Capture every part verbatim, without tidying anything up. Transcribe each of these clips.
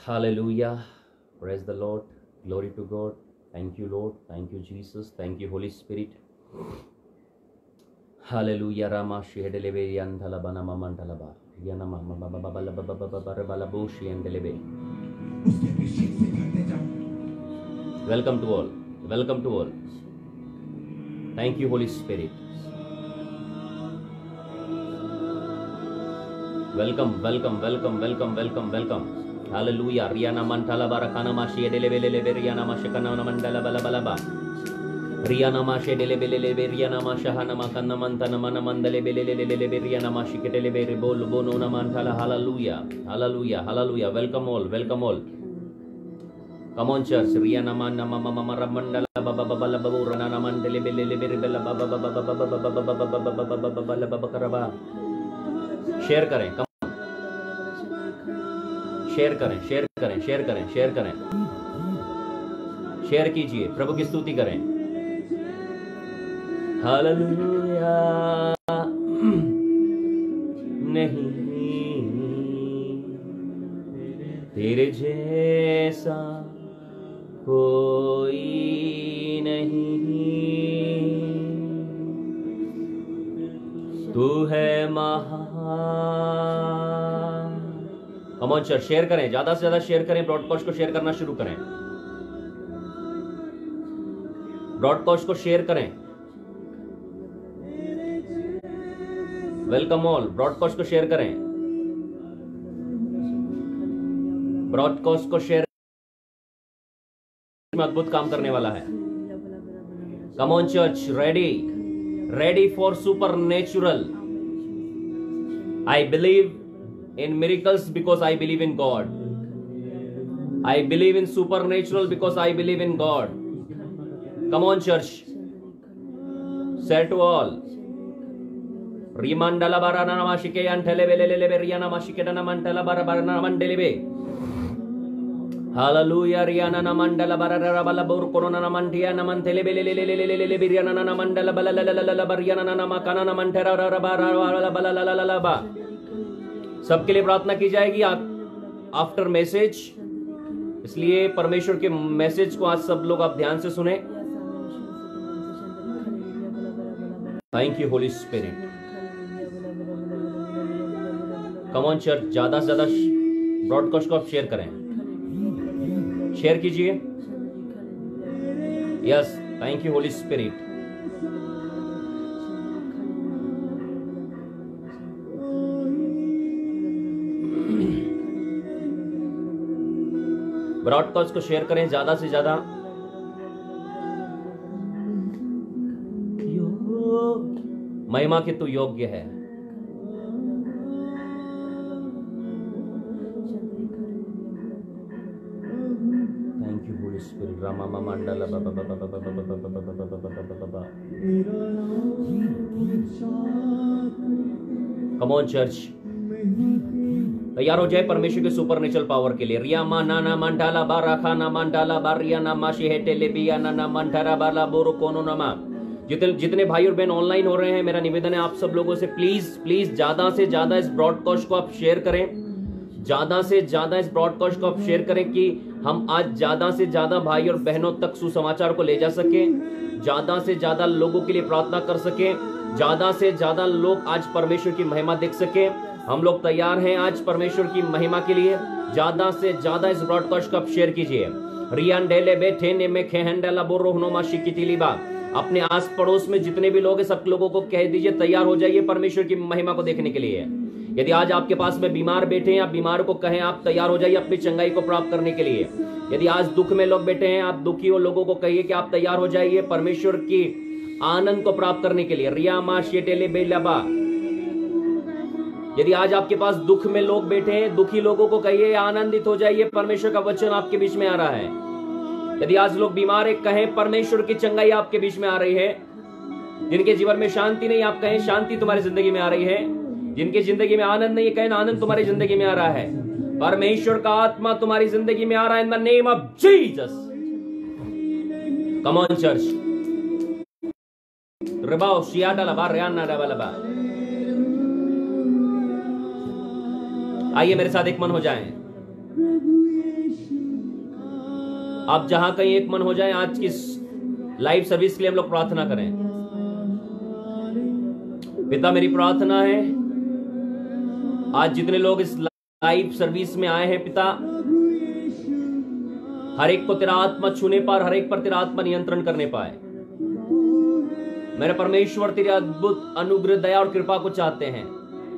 Hallelujah. Praise the Lord. Glory to God. Thank you, Lord. Thank you, Jesus. Thank you, Holy Spirit. Hallelujah. Rama Shedelebe Yantalabana Mamantalaba. Yanama Balabushi and Delebe. Welcome to all. Welcome to all. Thank you, Holy Spirit. Welcome, welcome, welcome, welcome, welcome, welcome. Hallelujah. Riana Mantala Barakana Mashi Delebele Riana Mashakana Mandala Balabalaba. Riana Mashe Delebele Riana Mashahana Makana Mantana Mana Mandale Belele Riana Mashikele Bol Bonona Mantala. Hallelujah. Hallelujah. Hallelujah. Welcome all. Welcome all. Come on, church. Riana Mana Mama Mandala Baba Bala Baburana Mandele Bele Bella Baba Baba. Share करें, come share करें, share करें, share करें, share करें, share कीजिए, प्रभु की स्तुति करें। हालेलुया। नहीं तेरे जैसा कोई नहीं, तू है महान। कम ऑन चर्च, शेयर करें, ज्यादा से ज्यादा शेयर करें, ब्रॉडकास्ट को शेयर करना शुरू करें, ब्रॉडकास्ट को शेयर करें। वेलकम ऑल, ब्रॉडकास्ट को शेयर करें, ब्रॉडकास्ट को शेयर में अद्भुत काम करने वाला है। Come on church, ready ready for supernatural. I believe in miracles because I believe in God. I believe in supernatural because I believe in God. Come on church, say to all. Rimandala barana namashike antele belele beriana mashike dana mantala barabana mandelebe. Hallelujah. Riana namandala barara balabur corona namantia namantele belele biriana namandala balalala bariana namakana namantera barala balalala। सबके लिए प्रार्थना की जाएगी after message, इसलिए परमेश्वर के message को आज सब लोग आप ध्यान से सुने। Thank you holy spirit. Come on church, ज्यादा से ज्यादा ब्रॉडकास्ट को आप शेयर करें, शेयर कीजिए। Yes, thank you holy spirit. Broadcast को शेयर करें ज्यादा से ज्यादा। महिमा के तू योग्य है। Spirit Rama Mandala Baba Baba Baba Baba Baba। Come on church, तैयार हो जाए परमेश्वर के सुपरनेचुरल पावर के लिए। रिया माना ना मंडाला बारा खाना मंडाला बारिया ना माशी हेटे लेबिया ना ना मंडारा बाला बोरो कोनो नमा। जितने जितने भाई और बहन ऑनलाइन हो रहे हैं, मेरा निवेदन है आप सब लोगों से, प्लीज प्लीज ज्यादा से ज्यादा इस ब्रॉडकास्ट को आप शेयर करें, ज्यादा से ज्यादा इस ब्रॉडकास्ट को आप शेयर करें कि हम आज ज्यादा से ज्यादा भाई और बहनों तक सुसमाचार को ले जा सके, ज्यादा से ज्यादा लोगों के लिए प्रार्थना कर सके, ज्यादा से ज्यादा लोग आज परमेश्वर की महिमा देख सके। हम लोग तैयार हैं आज परमेश्वर की महिमा के लिए। ज्यादा से ज्यादा इस ब्रॉडकास्ट को आप शेयर कीजिए। रियान डेले बेठे ने में खेहंडला बोरोहनोमा शिकितिलीबा। अपने आस पड़ोस में जितने भी लोग हैं सब लोगों को कह दीजिए तैयार हो जाइए परमेश्वर की महिमा को देखने के लिए। यदि आज आपके पास में बीमार बैठे हैं, आप बीमार को कहें आप तैयार हो जाइए अपनी चंगाई को प्राप्त करने के लिए। यदि आज दुख में लोग बैठे हैं, आप दुखी हो लोगों को कहिए कि आप तैयार हो जाइए परमेश्वर की आनंद को प्राप्त करने के लिए। रिया मा शेटेले बेलबा। यदि आज आपके पास दुख में लोग बैठे हैं, दुखी लोगों को कहिए आनंदित हो जाइए, परमेश्वर का वचन आपके बीच में आ रहा है। यदि आज लोग बीमार है, कहें परमेश्वर की चंगाई आपके बीच में आ रही है। जिनके जीवन में शांति नहीं, आप कहें शांति तुम्हारी जिंदगी में आ रही है। जिनकी जिंदगी में आनंद नहीं, कहें आनंद तुम्हारी जिंदगी में आ रहा है। परमेश्वर का आत्मा तुम्हारी जिंदगी में आ रहा है in the name of Jesus. Come on church, रबाओ शियाटा लबा रियाना लबा। आइए मेरे साथ एक मन हो जाएं। आप जहां कहीं एक मन हो जाए, आज की लाइव सर्विस के लिए हम लोग प्रार्थना करें। पिता, मेरी प्रार्थना है आज जितने लोग इस लाइव सर्विस में आए हैं पिता, हर एक को तेरा आत्मा छूने पर, हर एक पर तेरा आत्मा नियंत्रण करने पाए। मेरे परमेश्वर तेरी अद्भुत अनुग्रह, दया और कृपा को चाहते हैं।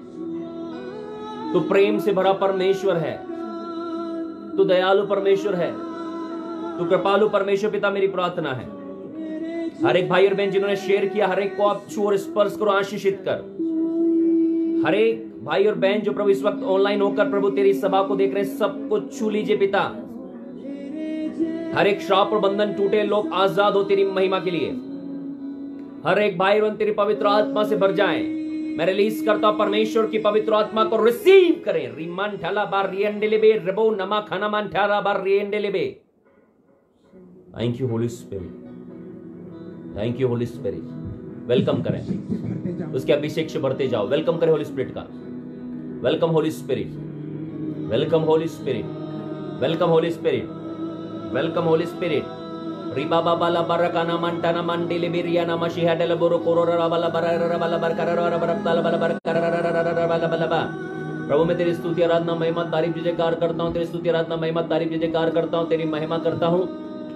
तू प्रेम से भरा परमेश्वर है, तू दयालु परमेश्वर है, तू कृपालु परमेश्वर। पिता, मेरी प्रार्थना है हर एक भाई और बहन जिन्होंने शेयर किया, हर एक को आप छू और स्पर्श करो, आशीषित कर। हर एक भाई और बहन जो प्रभु इस वक्त ऑनलाइन होकर प्रभु तेरी सभा को देख रहे हैं, सबको छू लीजिए पिता। हर एक श्राप और बंधन टूटे, लोग आजाद हो तेरी महिमा के लिए। हर एक भाई और तेरी पवित्र आत्मा से भर जाएं। मैं रिलीज करता हूं परमेश्वर की पवित्र आत्मा को रिसीव करें। रिमान ठाला बार रियंडेलेबे रेबो नमा खाना मान ठाला बार रियंडेलेबे। Thank you holy spirit, thank you holy spirit. Welcome करें, उसके अभिषेक से बढ़ते जाओ। वेलकम करें होली स्पिरिट का। Welcome holy spirit, welcome holy spirit, welcome holy spirit, welcome holy spirit. रिबा बाबा ला बरकाना मंटाना मंडिले बिरियाना मशीहा डेल बोरो कोरोरा बाला बरा बाला बरकरारा बरकताला बाला बरकरारा बाला बाला। प्रभु मैं तेरी स्तुति आराधना महिमा तारीफ जयकार करता हूं, तेरी स्तुति आराधना महिमा तारीफ जयकार करता हूं, तेरी महिमा करता हूं।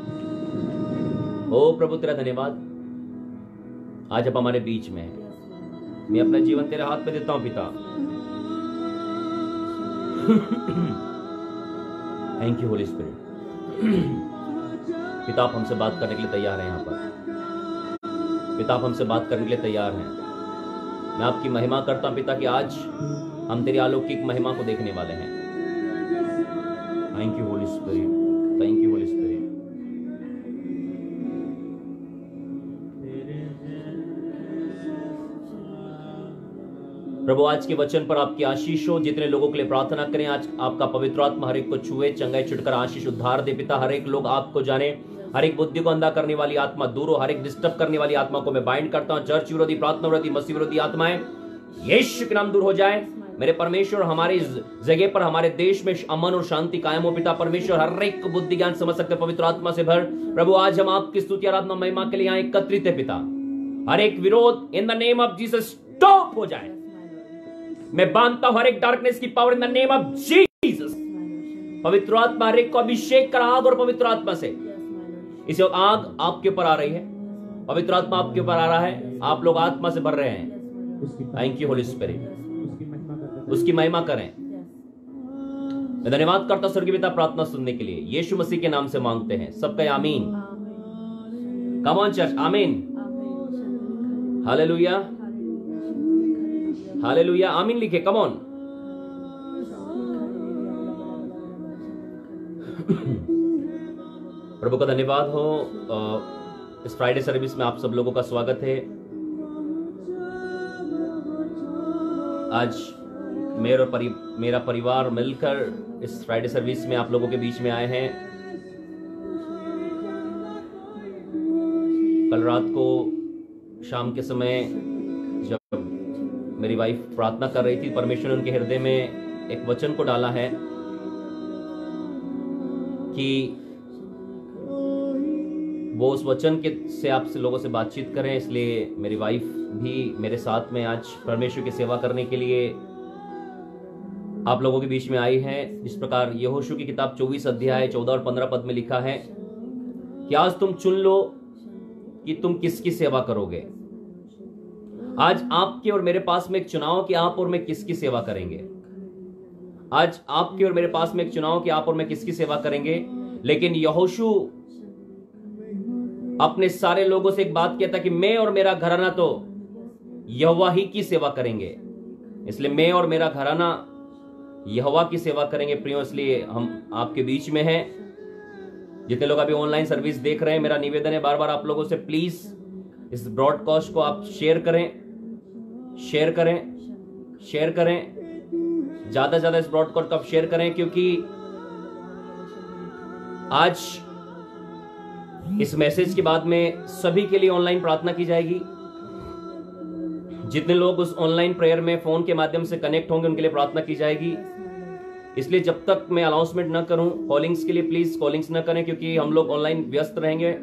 ओ प्रभु तेरा धन्यवाद, आज आप हमारे बीच में है। मैं अपना जीवन तेरे हाथ में देता हूं पिता। Thank you holy spirit. पिता, आप हमसे बात करने के लिए तैयार हैं। यहाँ पर पिता, आप हमसे बात करने के लिए तैयार हैं। मैं आपकी महिमा करता हूं पिता कि आज हम तेरी अलौकिक महिमा को देखने वाले हैं। Thank you holy spirit, thank you holy spirit. प्रभु, आज के वचन पर आपकी आशीष हो। जितने लोगों के लिए प्रार्थना करें, आज आपका पवित्र आत्मा हर एक को छुए, चंगाई छुटकर आशीष उद्धार दे पिता। हर एक लोग आपको जाने, हर एक बुद्धि को अंधा करने वाली आत्मा दूर हो, हर एक डिस्टर्ब करने वाली आत्मा को मैं बाइंड करता हूं। चर्च विरोधी, प्रार्थना विरोधी, मसीह विरोधी आत्माएं यीशु के नाम दूर हो जाए। मेरे परमेश्वर, हमारी जगह पर, हमारे देश में अमन और शांति कायम हो पिता। परमेश्वर, हर एक बुद्धि ज्ञान समझ सकते पवित्र आत्मा से भर। प्रभु, आज हम आपकी स्तुति आराधना महिमा के लिए यहाँ एकत्रित है पिता। हर एक विरोध in the name of Jesus stop हो जाए। मैं बांधता हूं हर एक डार्कनेस की power in the name of Jesus. पवित्र आत्मा हर एक को अभिषेक कर आग और पवित्र आत्मा से। इस आग आपके ऊपर आ रही है, पवित्र आत्मा आपके ऊपर आ रहा है, आप लोग आत्मा से भर रहे हैं। थैंक यू होली स्पिरिट, उसकी महिमा करें। मैं धन्यवाद करता हूं स्वर्गीय पिता प्रार्थना सुनने के लिए। यीशु मसीह के नाम से मांगते हैं सबका आमीन। कम ऑन चर्च, आमीन, हालेलुया, हालेलुया, आमीन लिखे, कम ऑन। प्रभु का धन्यवाद हो। इस फ्राइडे सर्विस में आप सब लोगों का स्वागत है। आज मेरा परि, मेरा परिवार मिलकर इस फ्राइडे सर्विस में आप लोगों के बीच में आए हैं। कल रात को शाम के समय जब मेरी वाइफ प्रार्थना कर रही थी, परमेश्वर ने उनके हृदय में एक वचन को डाला है कि वो उस वचन के से आपसे लोगों से बातचीत करें। इसलिए मेरी वाइफ भी मेरे साथ में आज परमेश्वर की सेवा करने के लिए आप लोगों के बीच में आई है। जिस प्रकार यहोशू की किताब चौबीस अध्याय चौदह और पंद्रह पद में लिखा है कि आज तुम चुन लो कि तुम किसकी सेवा करोगे। आज आपके और मेरे पास में एक चुनाव कि आप और मैं किसकी सेवा करेंगे। आज आपके और मेरे पास में एक चुनाव कि आप और मैं किसकी सेवा करेंगे। लेकिन यहोशू अपने सारे लोगों से एक बात कहता कि मैं और मेरा घराना तो यहोवा ही की सेवा करेंगे। इसलिए मैं और मेरा घराना यहोवा की सेवा करेंगे। प्रियो, इसलिए हम आपके बीच में हैं। जितने लोग अभी ऑनलाइन सर्विस देख रहे हैं, मेरा निवेदन है बार बार आप लोगों से, प्लीज इस ब्रॉडकास्ट को आप शेयर करें, शेयर करें, शेयर करें, ज्यादा से ज्यादा इस ब्रॉडकास्ट को आप शेयर करें, क्योंकि आज इस मैसेज के बाद में सभी के लिए ऑनलाइन प्रार्थना की जाएगी। जितने लोग उस ऑनलाइन प्रेयर में फोन के माध्यम से कनेक्ट होंगे उनके लिए प्रार्थना की जाएगी। इसलिए जब तक मैं अनाउंसमेंट ना करूं, कॉलिंग्स के लिए प्लीज कॉलिंग्स ना करें, क्योंकि हम लोग ऑनलाइन व्यस्त रहेंगे।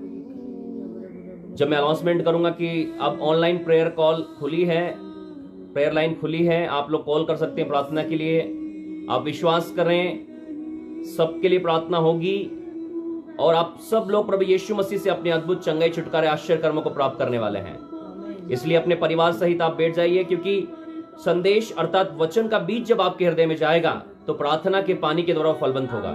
जब मैं अनाउंसमेंट करूंगा कि अब ऑनलाइन प्रेयर कॉल खुली है, प्रेयर लाइन खुली है, आप लोग कॉल कर सकते हैं प्रार्थना के लिए। आप विश्वास करें, सबके लिए प्रार्थना होगी और आप सब लोग प्रभु यीशु मसीह से अपने अद्भुत चंगाई, छुटकारे, आश्चर्य कर्मों को प्राप्त करने वाले हैं। इसलिए अपने परिवार सहित आप बैठ जाइए, क्योंकि संदेश अर्थात वचन का बीज जब आपके हृदय में जाएगा तो प्रार्थना के पानी के द्वारा फलवंत होगा।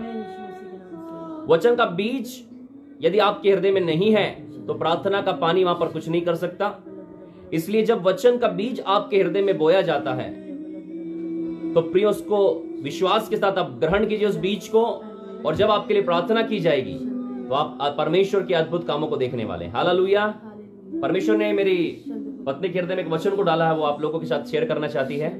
वचन का बीज यदि आपके हृदय में नहीं है तो प्रार्थना का पानी वहां पर कुछ नहीं कर सकता। इसलिए जब वचन का बीज आपके हृदय में बोया जाता है तो प्रिय उसको विश्वास के साथ आप ग्रहण कीजिए उस बीज को, और जब आपके लिए प्रार्थना की जाएगी तो आप परमेश्वर के अद्भुत कामों को देखने वाले हैं। हालेलुया। परमेश्वर ने मेरी पत्नी के हृदय में एक वचन को डाला है, वो आप लोगों के साथ शेयर करना चाहती है।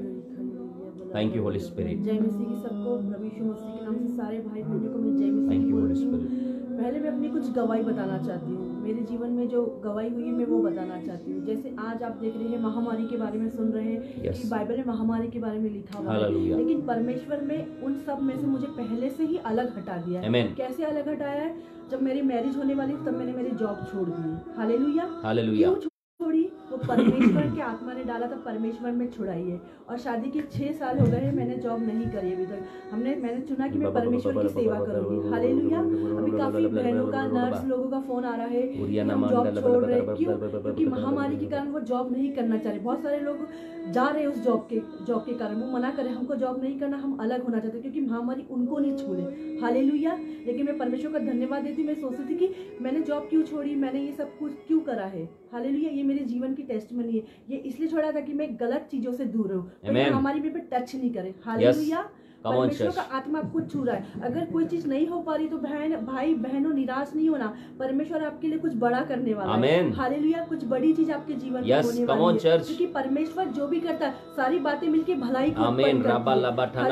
Thank you holy spirit. जय मसीह की सबको, प्रभु यीशु मसीह के नाम से सारे भाई बहनों को मैं जय मसीह। Thank you holy spirit. पहले मैं अपनी कुछ गवाही बताना चाहती हूँ। मेरे जीवन में जो गवाही हुई है मैं वो बताना चाहती हूँ। जैसे आज आप देख रहे हैं महामारी के बारे में सुन रहे हैं yes. कि बाइबल में महामारी के बारे में लिखा हुआ है, लेकिन परमेश्वर में उन सब में से मुझे पहले से ही अलग हटा दिया है। Amen. कैसे अलग हटाया है? जब मेरी मैरिज होने वाली तब मैंने मेरी जॉब छोड़ दी। हालेलुया। हालेलुया। छोड़ी वो परमेश्वर के आत्मा ने डाला था, परमेश्वर में छुड़ाई है। और शादी के छह साल हो गए हैं, मैंने जॉब नहीं करी अभी तक। हमने मैंने चुना कि मैं परमेश्वर की सेवा करूंगी। हालेलुया। अभी काफी बहनों का, नर्स लोगों का फोन आ रहा है कि हम जॉब छोड़ रहे हैं। क्यों? क्योंकि महामारी के कारण वो जॉब नहीं करना चाह रहे। बहुत सारे लोग जा रहे हैं उस जॉब के जॉब के कारण, वो मना करे हमको जॉब नहीं करना, हम अलग होना चाहते, क्योंकि महामारी उनको नहीं छूले। हालेलुया। लेकिन मैं परमेश्वर का धन्यवाद देती हूँ। मैं सोचती थी कि मैंने जॉब क्यों छोड़ी, मैंने ये सब कुछ क्यों करा है। हालेलुया। ये मेरे जीवन की टेस्टमनी है। ये इसलिए छोड़ा था कि मैं गलत चीजों से दूर रहूं, हमारी भी पे टच नहीं करे। हालेलुया। परमेश्वर का आत्मा आपको छू रहा है। अगर कोई चीज नहीं हो पा रही तो बहन भाई बहनों निराश नहीं होना, परमेश्वर आपके लिए कुछ बड़ा करने वाला है। हालेलुया। कुछ बड़ी चीज आपके जीवन में yes, होने वाली है, क्योंकि परमेश्वर जो भी करता है सारी बातें मिलके भलाई को उत्पन्न करती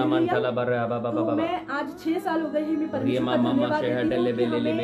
है। तो मैं आज छह साल हो गए हैं, मैं परमेश्वर का धन्यवाद देती हूं कि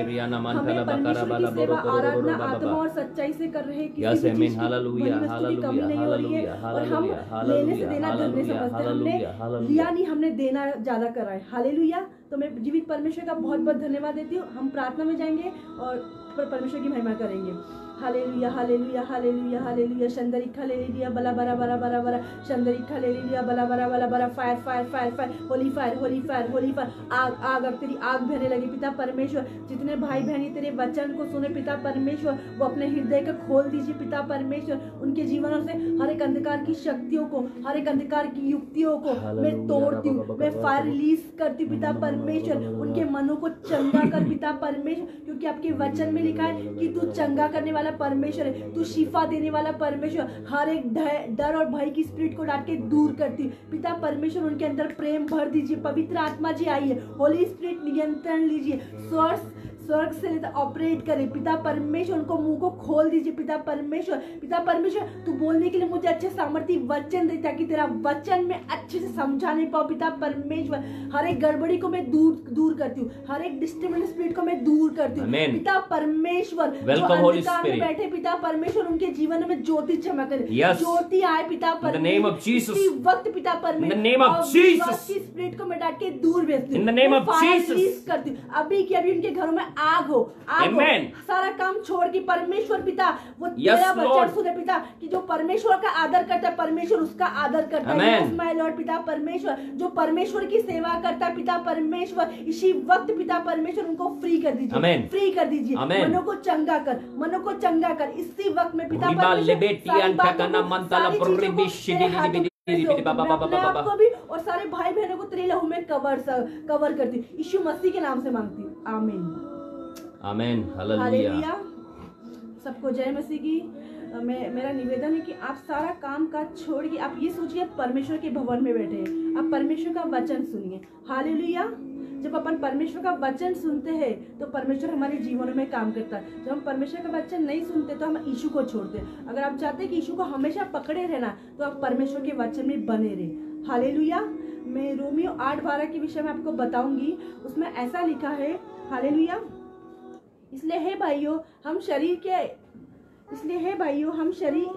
हमें परमेश्वर की सेवा, आराधना आत्मा और सच्चाई से कर रहे हैं। किसी भी चीज की कमी नहीं हो रही है और हम लेने से देना धरने समझते हैं। हमने लिया नहीं, हमने देना ज्यादा करा है। हालेलुया। तो मैं जीवित परमेश्वर का बहुत बहुत धन्यवाद देती हूँ। हम प्रार्थना में जाएंगे और परमेश्वर की महिमा करेंगे। हालेलुया हालेलुया हालेलुया हालेलुया। शंदरी खा ले लिया बला बरा बरा बरा बरा। शंदरी खा ले लिया बला बरा बरा बरा। Fire fire fire fire. Holy fire holy fire holy fire. आग आग अब तेरी आग बहने लगी पिता परमेश्वर। जितने भाई बहनी तेरे वचन को सुने पिता परमेश्वर, वो अपने हृदय को खोल दीजिए पिता परमेश्वर। उनके जीवनों से हर एक अंधकार की शक्तियों को, हर एक अंधकार की युक्तियों को मैं तोड़ती हूँ। मैं फायर रिलीज करती हूँ पिता परमेश्वर। उनके मनों को चंगा कर पिता परमेश्वर, क्योंकि आपके वचन में लिखा है कि तू चंगा करने वाला परमेश्वर है, तू शिफा देने वाला परमेश्वर। हर एक डर और भय की स्पिरिट को डाल के दूर करती पिता परमेश्वर। उनके अंदर प्रेम भर दीजिए। पवित्र आत्मा जी आइए, होली स्पिरिट नियंत्रण लीजिए। स्वर्ग स्वर्ग से लेकर ऑपरेट करे पिता परमेश्वर। उनको मुंह को खोल दीजिए पिता परमेश्वर। पिता परमेश्वर तू बोलने के लिए मुझे अच्छे सामर्थ्य वचन दे, ताकि तेरा वचन में अच्छे से समझा नहीं पाऊं पिता परमेश्वर। हर एक गड़बड़ी को मैं दूर दूर करती हूँ, हर एक डिस्टर्बेंस स्पिरिट को मैं दूर करती हूँ पिता परमेश्वर। जो अंधकार में बैठे पिता परमेश्वर, उनके जीवन में ज्योति चमके, ज्योति आए पिता परमेश्वर। इसी वक्त पिता परमेश्वर स्पिरिट को मैं डांट के दूर भेजती हूँ, करती हूँ। अभी की अभी उनके घरों में आग हो, आग हो। सारा काम छोड़ के परमेश्वर पिता वो yes, तेरा वचन सुने पिता, कि जो परमेश्वर का आदर करता है परमेश्वर उसका आदर करता है। yes, my Lord, पिता परमेश्वर जो परमेश्वर की सेवा करता है पिता परमेश्वर, इसी वक्त पिता परमेश्वर उनको फ्री कर दीजिए, फ्री कर दीजिए। मनों को चंगा कर, मनों को चंगा कर इसी वक्त में पिता आपको भी और सारे भाई बहनों को तेरे लहू में कवर कवर करती हूँ। यीशु मसीह के नाम से मांगती हूँ, आमीन आमीन हालेलुया। सबको जय मसीह की। मैं मेरा निवेदन है कि आप सारा काम काज छोड़ के आप ये सोचिए परमेश्वर के भवन में बैठे हैं, आप परमेश्वर का वचन सुनिए। हालेलुया। जब अपन परमेश्वर का वचन सुनते हैं तो परमेश्वर हमारे जीवन में काम करता है। जब हम परमेश्वर का वचन नहीं सुनते तो हम यीशु को छोड़ते हैं। अगर आप चाहते हैं कि यीशु को हमेशा पकड़े रहना तो आप परमेश्वर के वचन में बने रहे। हालेलुया। मैं रोमियो आठ बारह के विषय में आपको बताऊंगी। उसमें ऐसा लिखा है, हालेलुया, इसलिए हे भाइयों हम शरीर के इसलिए हे भाइयों हम शरीर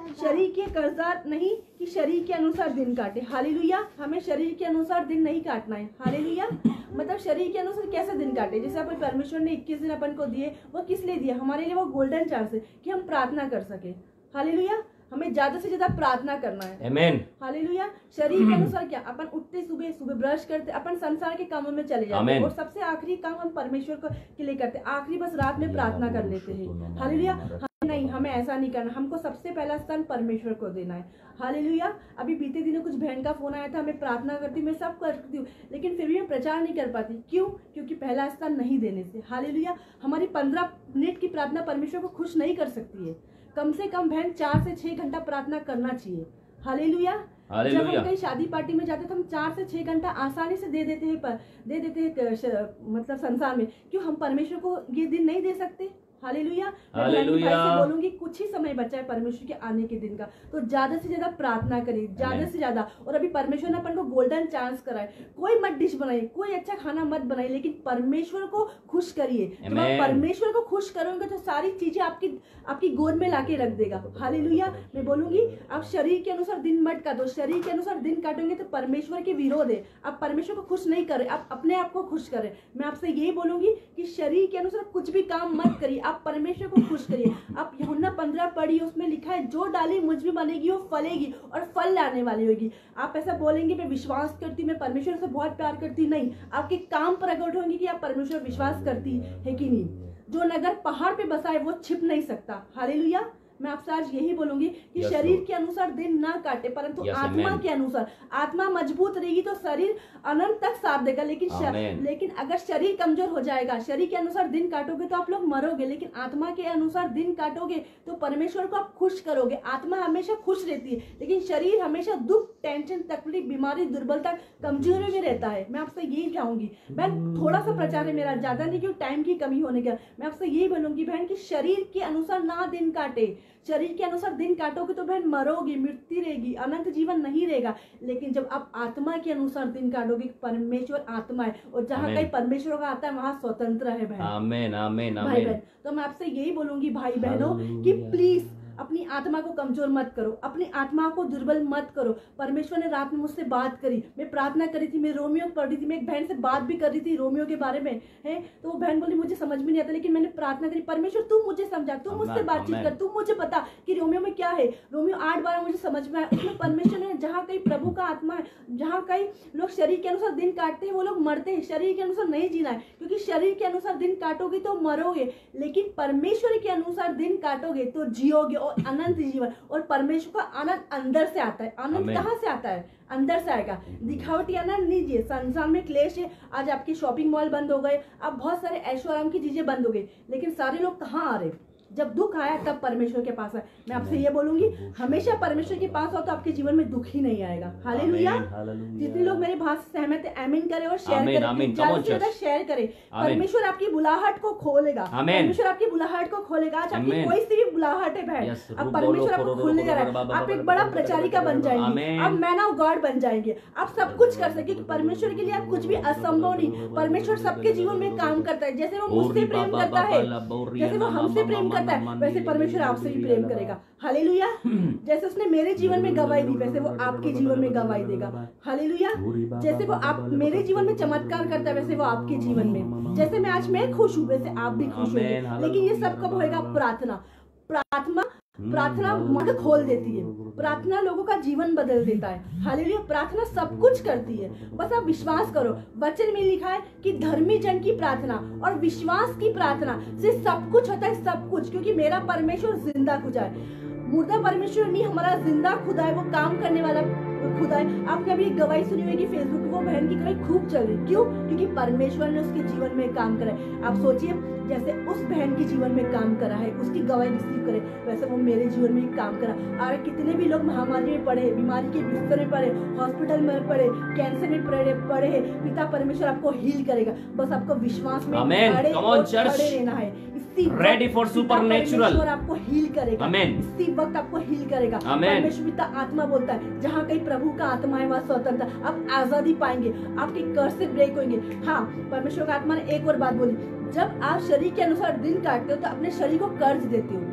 शरीर के कर्जदार नहीं कि शरीर के अनुसार दिन काटे। हालेलुया। हमें शरीर के अनुसार दिन नहीं काटना है। हालेलुया। मतलब शरीर के अनुसार कैसे दिन काटे? जैसे अपन परमेश्वर ने इक्कीस दिन अपन को दिए, वो किस लिए दिया? हमारे लिए वो गोल्डन चांस है कि हम प्रार्थना कर सके। हालेलुया। हमें ज्यादा से ज्यादा प्रार्थना करना है। आमीन। हालेलुया। शरीर के अनुसार क्या? अपन उठते सुबह सुबह ब्रश करते, अपन संसार के कामों में चले जाते हैं और सबसे आखिरी काम हम परमेश्वर को के लिए करते हैं। आखिरी बस रात में प्रार्थना कर लेते हैं। हालेलुया। नहीं, हमें ऐसा नहीं करना। हमको सबसे पहला स्थान परमेश्वर को देना है। हालेलुया। अभी बीते दिनों कुछ बहन का फोन आया था, मैं प्रार्थना करती हूँ, मैं सब करती हूँ, लेकिन फिर भी मैं प्रचार नहीं कर पाती। क्यों? क्योंकि पहला स्थान नहीं देने से। हालेलुया। हमारी पंद्रह मिनट की प्रार्थना परमेश्वर को खुश नहीं कर सकती है। कम से कम बहन चार से छह घंटा प्रार्थना करना चाहिए। हालेलुया। जब हम कहीं शादी पार्टी में जाते तो हम चार से छह घंटा आसानी से दे देते हैं, पर दे देते हैं मतलब संसार में। क्यों हम परमेश्वर को ये दिन नहीं दे सकते? हालेलुया। हालेलुया। बोलूंगी कुछ ही समय बचा है परमेश्वर के आने के दिन का, तो ज्यादा से ज्यादा प्रार्थना करिए, ज्यादा से ज्यादा। और अभी परमेश्वर ने अपन को गोल्डन चांस करा है। कोई मत डिश बनाइए, कोई अच्छा खाना मत बनाइए, लेकिन परमेश्वर को खुश करिए। जब आप परमेश्वर को खुश करोगे तो सारी चीजें आपकी आपकी गोद में लाके रख देगा। हालेलुया। मैं बोलूंगी आप शरीर के अनुसार दिन मत काटो। शरीर के अनुसार दिन काटेंगे तो परमेश्वर के विरोध है। आप परमेश्वर को खुश नहीं करे, आप अपने आप को खुश करें। मैं आपसे यही बोलूंगी कि शरीर के अनुसार कुछ भी काम मत करिए, आप परमेश्वर को खुश करिए। आप यूहन्ना पंद्रह पढ़िए, उसमें लिखा है जो डाली मुझ में बनेगी वो फलेगी और फल लाने वाली होगी। आप ऐसा बोलेंगे मैं विश्वास करती हूँ, मैं परमेश्वर से बहुत प्यार करती हूँ, नहीं, आपके काम प्रकट होंगे कि आप परमेश्वर विश्वास करती है कि नहीं। जो नगर पहाड़ पे बसा है वो छिप नहीं सकता। हालेलुया। मैं आपसे आज यही बोलूंगी कि yes, शरीर के अनुसार दिन ना काटे, परंतु yes, आत्मा के अनुसार। आत्मा मजबूत रहेगी तो शरीर अनंत तक साथ देगा, लेकिन शर, लेकिन अगर शरीर कमजोर हो जाएगा, शरीर के अनुसार दिन काटोगे तो आप लोग मरोगे, लेकिन आत्मा के अनुसार दिन काटोगे तो परमेश्वर को आप खुश करोगे। आत्मा हमेशा खुश रहती है, लेकिन शरीर हमेशा दुख, टेंशन, तकलीफ, बीमारी, दुर्बलता, कमजोरी में रहता है। मैं आपसे यही चाहूंगी बहन, थोड़ा सा प्रचार है मेरा, ज्यादा नहीं, क्यों टाइम की कमी होने का। मैं आपसे यही बोलूंगी बहन कि शरीर के अनुसार ना दिन काटे। शरीर के अनुसार दिन काटोगे तो बहन मरोगी, मृत्यु रहेगी, अनंत जीवन नहीं रहेगा। लेकिन जब आप आत्मा के अनुसार दिन काटोगे, परमेश्वर आत्मा है और जहाँ कहीं परमेश्वर का आता है वहाँ स्वतंत्र है बहन। आमीन, आमीन, आमीन। भाई बहन, तो मैं आपसे यही बोलूंगी भाई बहनों कि प्लीज अपनी आत्मा को कमजोर मत करो, अपनी आत्मा को दुर्बल मत करो। परमेश्वर ने रात में मुझसे बात करी, मैं प्रार्थना करी थी, मैं रोमियो पढ़ रही थी, मैं एक बहन से बात भी कर रही थी रोमियो के बारे में, है तो वो बहन बोली मुझे समझ में नहीं आता, लेकिन मैंने प्रार्थना करी, परमेश्वर तू मुझे समझा, तू मुझसे बातचीत कर, तू मुझे बता कि रोमियो में क्या है। रोमियो आठ बारह मुझे समझ में आया। उसमें परमेश्वर ने जहाँ कहीं प्रभु का आत्मा है, जहाँ कहीं लोग शरीर के अनुसार दिन काटते हैं वो लोग मरते हैं। शरीर के अनुसार नहीं जीना है, क्योंकि शरीर के अनुसार दिन काटोगे तो मरोगे, लेकिन परमेश्वर के अनुसार दिन काटोगे तो जियोगे और अनंत जीवन। और परमेश्वर का आनंद अंदर से आता है। आनंद कहाँ से आता है? अंदर से आएगा। दिखावटी आनंद लीजिए। संसार में क्लेश है, आज आपके शॉपिंग मॉल बंद हो गए, अब बहुत सारे ऐशो आराम की चीजें बंद हो गई, लेकिन सारे लोग कहाँ आ रहे? जब दुख आया तब परमेश्वर के पास है। मैं आपसे ये बोलूंगी हमेशा परमेश्वर के पास हो तो आपके जीवन में दुख ही नहीं आएगा। हालेलुया। जितने लोग मेरे भाषा से सहमत है आमीन करें और शेयर करें, ज्यादा से ज्यादा शेयर करें। परमेश्वर आपकी बुलाहट को खोलेगा, परमेश्वर आपकी बुलाहट को खोलेगा। आज आपकी कोई सी भी बुलाहट है बहन, अब परमेश्वर आपको खोलने जा रहा है। आप एक बड़ा प्रचारिका बन जाएंगे, आप मैन ऑफ गॉड बन जाएंगे, आप सब कुछ कर सके। परमेश्वर के लिए आप कुछ भी असंभव नहीं। परमेश्वर सबके जीवन में काम करता है। जैसे वो मुझसे प्रेम करता है, जैसे वो हमसे प्रेम करता है, वैसे परमेश्वर आपसे भी प्रेम करेगा। हालेलुया। जैसे उसने मेरे जीवन में गवाही दी, वैसे वो आपके जीवन में गवाही देगा। हालेलुया। जैसे वो आप मेरे जीवन में चमत्कार करता है, वैसे वो आपके जीवन में, जैसे मैं आज मैं खुश हूँ वैसे आप भी खुश होंगे। लेकिन ये सब कब होएगा? प्रार्थना। प्रार्थना प्रार्थना मन खोल देती है। प्रार्थना लोगों का जीवन बदल देता है। हालेलुया। प्रार्थना सब कुछ करती है, बस आप विश्वास करो। वचन में लिखा है कि धर्मी जन की प्रार्थना और विश्वास की प्रार्थना से सब कुछ होता है, सब कुछ। क्योंकि मेरा परमेश्वर जिंदा खुदा है, मुर्दा परमेश्वर नहीं, हमारा जिंदा खुदा है, वो काम करने वाला खुदा है। आपने अभी गवाही सुनी होगी फेसबुक पे, वो बहन की गवाही खूब चल रही। क्यों? क्योंकि परमेश्वर ने उसके जीवन में काम करा है। आप सोचिए जैसे उस बहन के जीवन में काम करा है, उसकी गवाही रिसीव करे, वैसे वो मेरे जीवन में काम करा। और कितने भी लोग महामारी में पड़े, बीमारी के बिस्तर में पड़े, हॉस्पिटल में पड़े, कैंसर में पड़े पड़े पिता परमेश्वर आपको हील करेगा। बस आपको विश्वास में खड़े रहना है। Ready for supernatural. आपको हील करेगा। आमीन। इसी वक्त आपको हील करेगा। आमीन। परमेश्वर पिता आत्मा बोलता है जहाँ कहीं प्रभु का आत्मा है वहाँ स्वतंत्र, आप आजादी पाएंगे, आपके कर से ब्रेक होंगे। हाँ, परमेश्वर का आत्मा ने एक और बात बोली, जब आप शरीर के अनुसार दिन काटते हो तो अपने शरीर को कर्ज देते हो।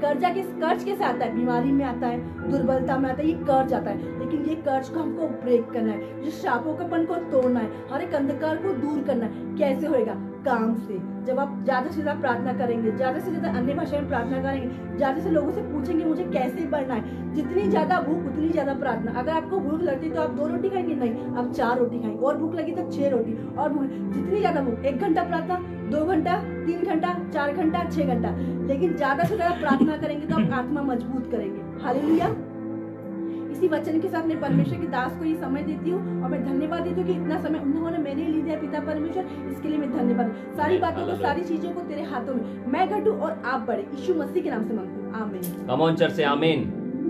कर्जा किस कर्ज कैसे आता है? बीमारी में आता है, दुर्बलता में आता है, ये कर्ज आता है। लेकिन ये कर्ज को हमको ब्रेक करना है, जो शापोकापन को तोड़ना है, हर एक अंधकार को दूर करना है। कैसे होएगा? काम से। जब आप ज्यादा से ज्यादा प्रार्थना करेंगे, ज्यादा से ज्यादा अन्य भाषा में प्रार्थना करेंगे, ज्यादा से लोगों से पूछेंगे मुझे कैसे बढ़ना है, जितनी ज्यादा भूख उतनी ज्यादा प्रार्थना। अगर आपको भूख लगती है तो आप दो रोटी खाएंगे? नहीं, आप चार रोटी खाएंगे। और भूख लगी तो छह रोटी। और भूख जितनी ज्यादा भूख, एक घंटा प्रार्थना, दो घंटा, तीन घंटा, चार घंटा, छह घंटा। लेकिन ज्यादा से ज्यादा प्रार्थना करेंगे तो आप आत्मा मजबूत करेंगे। हालेलुया। इसी वचन के साथ मैं परमेश्वर के दास को ये समय देती हूँ और मैं धन्यवाद देती हूँ कि इतना समय उन्होंने मेरे लिए दिया पिता परमेश्वर, इसके लिए मैं धन्यवाद। सारी बातों को, सारी चीजों को तेरे हाथों में। मैं घटूं और आप बढ़े, यीशु मसीह के नाम से मांगती हूँ, आमीन। कम ऑन चर्च से आमीन।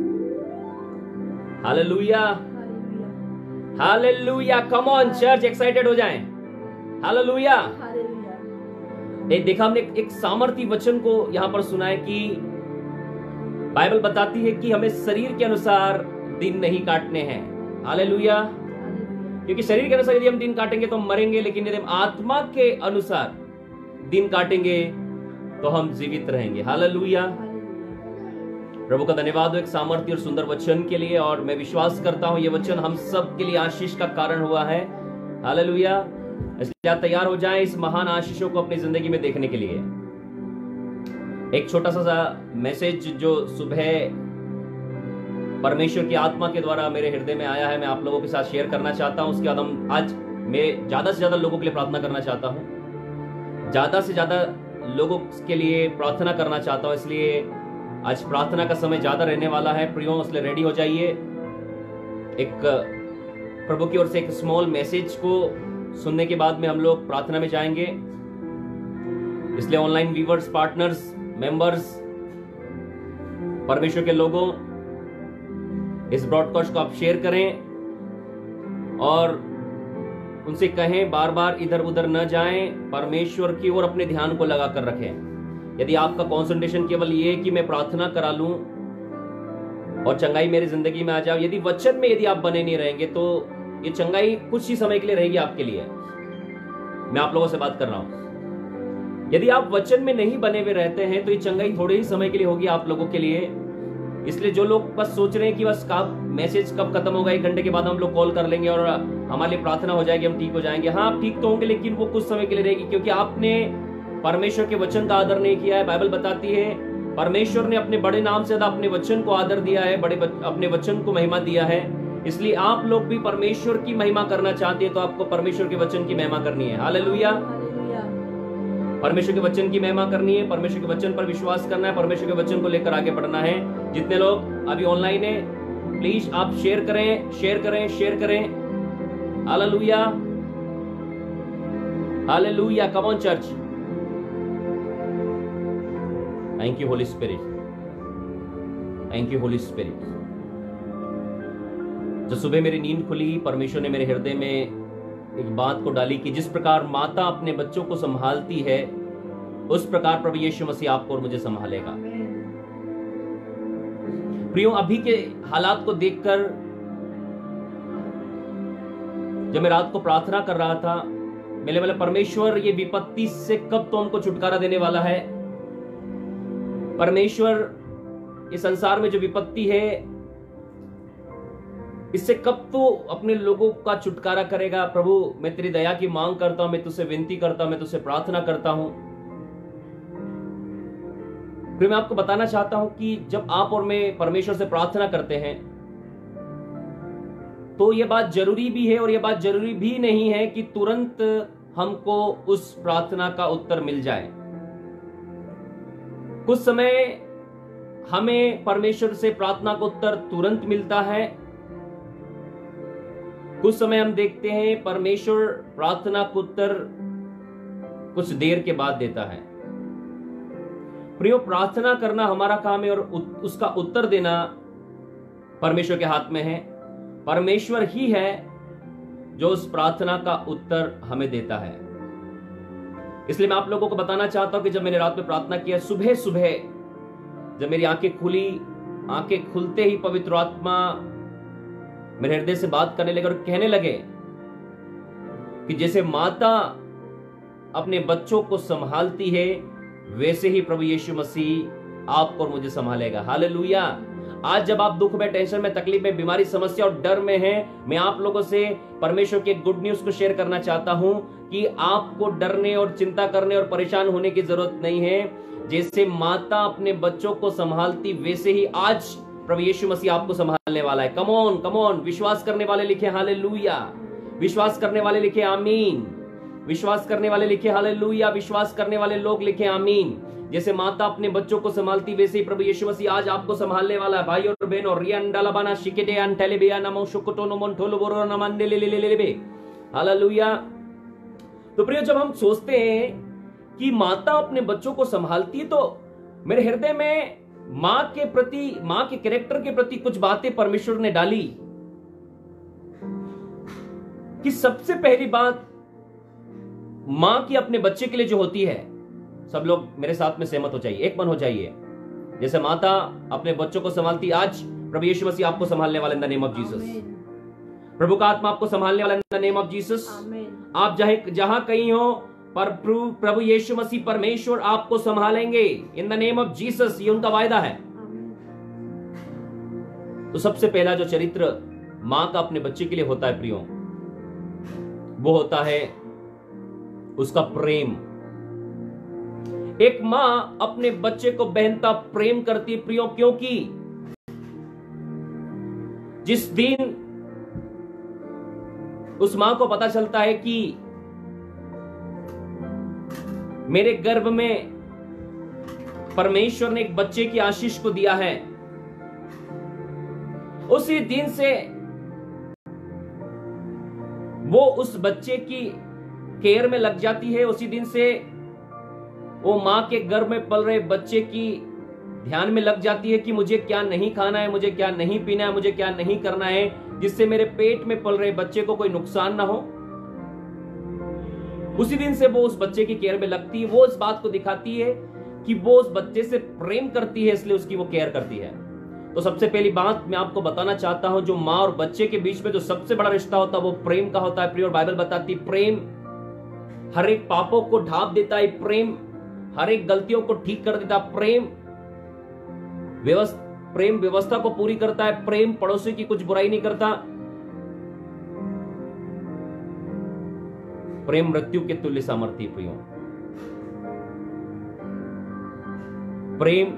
Hallelujah, hallelujah. Come on church, excited हो जाएं। हालेलुया। एक देखा हमने एक, एक सामर्थी वचन को यहाँ पर सुना है कि बाइबल बताती है कि हमें शरीर के अनुसार दिन नहीं काटने हैं। हालेलुया। क्योंकि शरीर के अनुसार यदि हम दिन काटेंगे तो हम मरेंगे, लेकिन यदि हम आत्मा के अनुसार दिन काटेंगे तो हम जीवित रहेंगे। हालेलुया। प्रभु का धन्यवाद हो एक सामर्थ्य और सुंदर वचन के लिए, और मैं विश्वास करता हूं ये वचन हम सब के लिए आशीष का कारण हुआ है। हालेलुया। इसलिए आप तैयार हो जाएं इस महान आशीषों को अपनी जिंदगी में देखने के लिए। एक छोटा सा मैसेज जो सुबह परमेश्वर की आत्मा के द्वारा मेरे हृदय में आया है, मैं आप लोगों के साथ शेयर करना चाहता हूं। उसके बाद हम आज मैं ज्यादा से ज्यादा लोगों के लिए प्रार्थना करना चाहता हूं, ज्यादा से ज्यादा लोगों के लिए प्रार्थना करना चाहता हूं। इसलिए आज प्रार्थना का समय ज्यादा रहने वाला है प्रियो, इसलिए रेडी हो जाइए। एक प्रभु की ओर से एक स्मॉल मैसेज को सुनने के बाद में हम लोग प्रार्थना में जाएंगे। इसलिए ऑनलाइन व्यूअर्स, पार्टनर्स, मेंबर्स, परमेश्वर के लोगों, इस ब्रॉडकास्ट को आप शेयर करें और उनसे कहें बार बार इधर उधर न जाएं, परमेश्वर की ओर अपने ध्यान को लगा कर रखें। यदि आपका कंसंट्रेशन केवल ये कि मैं प्रार्थना करा लूं और चंगाई मेरी जिंदगी में आ जाओ, यदि वचन में यदि आप बने नहीं रहेंगे तो ये चंगाई कुछ ही समय के लिए रहेगी आपके लिए। मैं आप लोगों से बात कर रहा हूं। यदि आप वचन में नहीं बने हुए रहते हैं तो ये चंगाई थोड़े ही समय के लिए होगी आप लोगों के लिए। इसलिए जो लोग बस सोच रहे हैं कि बस कब मैसेज कब खत्म होगा, एक घंटे के बाद हम लोग कॉल कर लेंगे और हमारे लिए प्रार्थना हो जाएगी, हम ठीक हो जाएंगे। हाँ, आप ठीक तो होंगे, लेकिन वो कुछ समय के लिए रहेगी, क्योंकि आपने परमेश्वर के वचन का आदर नहीं किया है। बाइबल बताती है परमेश्वर ने अपने बड़े नाम से ज्यादा अपने वचन को आदर दिया है, बड़े अपने वचन को महिमा दिया है। इसलिए आप लोग भी परमेश्वर की महिमा करना चाहते हैं तो आपको परमेश्वर के वचन की महिमा करनी है। हालेलुया। परमेश्वर के वचन की महिमा करनी है, परमेश्वर के वचन पर विश्वास करना है, परमेश्वर के वचन को लेकर आगे बढ़ना है। जितने लोग अभी ऑनलाइन हैं प्लीज आप शेयर करें, शेयर करें, शेयर करें। हालेलुया, hallelujah. Come on church. Thank you holy spirit, thank you holy spirit. जब सुबह मेरी नींद खुली, परमेश्वर ने मेरे हृदय में एक बात को डाली कि जिस प्रकार माता अपने बच्चों को संभालती है, उस प्रकार प्रभु यीशु मसीह आपको और मुझे संभालेगा। प्रियो, अभी के हालात को देखकर जब मैं रात को प्रार्थना कर रहा था, मैंने बोला परमेश्वर ये विपत्ति से कब तो हमको छुटकारा देने वाला है। परमेश्वर इस संसार में जो विपत्ति है इससे कब तो अपने लोगों का छुटकारा करेगा। प्रभु, मैं तेरी दया की मांग करता हूं, मैं तुझसे विनती करता हूं, मैं तुझसे प्रार्थना करता हूं। फिर मैं आपको बताना चाहता हूं कि जब आप और मैं परमेश्वर से प्रार्थना करते हैं तो यह बात जरूरी भी है और यह बात जरूरी भी नहीं है कि तुरंत हमको उस प्रार्थना का उत्तर मिल जाए। कुछ समय हमें परमेश्वर से प्रार्थना का उत्तर तुरंत मिलता है, कुछ समय हम देखते हैं परमेश्वर प्रार्थना का उत्तर कुछ देर के बाद देता है। प्रियो, प्रार्थना करना हमारा काम है और उसका उत्तर देना परमेश्वर के हाथ में है। परमेश्वर ही है जो उस प्रार्थना का उत्तर हमें देता है। इसलिए मैं आप लोगों को बताना चाहता हूं कि जब मैंने रात में प्रार्थना किया, सुबह सुबह जब मेरी आंखें खुली, आंखें खुलते ही पवित्र आत्मा मेरे हृदय से बात करने लगे और कहने लगे कि जैसे माता अपने बच्चों को संभालती है, वैसे ही प्रभु यीशु मसीह आपको और मुझे संभालेगा। हालेलुया। आज जब आप दुख में, टेंशन में, तकलीफ में, बीमारी, समस्या और डर में हैं, मैं आप लोगों से परमेश्वर के गुड न्यूज को शेयर करना चाहता हूं कि आपको डरने और चिंता करने और परेशान होने की जरूरत नहीं है। जैसे माता अपने बच्चों को संभालती, वैसे ही आज प्रभु यीशु मसीह आपको संभालने वाला है। Come on, come on. विश्वास करने वाले लिखे हालेलुया। विश्वास करने वाले लिखे आमीन। विश्वास करने वाले लिखे हालेलुया। विश्वास करने वाले लोग लिखे आमीन। जैसे माता अपने बच्चों को संभालती, वैसे ही प्रभु यीशु मसीह आज आपको संभालने वाला है। भाई और बहनों, रियंडलबाना शिकेटे अंटेलेबिया नमो शुकुटोनो मोंटोलो बोरो नमंडेलेलेलेलेबे। हालेलुया। तो प्रिय, जब हम सोचते हैं कि माता अपने बच्चों को संभालती है, तो मेरे हृदय में मां के प्रति, मां के कैरेक्टर के प्रति कुछ बातें परमेश्वर ने डाली। कि सबसे पहली बात मां की अपने बच्चे के लिए जो होती है, सब लोग मेरे साथ में सहमत हो जाइए, एक मन हो जाइए। जैसे माता अपने बच्चों को संभालती, आज प्रभु यीशु मसीह आपको संभालने वाले in the name of Jesus. प्रभु का आत्मा आपको संभालने वाला in the name of Jesus. आप जहां जहां कहीं हो, पर प्रभु यीशु मसीह परमेश्वर आपको संभालेंगे in the name of Jesus. ये उनका वायदा है। तो सबसे पहला जो चरित्र मां का अपने बच्चे के लिए होता है प्रियो, वो होता है उसका प्रेम। एक मां अपने बच्चे को बेहनता प्रेम करती है प्रियो, क्योंकि जिस दिन उस मां को पता चलता है कि मेरे गर्भ में परमेश्वर ने एक बच्चे की आशीष को दिया है, उसी दिन से वो उस बच्चे की केयर में लग जाती है। उसी दिन से वो मां के गर्भ में पल रहे बच्चे की ध्यान में लग जाती है कि मुझे क्या नहीं खाना है, मुझे क्या नहीं पीना है, मुझे क्या नहीं करना है, जिससे मेरे पेट में पल रहे बच्चे को कोई नुकसान ना हो। उसी दिन से वो उस बच्चे की केयर में लगती है। वो इस बात को दिखाती है कि वो उस बच्चे से प्रेम करती है, इसलिए उसकी वो केयर करती है। तो सबसे पहली बात मैं आपको बताना चाहता हूं, जो मां और बच्चे के बीच में जो सबसे बड़ा रिश्ता होता है वो प्रेम का होता है प्रिय। और बाइबल बताती है प्रेम हर एक पापों को ढांप देता है, प्रेम हर एक गलतियों को ठीक कर देता है, प्रेम व्यवस्था प्रेम व्यवस्था को पूरी करता है, प्रेम पड़ोसी की कुछ बुराई नहीं करता, प्रेम मृत्यु के तुल्य सामर्थ्य प्रियो। प्रेम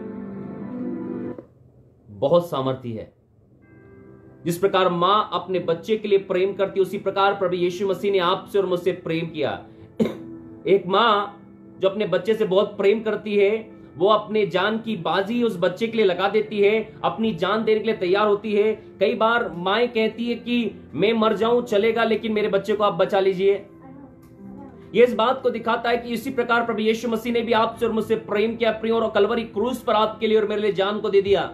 बहुत सामर्थ्य है। जिस प्रकार मां अपने बच्चे के लिए प्रेम करती, उसी प्रकार प्रभु यीशु मसीह ने आपसे और मुझसे प्रेम किया। एक मां जो अपने बच्चे से बहुत प्रेम करती है, वो अपने जान की बाजी उस बच्चे के लिए लगा देती है, अपनी जान देने के लिए तैयार होती है। कई बार माएं कहती है कि मैं मर जाऊं चलेगा, लेकिन मेरे बच्चे को आप बचा लीजिए। ये इस बात को दिखाता है कि इसी प्रकार प्रभु यीशु मसीह ने भी आपसे और मुझसे प्रेम किया प्रियो, और कलवरी क्रूस पर आपके लिए और मेरे लिए जान को दे दिया।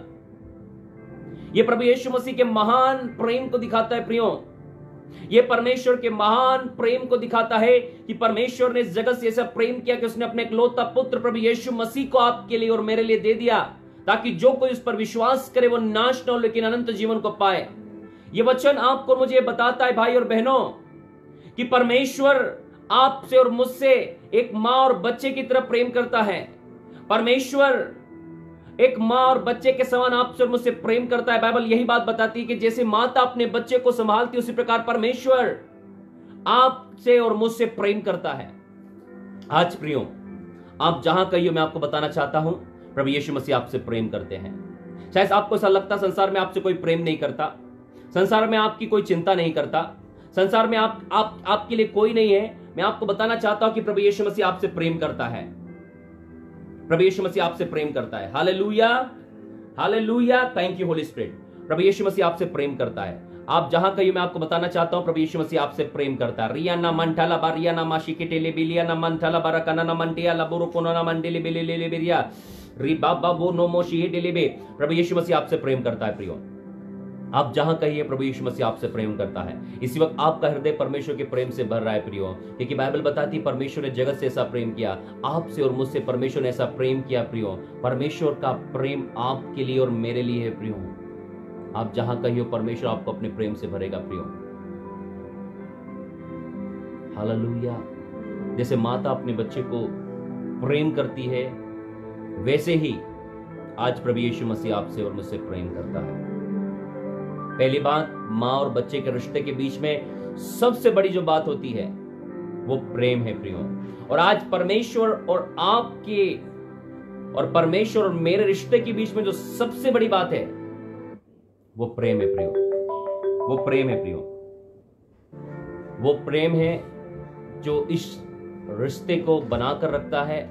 ये प्रभु यीशु मसीह के महान प्रेम को दिखाता है प्रियो। ये परमेश्वर के महान प्रेम को दिखाता है कि परमेश्वर ने इस जगत से ऐसा प्रेम किया कि उसने अपने इकलौता पुत्र प्रभु यीशु मसीह को आपके लिए और मेरे लिए दे दिया, ताकि जो कोई उस पर विश्वास करे वो नाश न हो लेकिन अनंत जीवन को पाए। ये वचन आपको मुझे बताता है भाई और बहनों कि परमेश्वर आपसे और मुझसे एक मां और बच्चे की तरह प्रेम करता है। परमेश्वर एक मां और बच्चे के समान आपसे और मुझसे प्रेम करता है। बाइबल यही बात बताती है कि जैसे माता अपने बच्चे को संभालती, उसी प्रकार परमेश्वर आपसे और मुझसे प्रेम करता है। आज प्रियो, आप जहां कहीं हो, मैं आपको बताना चाहता हूं प्रभु यीशु मसीह आपसे प्रेम करते हैं। शायद आपको ऐसा लगता संसार में आपसे कोई प्रेम नहीं करता, संसार में आपकी कोई चिंता नहीं करता, संसार में आप, आप आपके लिए कोई नहीं है। मैं आपको बताना चाहता हूं कि प्रभु यीशु मसीह आपसे प्रेम करता है। प्रभु यीशु मसीह आपसे प्रेम करता है। Hallelujah, hallelujah, thank you holy spirit. प्रभु यीशु मसीह आपसे प्रेम करता है। आप जहां कहीं, मैं आपको बताना चाहता हूं प्रभु यीशु मसीह आपसे प्रेम करता है। रिया ना मंठाला बारिया ना माशिकेटेले बिलिया ना मंठाला बारकाना ना मंटिया लबुरु कोना ना मंडेले बिलेले बिरिया री बाबा वो नो मोशी डेलेबे। प्रभु यीशु मसीह आपसे प्रेम करता है प्रियो। आप जहां कहिए प्रभु यीशु मसीह आपसे प्रेम करता है। इसी वक्त आपका हृदय परमेश्वर के प्रेम से भर रहा है प्रियो, क्योंकि बाइबल बताती है परमेश्वर ने जगत से ऐसा प्रेम किया, आपसे और मुझसे परमेश्वर ने ऐसा प्रेम किया प्रियो। परमेश्वर का प्रेम आपके लिए और मेरे लिए है प्रियो। आप जहां कहिए परमेश्वर आपको अपने प्रेम से भरेगा प्रियो। हालेलुया। जैसे माता अपने बच्चे को प्रेम करती है, वैसे ही आज प्रभु यीशु मसीह आपसे और मुझसे प्रेम करता है। पहली बात, माँ और बच्चे के रिश्ते के बीच में सबसे बड़ी जो बात होती है वो प्रेम है प्रियो। और आज परमेश्वर और आपके और परमेश्वर और मेरे रिश्ते के बीच में जो सबसे बड़ी बात है वो प्रेम है प्रियो, वो प्रेम है प्रियो, वो प्रेम है जो इस रिश्ते को बनाकर रखता है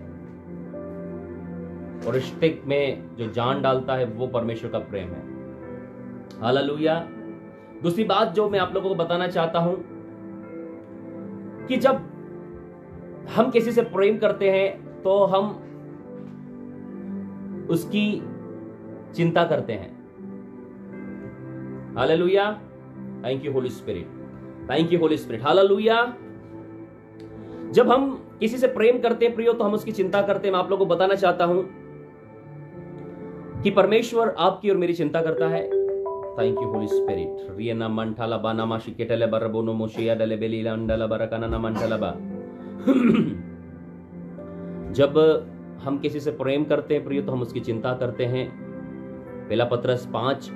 और रिश्ते में जो जान डालता है वो परमेश्वर का प्रेम है। हालेलुया। दूसरी बात जो मैं आप लोगों को बताना चाहता हूं कि जब हम किसी से प्रेम करते हैं तो हम उसकी चिंता करते हैं। हालेलुया। Thank you holy spirit, thank you holy spirit. हालेलुया। जब हम किसी से प्रेम करते हैं प्रियो तो हम उसकी चिंता करते हैं। मैं आप लोगों को बताना चाहता हूं कि परमेश्वर आपकी और मेरी चिंता करता है। Thank you holy spirit. रियना मंठाला बाना माशी केटले बरबोनो मोशिया डले बेलीला अंडला बरकाना मंठाला बा। जब हम किसी से प्रेम करते हैं प्रियो तो हम उसकी चिंता करते हैं। पहला पत्रस पांच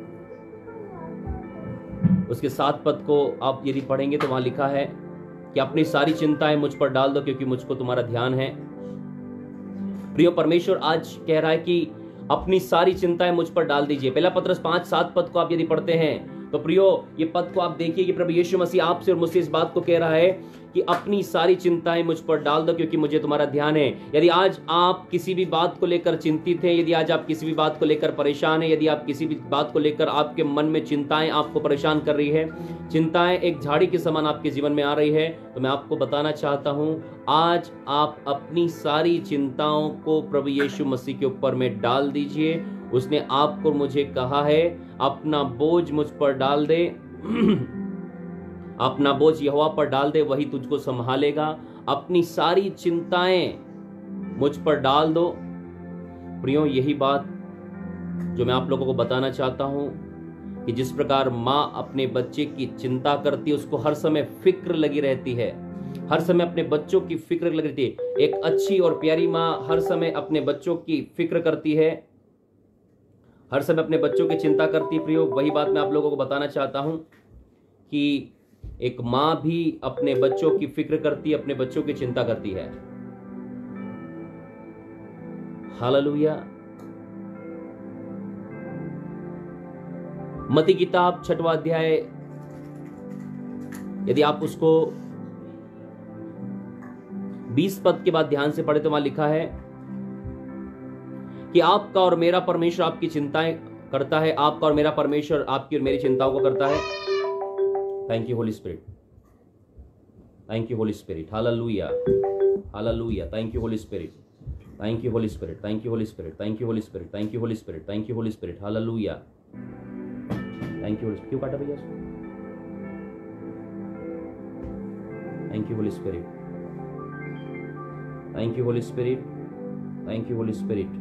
उसके सात पद को आप यदि पढ़ेंगे तो वहां लिखा है कि अपनी सारी चिंताएं मुझ पर डाल दो क्योंकि मुझको तुम्हारा ध्यान है। प्रियो, परमेश्वर आज कह रहा है कि अपनी सारी चिंताएं मुझ पर डाल दीजिए। पहला पत्रस पांच सात पद को आप यदि पढ़ते हैं तो प्रियो ये पद को आप देखिए कि प्रभु यीशु मसीह आपसे और मुझसे इस बात को कह रहा है कि अपनी सारी चिंताएं मुझ पर डाल दो क्योंकि मुझे तुम्हारा ध्यान है। यदि आज आप किसी भी बात को लेकर चिंतित हैं, यदि आज आप किसी भी बात को लेकर परेशान हैं, यदि आप किसी भी बात को लेकर आपके मन में चिंताएं आपको परेशान कर रही है, चिंताएं एक झाड़ी के समान आपके जीवन में आ रही है, तो मैं आपको बताना चाहता हूं आज आप अपनी सारी चिंताओं को प्रभु यीशु मसीह के ऊपर में डाल दीजिए। उसने आपको मुझे कहा है अपना बोझ मुझ पर डाल दे, अपना बोझ यहोवा पर डाल दे, वही तुझको संभालेगा। अपनी सारी चिंताएं मुझ पर डाल दो। प्रियो, यही बात जो मैं आप लोगों को बताना चाहता हूं कि जिस प्रकार माँ अपने बच्चे की चिंता करती है, उसको हर समय फिक्र लगी रहती है, हर समय अपने बच्चों की फिक्र लगी रहती है। एक अच्छी और प्यारी माँ हर समय अपने बच्चों की फिक्र करती है, हर समय अपने बच्चों की चिंता करती है। प्रियो, वही बात मैं आप लोगों को बताना चाहता हूं कि एक माँ भी अपने बच्चों की फिक्र करती है, अपने बच्चों की चिंता करती है। हालेलुया। मत्ती किताब छठवां अध्याय यदि आप उसको बीस पद के बाद ध्यान से पढ़े तो वहां लिखा है कि आपका और मेरा परमेश्वर आपकी चिंताएं करता है, आपका और मेरा परमेश्वर आपकी और मेरी चिंताओं को करता है। Thank you holy spirit, thank you holy spirit. Hallelujah, hallelujah. Thank you holy spirit, thank you holy spirit, thank you holy spirit, thank you holy spirit, thank you holy spirit, thank you holy spirit. हालेलुया, thank you. क्यों काटा भैया? Thank you holy spirit, thank you holy spirit, thank you holy spirit.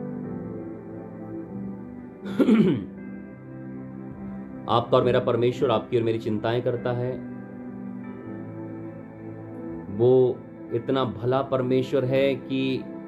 आपका और मेरा परमेश्वर आपकी और मेरी चिंताएं करता है। वो इतना भला परमेश्वर है कि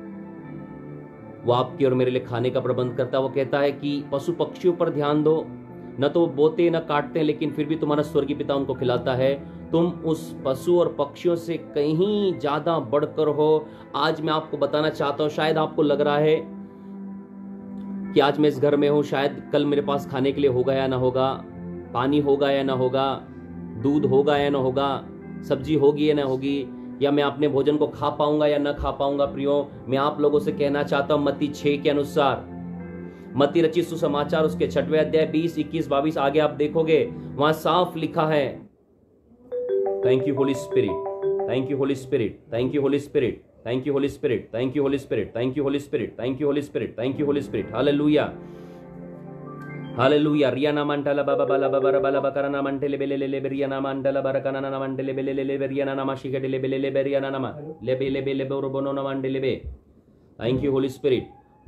वो आपके और मेरे लिए खाने का प्रबंध करता है। वो कहता है कि पशु पक्षियों पर ध्यान दो, न तो वो बोते न काटते हैं, लेकिन फिर भी तुम्हारा स्वर्गीय पिता उनको खिलाता है। तुम उस पशु और पक्षियों से कहीं ज्यादा बढ़कर हो। आज मैं आपको बताना चाहता हूं, शायद आपको लग रहा है कि आज मैं इस घर में हूं, शायद कल मेरे पास खाने के लिए होगा या ना होगा, पानी होगा या ना होगा, दूध होगा या ना होगा, सब्जी होगी या ना होगी, या मैं अपने भोजन को खा पाऊंगा या ना खा पाऊंगा। प्रियो, मैं आप लोगों से कहना चाहता हूं मत्ती छह के अनुसार, मत्ती रचित सुसमाचार उसके छठवें अध्याय बीस इक्कीस बाईस आगे आप देखोगे, वहां साफ लिखा है। Thank you holy spirit, thank you holy spirit, thank you holy spirit, thank you holy spirit, thank you holy spirit, thank you holy spirit, thank you holy spirit, thank you holy spirit. Hallelujah, hallelujah. रिया ना मंडला बाबा बाला बाबा बाला बकरा ना मंडले बेले ले बेरिया ना मंडला बरकना ना मंडले बेले ले बेरिया ना माशी के ले बेले ले बेरिया ना नमा ले बेले बेले बोरबोनो ना मंडले बे। Thank you holy spirit.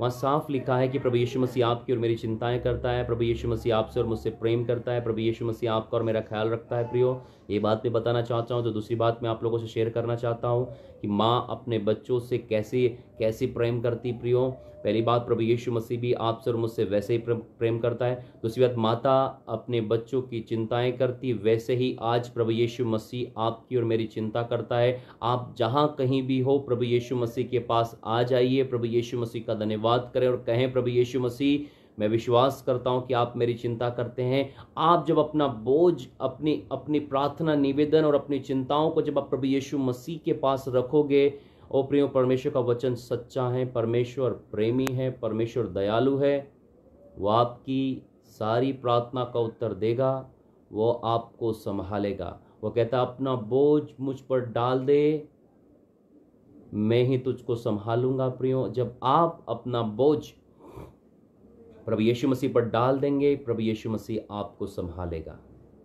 वहाँ साफ लिखा है कि प्रभु यीशु मसीह आपकी और मेरी चिंताएं करता है, प्रभु यीशु मसीह आपसे और मुझसे प्रेम करता है, प्रभु यीशु मसीह आपका और मेरा ख्याल रखता है। प्रियो, ये बात मैं बताना चाहता हूँ। तो दूसरी बात मैं आप लोगों से शेयर करना चाहता हूँ कि माँ अपने बच्चों से कैसे कैसे प्रेम करती। प्रियो, पहली बात, प्रभु यीशु मसीह भी आपसे और मुझसे वैसे ही प्रेम करता है। दूसरी बात, माता अपने बच्चों की चिंताएं करती, वैसे ही आज प्रभु यीशु मसीह आपकी और मेरी चिंता करता है। आप जहां कहीं भी हो, प्रभु यीशु मसीह के पास आ जाइए, प्रभु यीशु मसीह का धन्यवाद करें और कहें, प्रभु यीशु मसीह, मैं विश्वास करता हूं कि आप मेरी चिंता करते हैं। आप जब अपना बोझ, अपनी अपनी प्रार्थना, निवेदन और अपनी चिंताओं को जब आप प्रभु यीशु मसीह के पास रखोगे, ओ प्रियो, परमेश्वर का वचन सच्चा है, परमेश्वर प्रेमी है, परमेश्वर दयालु है। वो आपकी सारी प्रार्थना का उत्तर देगा, वो आपको संभालेगा। वो कहता है, अपना बोझ मुझ पर डाल दे, मैं ही तुझको संभालूंगा। प्रियो, जब आप अपना बोझ प्रभु यीशु मसीह पर डाल देंगे, प्रभु यीशु मसीह आपको संभालेगा।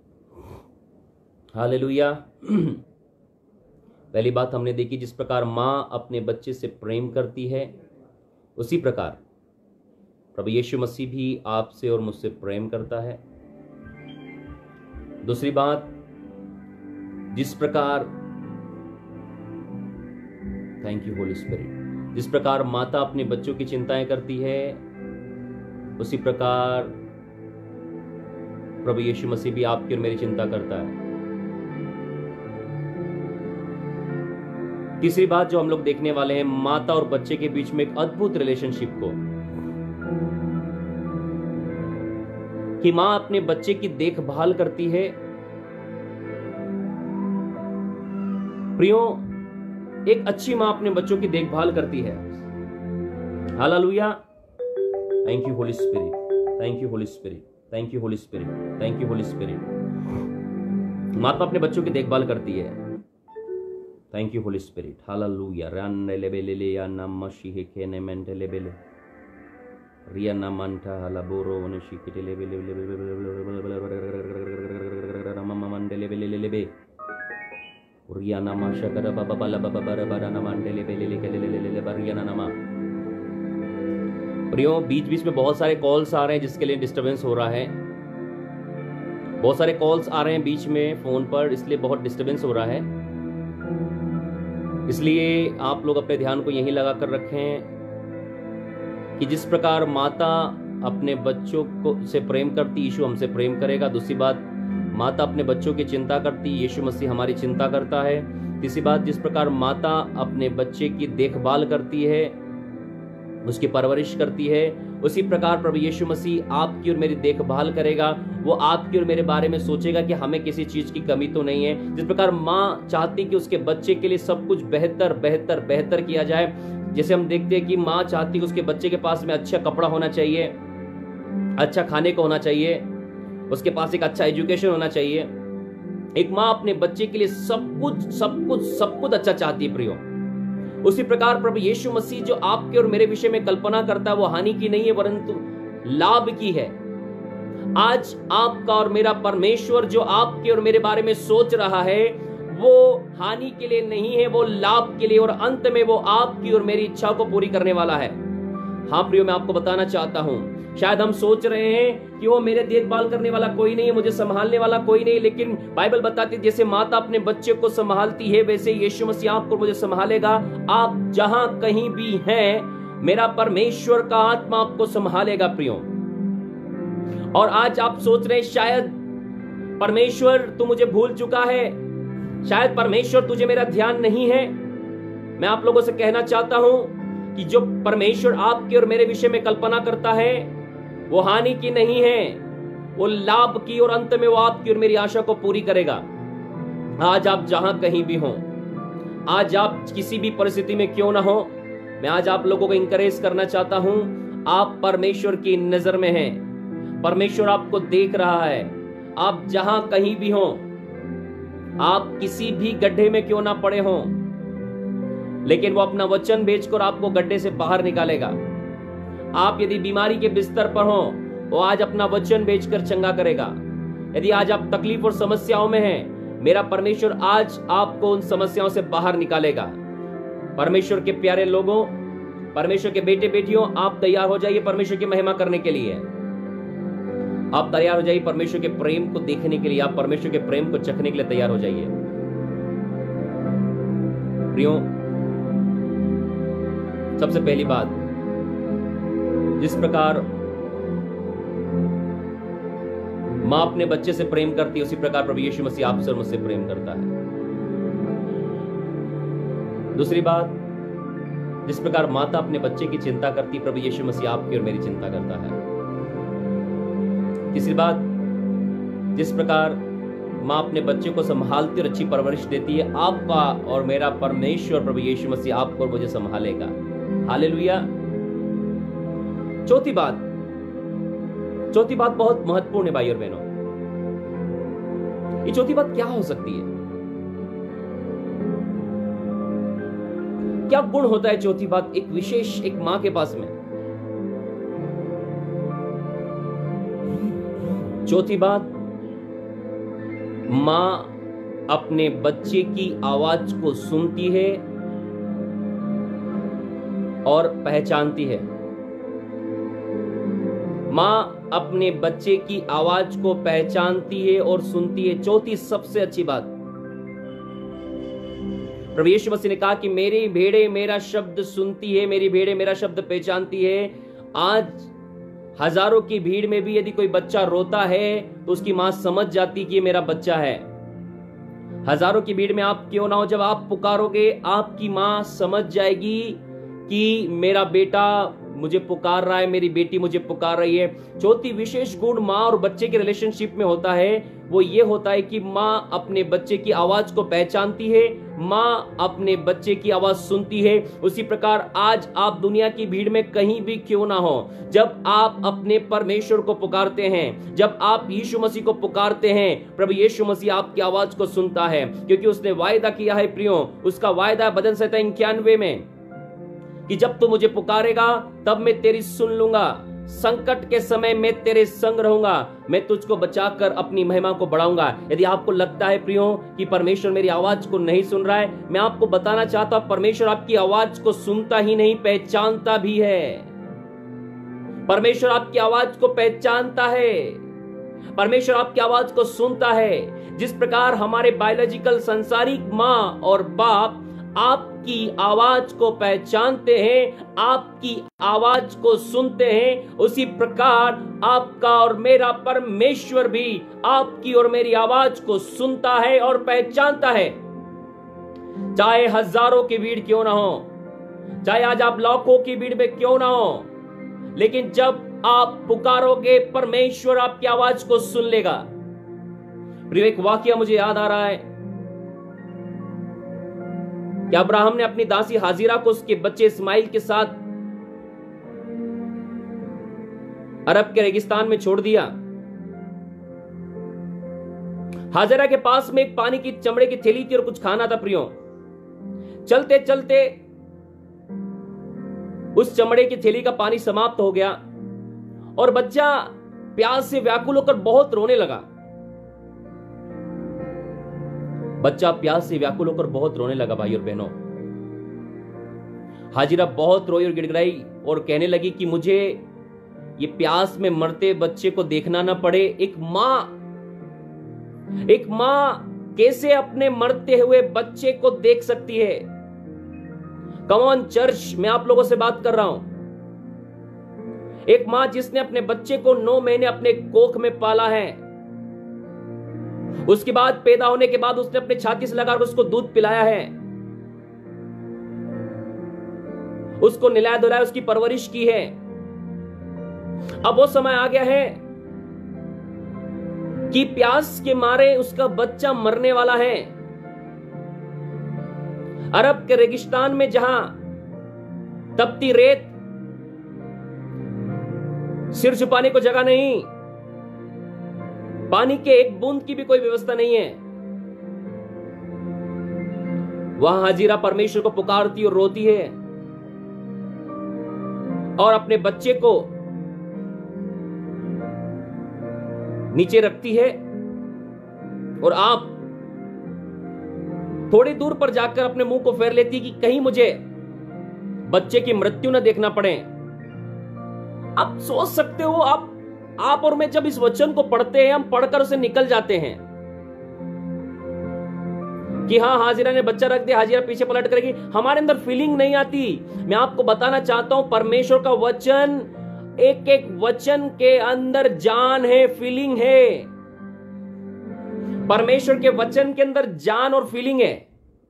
हालेलुया। पहली बात हमने देखी, जिस प्रकार माँ अपने बच्चे से प्रेम करती है, उसी प्रकार प्रभु यीशु मसीह भी आपसे और मुझसे प्रेम करता है। दूसरी बात, जिस प्रकार, थैंक यू होली स्पिरिट, जिस प्रकार माता अपने बच्चों की चिंताएं करती है, उसी प्रकार प्रभु यीशु मसीह भी आपकी और मेरी चिंता करता है। तीसरी बात जो हम लोग देखने वाले हैं, माता और बच्चे के बीच में एक अद्भुत रिलेशनशिप को, कि मां अपने बच्चे की देखभाल करती है। प्रियो, एक अच्छी मां अपने बच्चों की देखभाल करती है। Hallelujah. Thank you holy spirit, thank you holy spirit, thank you holy spirit, thank you holy spirit. माता अपने बच्चों की देखभाल करती है। Thank you holy spirit. Hallelujah. रन लेबे ले ले या नाम मशीहे के ने मेंटे लेबे ले रिया नामंटा हलाबोरो ने शिकिटे लेबे ले रामा मंडे लेबे ले लेबे रिया नामा शकरा बाबा बाला बाबा बारा बारा नामंडे लेबे ले ले ले ले ले बरिया नामा। प्रियो, बीच बीच में बहुत सारे कॉल्स आ रहे हैं जिसके लिए डिस्टरबेंस हो रहा है। बहुत सारे कॉल्स आ रहे हैं बीच में फोन पर, इसलिए बहुत डिस्टरबेंस हो रहा है। इसलिए आप लोग अपने ध्यान को यहीं लगा कर रखें कि जिस प्रकार माता अपने बच्चों को से प्रेम करती, यीशु हमसे प्रेम करेगा। दूसरी बात, माता अपने बच्चों की चिंता करती, यीशु मसीह हमारी चिंता करता है। तीसरी बात, जिस प्रकार माता अपने बच्चे की देखभाल करती है, उसकी परवरिश करती है, उसी प्रकार प्रभु यीशु मसीह आपकी और मेरी देखभाल करेगा। वो आपकी और मेरे बारे में सोचेगा कि हमें किसी चीज की कमी तो नहीं है। जिस प्रकार माँ चाहती कि उसके बच्चे के लिए सब कुछ बेहतर बेहतर बेहतर किया जाए, जैसे हम देखते हैं कि माँ चाहती कि उसके बच्चे के पास में अच्छा कपड़ा होना चाहिए, अच्छा खाने को होना चाहिए, उसके पास एक अच्छा एजुकेशन होना चाहिए। एक माँ अपने बच्चे के लिए सब कुछ सब कुछ सब कुछ अच्छा चाहती है। प्रियो, उसी प्रकार प्रभु यीशु मसीह जो आपके और मेरे विषय में कल्पना करता है, वो हानि की नहीं है परंतु लाभ की है। आज आपका और मेरा परमेश्वर जो आपके और मेरे बारे में सोच रहा है, वो हानि के लिए नहीं है, वो लाभ के लिए, और अंत में वो आपकी और मेरी इच्छा को पूरी करने वाला है। हाँ प्रियो, मैं आपको बताना चाहता हूं, शायद हम सोच रहे हैं कि वो मेरे देखभाल करने वाला कोई नहीं है, मुझे संभालने वाला कोई नहीं, लेकिन बाइबल बताती है जैसे माता अपने बच्चे को संभालती है, वैसे यीशु मसीह आपको मुझे संभालेगा। आप जहां कहीं भी हैं, मेरा परमेश्वर का आत्मा आपको संभालेगा। प्रियो, और आज आप सोच रहे हैं शायद परमेश्वर तू मुझे भूल चुका है, शायद परमेश्वर तुझे मेरा ध्यान नहीं है। मैं आप लोगों से कहना चाहता हूं कि जो परमेश्वर आपके और मेरे विषय में कल्पना करता है, वो हानि की नहीं है, वो लाभ की, और अंत में वो आपकी और मेरी आशा को पूरी करेगा। आज आप जहां कहीं भी हो, आज आप किसी भी परिस्थिति में क्यों ना हो, मैं आज आप लोगों को इंकरेज करना चाहता हूं, आप परमेश्वर की नजर में हैं, परमेश्वर आपको देख रहा है। आप जहां कहीं भी हो, आप किसी भी गड्ढे में क्यों ना पड़े हो, लेकिन वो अपना वचन भेजकर आपको गड्ढे से बाहर निकालेगा। आप यदि बीमारी के बिस्तर पर हो, वो आज अपना वचन भेजकर चंगा करेगा। यदि आज आप तकलीफ और समस्याओं में हैं, मेरा परमेश्वर आज आपको उन समस्याओं से बाहर निकालेगा। परमेश्वर के प्यारे लोगों, परमेश्वर के बेटे बेटियों, आप तैयार हो जाइए परमेश्वर की महिमा करने के लिए। आप तैयार हो जाइए परमेश्वर के प्रेम को देखने के लिए। आप परमेश्वर के प्रेम को चखने के लिए तैयार हो जाइए। प्रियो, सबसे पहली बात, जिस प्रकार मां अपने बच्चे से प्रेम करती है, उसी प्रकार प्रभु यीशु मसीह आपसे और मुझसे प्रेम करता है। दूसरी बात, जिस प्रकार माता अपने बच्चे की चिंता करती, प्रभु यीशु मसीह आपकी और मेरी चिंता करता है। तीसरी बात, जिस प्रकार मां अपने बच्चे को संभालती और अच्छी परवरिश देती है, आपका और मेरा परमेश्वर प्रभु यीशु मसीह आपको और मुझे संभालेगा। हालेलुया। चौथी बात, चौथी बात बहुत महत्वपूर्ण है भाई और बहनों। ये चौथी बात क्या हो सकती है? क्या गुण होता है चौथी बात एक विशेष एक मां के पास में? चौथी बात, मां अपने बच्चे की आवाज को सुनती है और पहचानती है। मां अपने बच्चे की आवाज को पहचानती है और सुनती है। चौथी सबसे अच्छी बात, प्रभु यीशु मसीह ने कहा कि मेरी भेड़े मेरा शब्द सुनती है, मेरी भेड़े मेरा शब्द पहचानती है। आज हजारों की भीड़ में भी यदि कोई बच्चा रोता है तो उसकी मां समझ जाती कि ये मेरा बच्चा है। हजारों की भीड़ में आप क्यों ना हो, जब आप पुकारोगे आपकी मां समझ जाएगी कि मेरा बेटा मुझे पुकार रहा है, मेरी बेटी मुझे पुकार रही है। चौथी विशेष गुण मां और बच्चे के रिलेशनशिप में होता है, वो ये होता है कि मां अपने बच्चे की आवाज को पहचानती है, मां अपने बच्चे की आवाज सुनती है। उसी प्रकार आज आप दुनिया की भीड़ में कहीं भी क्यों ना हो, जब आप अपने परमेश्वर को पुकारते हैं, जब आप यीशु मसीह को पुकारते हैं, प्रभु यीशु मसीह आपकी आवाज को सुनता है, क्योंकि उसने वायदा किया है प्रियो, उसका वायदा भजन संहिता इक्यानवे में कि जब तू मुझे पुकारेगा तब मैं तेरी सुन लूंगा, संकट के समय मैं तेरे संग रहूंगा, मैं तुझको बचाकर अपनी महिमा को बढ़ाऊंगा। यदि आपको लगता है प्रियो कि परमेश्वर मेरी आवाज को नहीं सुन रहा है, मैं आपको बताना चाहता हूं परमेश्वर आपकी आवाज को सुनता ही नहीं, पहचानता भी है। परमेश्वर आपकी आवाज को पहचानता है, परमेश्वर आपकी आवाज को सुनता है। जिस प्रकार हमारे बायोलॉजिकल संसारिक मां और बाप आपकी आवाज को पहचानते हैं, आपकी आवाज को सुनते हैं, उसी प्रकार आपका और मेरा परमेश्वर भी आपकी और मेरी आवाज को सुनता है और पहचानता है। चाहे हजारों की भीड़ क्यों ना हो, चाहे आज आप लाखों की भीड़ में क्यों ना हो, लेकिन जब आप पुकारोगे परमेश्वर आपकी आवाज को सुन लेगा। प्रिय, एक वाकया मुझे याद आ रहा है कि अब्राहम ने अपनी दासी हाजिरा को उसके बच्चे इस्माइल के साथ अरब के रेगिस्तान में छोड़ दिया। हाजिरा के पास में एक पानी की चमड़े की थैली थी और कुछ खाना था। प्रियो, चलते चलते उस चमड़े की थैली का पानी समाप्त हो गया और बच्चा प्यास से व्याकुल होकर बहुत रोने लगा। बच्चा प्यास से व्याकुल होकर बहुत रोने लगा। भाई और बहनों, हाजिरा बहुत रोई और गिड़गिड़ाई और कहने लगी कि मुझे ये प्यास में मरते बच्चे को देखना ना पड़े। एक मां एक मां कैसे अपने मरते हुए बच्चे को देख सकती है? कम ऑन चर्च, मैं आप लोगों से बात कर रहा हूं। एक मां जिसने अपने बच्चे को नौ महीने अपने कोख में पाला है, उसके बाद पैदा होने के बाद उसने अपने छाती से लगाकर उसको दूध पिलाया है, उसको निलाया धुलाया, उसकी परवरिश की है। अब वो समय आ गया है कि प्यास के मारे उसका बच्चा मरने वाला है। अरब के रेगिस्तान में जहां तपती रेत, सिर छुपाने को जगह नहीं, पानी के एक बूंद की भी कोई व्यवस्था नहीं है, वहां हाजिरा परमेश्वर को पुकारती और रोती है और अपने बच्चे को नीचे रखती है। और आप थोड़ी दूर पर जाकर अपने मुंह को फेर लेती कि कहीं मुझे बच्चे की मृत्यु न देखना पड़े। आप सोच सकते हो, आप आप और मैं जब इस वचन को पढ़ते हैं, हम पढ़कर उसे निकल जाते हैं कि हाँ हाजिरा ने बच्चा रख दिया, हाजिरा पीछे पलट करेगी, हमारे अंदर फीलिंग नहीं आती। मैं आपको बताना चाहता हूं, परमेश्वर का वचन, एक एक वचन के अंदर जान है, फीलिंग है। परमेश्वर के वचन के अंदर जान और फीलिंग है।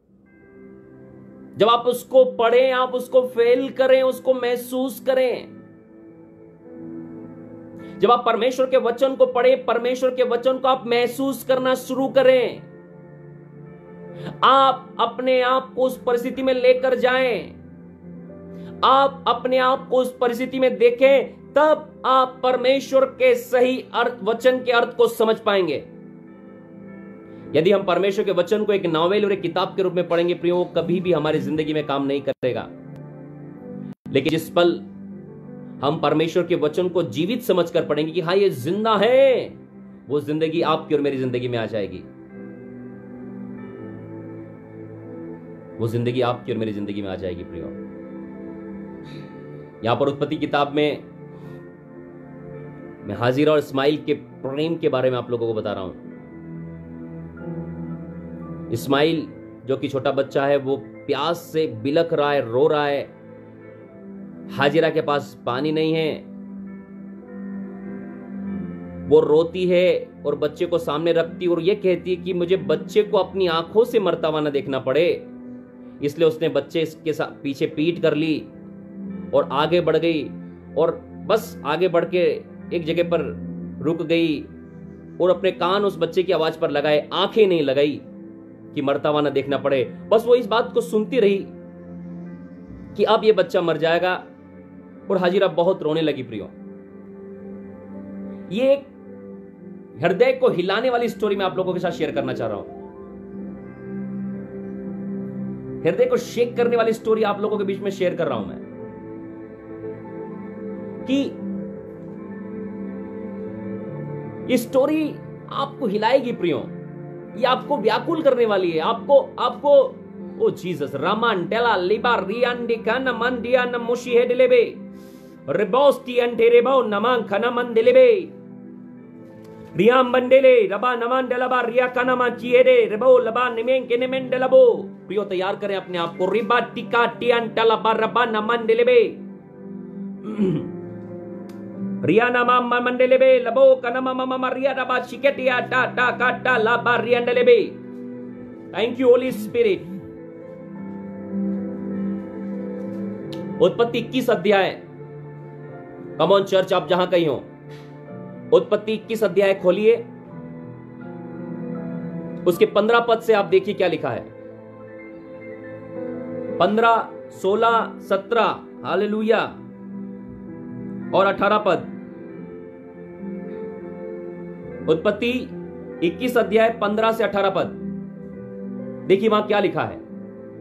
जब आप उसको पढ़ें, आप उसको फेल करें, उसको महसूस करें। जब आप परमेश्वर के वचन को पढ़ें, परमेश्वर के वचन को आप महसूस करना शुरू करें, आप अपने आप को उस परिस्थिति में लेकर जाएं, आप अपने आप को उस परिस्थिति में देखें, तब आप परमेश्वर के सही अर्थ, वचन के अर्थ को समझ पाएंगे। यदि हम परमेश्वर के वचन को एक नॉवेल और एक किताब के रूप में पढ़ेंगे प्रियो, वो कभी भी हमारी जिंदगी में काम नहीं करेगा। लेकिन जिस पल हम परमेश्वर के वचन को जीवित समझकर पढ़ेंगे कि हाँ ये जिंदा है, वो जिंदगी आपकी और मेरी जिंदगी में आ जाएगी। वो जिंदगी आपकी और मेरी जिंदगी में आ जाएगी प्रियो। यहां पर उत्पत्ति किताब में मैं हाजिरा और इस्माइल के प्रेम के बारे में आप लोगों को बता रहा हूं। इस्माइल जो कि छोटा बच्चा है, वो प्यास से बिलख रहा है, रो रहा है। हाजिरा के पास पानी नहीं है, वो रोती है और बच्चे को सामने रखती और ये कहती है कि मुझे बच्चे को अपनी आंखों से मरता हुआ ना देखना पड़े, इसलिए उसने बच्चे के साथ पीछे पीठ कर ली और आगे बढ़ गई। और बस आगे बढ़ के एक जगह पर रुक गई और अपने कान उस बच्चे की आवाज पर लगाए, आंखें नहीं लगाई कि मरता हुआ ना देखना पड़े। बस वो इस बात को सुनती रही कि अब ये बच्चा मर जाएगा, और हाजिरा बहुत रोने लगी प्रियो। ये एक हृदय को हिलाने वाली स्टोरी मैं आप लोगों के साथ शेयर करना चाह रहा हूं। हृदय को शेक करने वाली स्टोरी आप लोगों के बीच में शेयर कर रहा हूं मैं, कि ये स्टोरी आपको हिलाएगी प्रियो, ये आपको व्याकुल करने वाली है। आपको आपको ओ जीसस रामान टेला लिबा रियांडी काना मंडिया न मुशी हेडलेबे रिबोस्टी अंटेरेबो नमान खना मंदलेबे रियाम बंडेले रबा नमान डलबा रिया काना मा चीहेडे रिबो लबा निमें के निमें डलबो। प्रियो तैयार करें अपने आप को। रिबा टिका टियान टलबा रबा नमान डलेबे रिया नमा मंडलेबे लबो कनमा ममा रिया रबा शिकेटिया टा टा काटा लाबा रियांडलेबे। Thank you holy spirit. उत्पत्ति इक्कीस अध्याय, कम ऑन चर्च आप जहां कहीं हो, उत्पत्ति इक्कीस अध्याय खोलिए, उसके पंद्रह पद से आप देखिए क्या लिखा है। पंद्रह, सोलह, सत्रह, हालेलुया, और अठारह पद। उत्पत्ति इक्कीस अध्याय पंद्रह से अठारह पद देखिए वहां क्या लिखा है।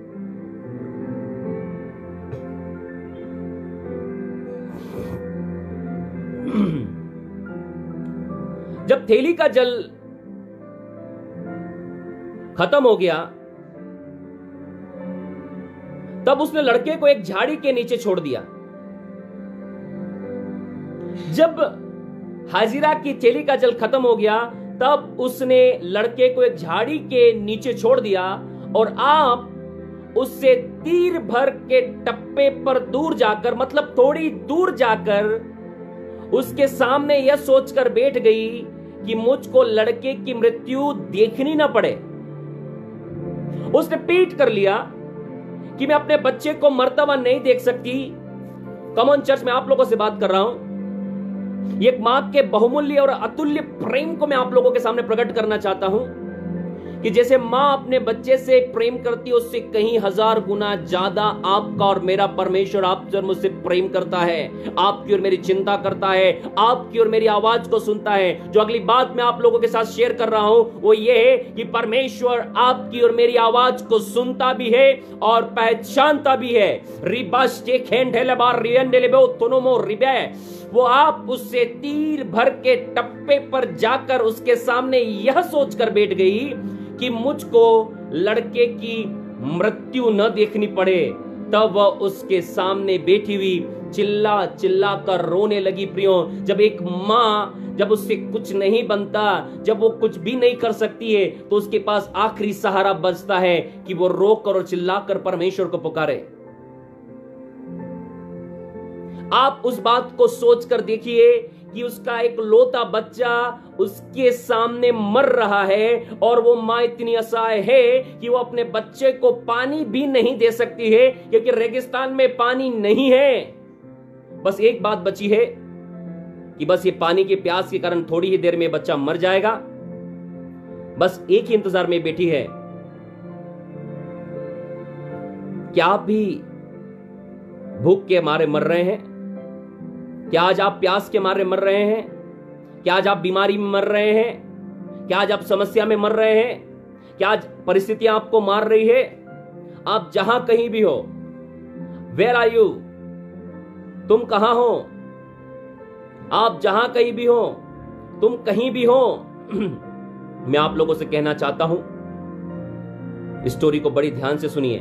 जब थैली का जल खत्म हो गया, तब उसने लड़के को एक झाड़ी के नीचे छोड़ दिया। जब हाजिरा की थैली का जल खत्म हो गया, तब उसने लड़के को एक झाड़ी के नीचे छोड़ दिया और आप उससे तीर भर के टप्पे पर दूर जाकर, मतलब थोड़ी दूर जाकर, उसके सामने यह सोचकर बैठ गई कि मुझको लड़के की मृत्यु देखनी ना पड़े। उसने पीठ कर लिया कि मैं अपने बच्चे को मरता हुआ नहीं देख सकती। कॉमन चर्च में आप लोगों से बात कर रहा हूं। एक मां के बहुमूल्य और अतुल्य प्रेम को मैं आप लोगों के सामने प्रकट करना चाहता हूं कि जैसे मां अपने बच्चे से प्रेम करती है, उससे कहीं हजार गुना ज्यादा आपका और मेरा परमेश्वर आपसे और मुझसे प्रेम करता है, आपकी और मेरी चिंता करता है, आपकी और मेरी आवाज को सुनता है। जो अगली बात मैं आप लोगों के साथ शेयर कर रहा हूं वो ये है कि परमेश्वर आपकी और मेरी आवाज को सुनता भी है और पहचानता भी है। रिबाश के खेंडेलेबार रियंडेलेबो तोनोमो रिबे, वो आप उससे तीर भर के टप्पे पर जाकर उसके सामने यह सोचकर बैठ गई कि मुझको लड़के की मृत्यु न देखनी पड़े। तब वह उसके सामने बैठी हुई चिल्ला चिल्ला कर रोने लगी। प्रियो, जब एक माँ, जब उससे कुछ नहीं बनता, जब वो कुछ भी नहीं कर सकती है, तो उसके पास आखिरी सहारा बचता है कि वो रो कर और चिल्ला कर परमेश्वर को पुकारे। आप उस बात को सोच कर देखिए कि उसका एक लौता बच्चा उसके सामने मर रहा है और वो मां इतनी असहाय है कि वो अपने बच्चे को पानी भी नहीं दे सकती है, क्योंकि रेगिस्तान में पानी नहीं है। बस एक बात बची है कि बस ये पानी के प्यास के कारण थोड़ी ही देर में बच्चा मर जाएगा। बस एक ही इंतजार में बैठी है। क्या आप भी भूख के मारे मर रहे हैं? क्या आज आप प्यास के मारे मर रहे हैं? क्या आज आप बीमारी में मर रहे हैं? क्या आज आप समस्या में मर रहे हैं? क्या आज परिस्थितियां आपको मार रही है? आप जहां कहीं भी हो, वेयर आर यू? तुम कहां हो? आप जहां कहीं भी हो, तुम कहीं भी हो, मैं आप लोगों से कहना चाहता हूं, स्टोरी को बड़ी ध्यान से सुनिए।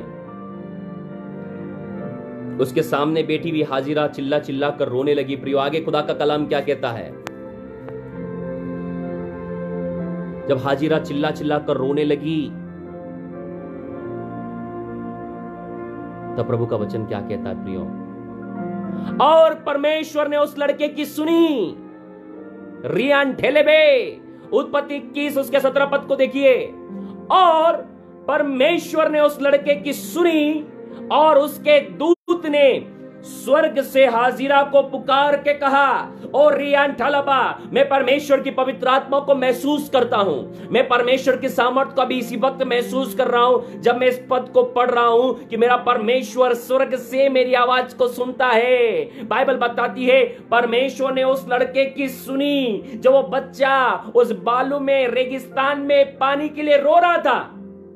उसके सामने बैठी हुई हाजिरा चिल्ला चिल्ला कर रोने लगी। प्रियो, आगे खुदा का कलाम क्या कहता है? जब हाजिरा चिल्ला चिल्ला कर रोने लगी, तब प्रभु का वचन क्या कहता है प्रियो? और परमेश्वर ने उस लड़के की सुनी। रियान ठेलेबे, उत्पत्ति इक्कीस उसके सत्रह पद को देखिए। और परमेश्वर ने उस लड़के की सुनी और उसके दूत ने स्वर्ग से हाजिरा को पुकार के कहा, ओ रियान ठलबा, मैं परमेश्वर की पवित्र आत्मा को महसूस करता हूं। मैं परमेश्वर की सामर्थ को अभी इसी वक्त महसूस कर रहा हूं जब मैं इस पद को पढ़ रहा हूं कि मेरा परमेश्वर स्वर्ग से मेरी आवाज को सुनता है। बाइबल बताती है परमेश्वर ने उस लड़के की सुनी, जो वो बच्चा उस बालू में रेगिस्तान में पानी के लिए रो रहा था।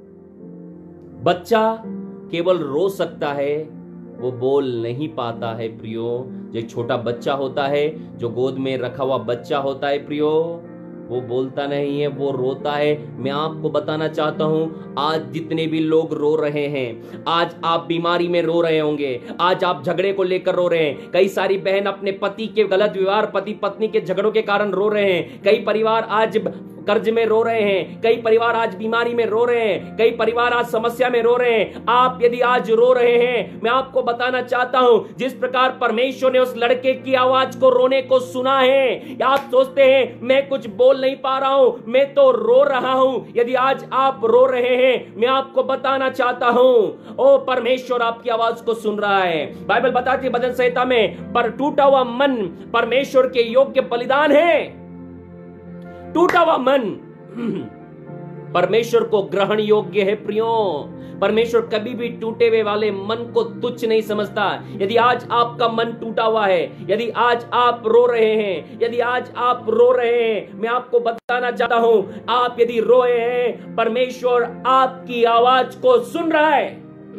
बच्चा केवल रो सकता है, वो बोल नहीं पाता है प्रियो। जो एक छोटा बच्चा होता है, जो गोद में रखा हुआ बच्चा होता है प्रियो, वो बोलता नहीं है, वो रोता है। मैं आपको बताना चाहता हूं, आज जितने भी लोग रो रहे हैं, आज आप बीमारी में रो रहे होंगे, आज आप झगड़े को लेकर रो रहे हैं। कई सारी बहन अपने पति के गलत व्यवहार, पति पत्नी के झगड़ों के कारण रो रहे हैं। कई परिवार आज कर्ज में रो रहे हैं, कई परिवार आज बीमारी में रो रहे हैं, कई परिवार आज समस्या में रो रहे हैं। आप यदि आज रो रहे हैं, मैं आपको बताना चाहता हूं, जिस प्रकार परमेश्वर ने उस लड़के की आवाज को रोने को सुना है, आप सोचते हैं मैं कुछ बोल नहीं पा रहा हूं, मैं तो रो रहा हूं। यदि आज आप रो रहे हैं, मैं आपको बताना चाहता हूं, ओ परमेश्वर आपकी आवाज को सुन रहा है। बाइबल बताती है भजन संहिता में, पर टूटा हुआ मन परमेश्वर के योग्य बलिदान है। टूटा हुआ मन परमेश्वर को ग्रहण योग्य है प्रियो। परमेश्वर कभी भी टूटे हुए वाले मन को तुच्छ नहीं समझता। यदि आज आपका मन टूटा हुआ है, यदि आज आप रो रहे हैं, यदि आज आप रो रहे हैं, मैं आपको बताना चाहता हूं, आप यदि रोए हैं, परमेश्वर आपकी आवाज को सुन रहा है।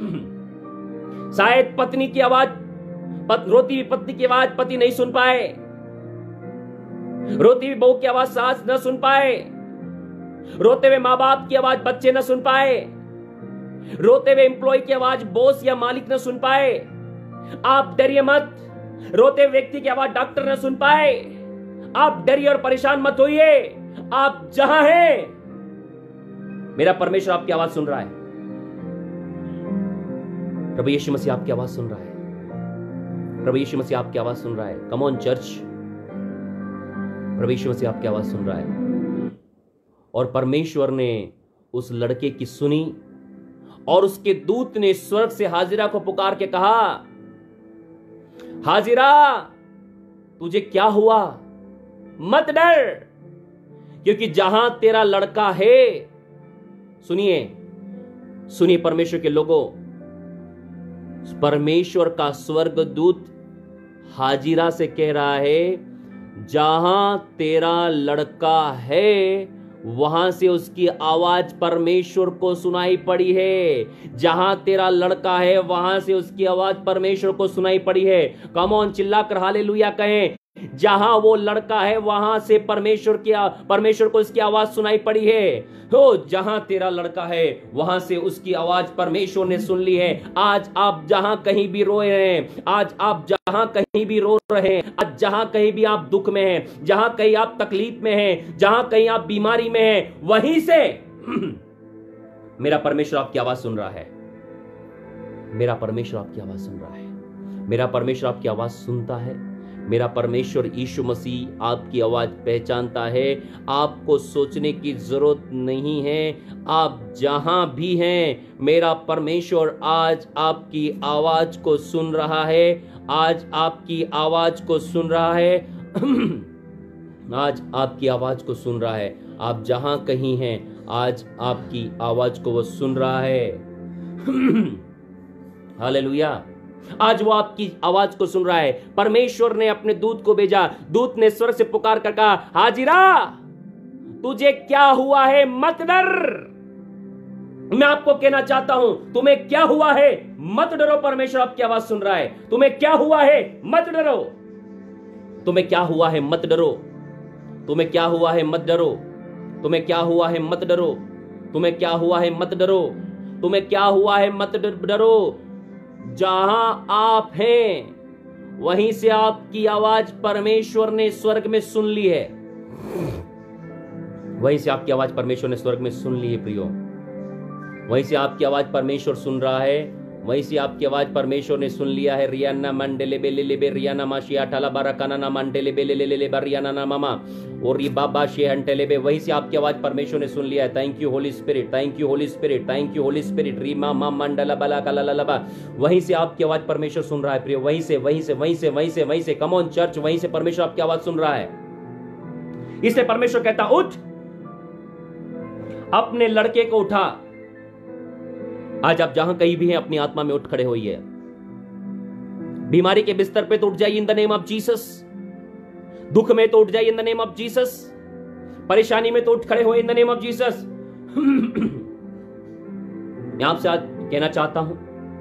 शायद पत्नी की आवाज, पत, रोती हुई पत्नी की आवाज पति नहीं सुन पाए, रोती हुई बहू की आवाज सास न सुन पाए, रोते हुए मां बाप की आवाज बच्चे न सुन पाए, रोते हुए एम्प्लॉय की आवाज बॉस या मालिक न सुन पाए। आप डरिए मत, रोते हुए व्यक्ति की आवाज डॉक्टर न सुन पाए। आप डरिए और परेशान मत होइए। आप जहां हैं, मेरा परमेश्वर आपकी आवाज सुन रहा है। प्रभु यीशु मसीह आपकी आवाज सुन रहा है। प्रभु यीशु मसीह आपकी आवाज सुन रहा है। कम ऑन चर्च, प्रभु यीशु मसीह आपकी आवाज सुन रहा है। और परमेश्वर ने उस लड़के की सुनी और उसके दूत ने स्वर्ग से हाजिरा को पुकार के कहा, हाजिरा तुझे क्या हुआ? मत डर, क्योंकि जहां तेरा लड़का है, सुनिए सुनिए परमेश्वर के लोगों, परमेश्वर का स्वर्गदूत हाजिरा से कह रहा है, जहां तेरा लड़का है, वहां से उसकी आवाज परमेश्वर को सुनाई पड़ी है। जहां तेरा लड़का है, वहां से उसकी आवाज परमेश्वर को सुनाई पड़ी है। कम ऑन, चिल्ला कर हालेलुया कहें। जहां वो लड़का है वहां से परमेश्वर की परमेश्वर को इसकी आवाज सुनाई पड़ी है। हो जहां तेरा लड़का है वहां से उसकी आवाज परमेश्वर ने सुन ली है। आज आप जहां कहीं भी रो रहे हैं, आज आप जहां कहीं भी रो रहे हैं, आज जहां कहीं भी आप दुख में हैं, जहां कहीं आप तकलीफ में हैं, जहां कहीं आप बीमारी में हैं, वहीं से मेरा परमेश्वर आपकी आवाज सुन रहा है। मेरा परमेश्वर आपकी आवाज सुन रहा है। मेरा परमेश्वर आपकी आवाज सुनता है। मेरा परमेश्वर यीशु मसीह आपकी आवाज पहचानता है। आपको सोचने की जरूरत नहीं है। आप जहां भी हैं, मेरा परमेश्वर आज आपकी आवाज को सुन रहा है। आज आपकी आवाज को सुन रहा है। आज आपकी आवाज को सुन रहा है। आप जहां कहीं हैं, आज आपकी आवाज को वो सुन रहा है। हालेलुया। आज वो आपकी आवाज को सुन रहा है। परमेश्वर ने अपने दूत को भेजा। दूत ने स्वर्ग से पुकार कर कहा, हाजिरा तुझे क्या हुआ है, मत डर। मैं आपको कहना चाहता हूं, तुम्हें क्या हुआ है, मत डरो। परमेश्वर आपकी आवाज सुन रहा है। तुम्हें क्या हुआ है, मत डरो। तुम्हें क्या हुआ है, मत डरो। तुम्हें क्या हुआ है, मत डरो। तुम्हें क्या हुआ है, मत डरो। तुम्हें क्या हुआ है, मत डरो। तुम्हें क्या हुआ है, मत डरो। जहां आप हैं वहीं से आपकी आवाज परमेश्वर ने स्वर्ग में सुन ली है। वहीं से आपकी आवाज परमेश्वर ने स्वर्ग में सुन ली है प्रियो। वहीं से आपकी आवाज परमेश्वर सुन रहा है। वहीं से आपकी आवाज परमेश्वर ने सुन लिया है। रियाना मंडेले बेले ले बे रियाना माशिया ठाला बारा काना मंडेले बेले ले ले ले बरियाना ना मामा और री बाबा शे अंटेले बे। वहीं से आपकी आवाज परमेश्वर ने सुन लिया है। Thank you holy spirit, thank you holy spirit, thank you holy spirit. री मा मा मंडला बला काला लबा। वहीं से आपकी आवाज परमेश्वर सुन रहा है प्रियो। वहीं से वहीं से वहीं से वहीं से वहीं से कम ऑन चर्च, वहीं से परमेश्वर आपकी आवाज सुन रहा है। इसलिए परमेश्वर कहता, उठ, अपने लड़के को उठा। आज आप जहां कहीं भी हैं, अपनी आत्मा में उठ खड़े होइए। बीमारी के बिस्तर पे तो उठ जाइए in the name of Jesus. दुख में तो उठ जाइए in the name of Jesus. परेशानी में तो उठ खड़े हो in the name of Jesus. मैं आपसे आज कहना चाहता हूं,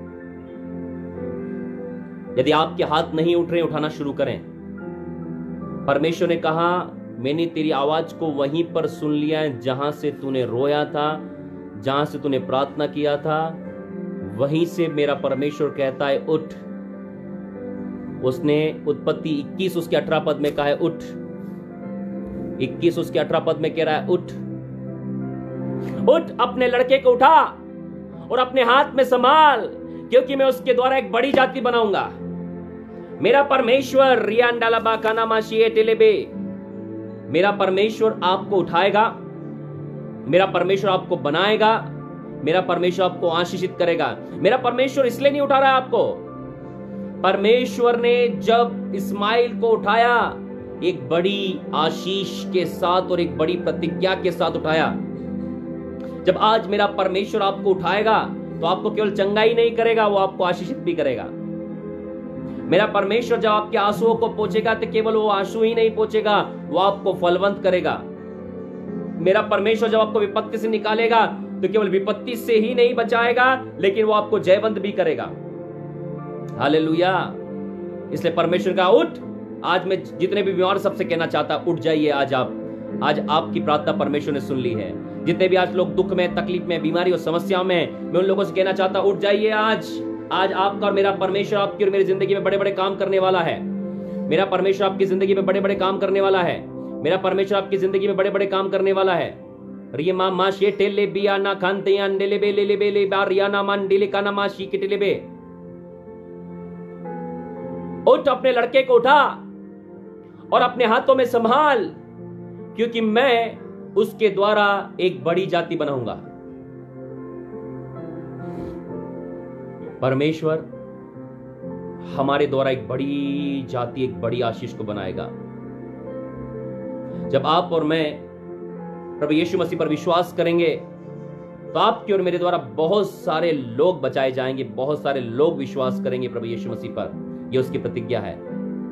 यदि आपके हाथ नहीं उठ रहे, उठाना शुरू करें। परमेश्वर ने कहा, मैंने तेरी आवाज को वहीं पर सुन लिया है जहां से तूने रोया था, जहां से तूने प्रार्थना किया था। वहीं से मेरा परमेश्वर कहता है, उठ। उसने उत्पत्ति इक्कीस उसके अठारह पद में कहा है, उठ। इक्कीस उसके अठारह पद में कह रहा है, उठ उठ, अपने लड़के को उठा और अपने हाथ में संभाल, क्योंकि मैं उसके द्वारा एक बड़ी जाति बनाऊंगा। मेरा परमेश्वर रियांडालाबा कानामाशिए टेलेबे, मेरा परमेश्वर आपको उठाएगा। मेरा परमेश्वर आपको बनाएगा। मेरा परमेश्वर आपको आशीषित करेगा। मेरा परमेश्वर इसलिए नहीं उठा रहा है आपको। परमेश्वर ने जब इस्माइल को उठाया, एक बड़ी आशीष के साथ और एक बड़ी प्रतिज्ञा के साथ उठाया। जब आज मेरा परमेश्वर आपको उठाएगा तो आपको केवल चंगाई नहीं करेगा, वो आपको आशीषित भी करेगा। मेरा परमेश्वर जब आपके आंसुओं को पोंछेगा तो केवल वो आंसू ही नहीं पोंछेगा, वो आपको फलवंत करेगा। मेरा परमेश्वर जब आपको विपत्ति से निकालेगा तो केवल विपत्ति से ही नहीं बचाएगा, लेकिन वो आपको जयवंत भी करेगा। हालेलुया। इसलिए परमेश्वर का उठ। आज मैं जितने भी बीमार सबसे कहना चाहता, उठ जाइए। आज आप आज आपकी प्रार्थना परमेश्वर ने सुन ली है। जितने भी आज लोग दुख में, तकलीफ में, बीमारी और समस्या में, मैं उन लोगों से कहना चाहता, उठ जाइए। आज आज आपका और मेरा परमेश्वर आपकी और मेरी जिंदगी में बड़े बड़े काम करने वाला है। मेरा परमेश्वर आपकी जिंदगी में बड़े बड़े काम करने वाला है। मेरा परमेश्वर आपकी जिंदगी में बड़े बड़े काम करने वाला है। रिया मा मा शे टेले बिया ना खानते अंडेले बे ले ले बे ले बारिया ना मान डिले का ना मा शी के टेले बे। उठ, अपने लड़के को उठा और अपने हाथों में संभाल, क्योंकि मैं उसके द्वारा एक बड़ी जाति बनाऊंगा। परमेश्वर हमारे द्वारा एक बड़ी जाति, एक बड़ी आशीष को बनाएगा। जब आप और मैं प्रभु यीशु मसीह पर विश्वास करेंगे तो आपके और मेरे द्वारा बहुत सारे लोग बचाए जाएंगे। बहुत सारे लोग विश्वास करेंगे प्रभु यीशु मसीह पर। यह उसकी प्रतिज्ञा है।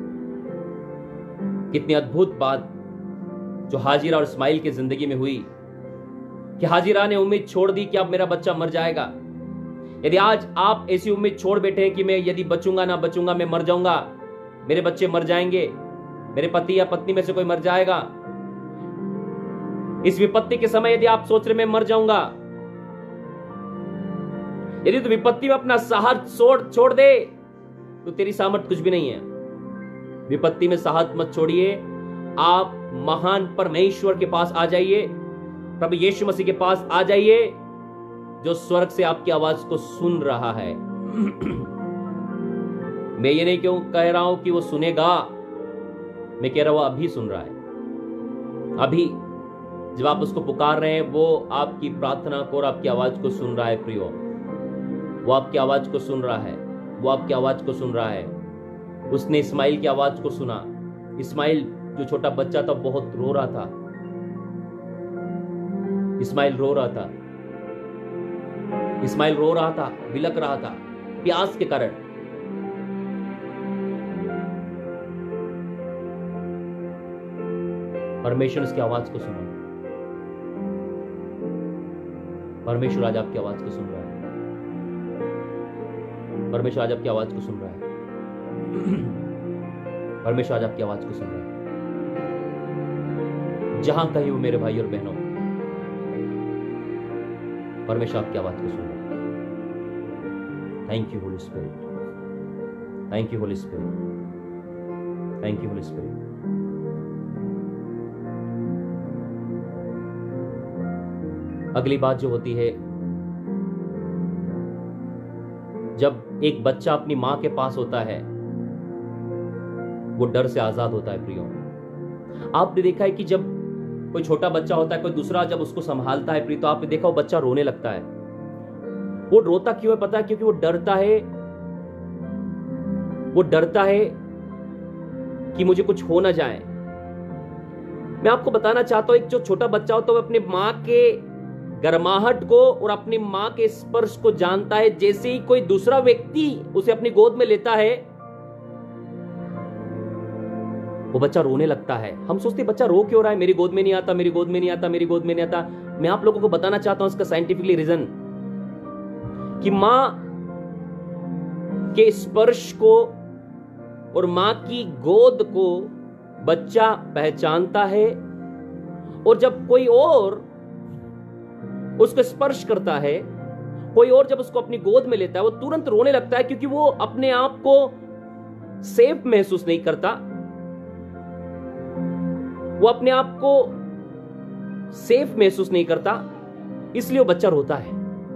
कितनी अद्भुत बात जो हाजिरा और इस्माइल की जिंदगी में हुई कि हाजिरा ने उम्मीद छोड़ दी कि अब मेरा बच्चा मर जाएगा। यदि आज आप ऐसी उम्मीद छोड़ बैठे हैं कि मैं यदि बचूंगा ना बचूंगा, मैं मर जाऊंगा, मेरे बच्चे मर जाएंगे, मेरे पति या पत्नी में से कोई मर जाएगा, इस विपत्ति के समय यदि आप सोच रहे मैं मर जाऊंगा, यदि तू विपत्ति में अपना साहस छोड़ छोड़ दे तो तेरी सामर्थ कुछ भी नहीं है। विपत्ति में साहस मत छोड़िए, आप महान परमेश्वर के पास आ जाइए, प्रभु यीशु मसीह के पास आ जाइए, जो स्वर्ग से आपकी आवाज को सुन रहा है। मैं ये नहीं क्यों कह रहा हूं कि वो सुनेगा, मैं कह रहा हूं वो अभी सुन रहा है। अभी जब आप उसको पुकार रहे हैं, वो आपकी प्रार्थना को और आपकी आवाज को सुन रहा है। प्रियो, वो आपकी आवाज को सुन रहा है, वो आपकी आवाज को सुन रहा है। उसने इस्माइल की आवाज को सुना। इस्माइल जो छोटा बच्चा था बहुत रो रहा था, इस्माइल रो रहा था, इस्माइल रो रहा था, बिलक रहा था प्यास के कारण। परमेश्वर उसकी आवाज को सुना। परमेश्वर आज आपकी आवाज को सुन रहा है। परमेश्वर आज आपकी आवाज को सुन रहा है। परमेश्वर आज आपकी आवाज को सुन रहा है। जहां कहीं हो मेरे भाई और बहनों, परमेश्वर आपकी आवाज को सुन रहा है। Thank you holy spirit, thank you holy spirit, thank you holy spirit. अगली बात जो होती है, जब एक बच्चा अपनी मां के पास होता है, वो डर से आजाद होता है। प्रियो, आपने देखा है कि जब कोई छोटा बच्चा होता है, कोई दूसरा जब उसको संभालता है, प्रियो, तो आपने देखा वो बच्चा रोने लगता है। वो रोता क्यों है पता है? क्योंकि वो डरता है, वो डरता है कि मुझे कुछ हो ना जाए। मैं आपको बताना चाहता हूं, एक जो छोटा बच्चा होता है वो अपनी मां के गर्माहट को और अपनी मां के स्पर्श को जानता है। जैसे ही कोई दूसरा व्यक्ति उसे अपनी गोद में लेता है, वो बच्चा रोने लगता है। हम सोचते बच्चा रो क्यों रहा है, मेरी गोद में नहीं आता, मेरी गोद में नहीं आता, मेरी गोद में नहीं आता। मैं आप लोगों को बताना चाहता हूं इसका साइंटिफिकली रीजन, कि मां के स्पर्श को और मां की गोद को बच्चा पहचानता है, और जब कोई और उसको स्पर्श करता है, कोई और जब उसको अपनी गोद में लेता है, वो तुरंत रोने लगता है, क्योंकि वो अपने आप को सेफ महसूस नहीं करता। वो अपने आप को सेफ महसूस नहीं करता, इसलिए वो बच्चा रोता है।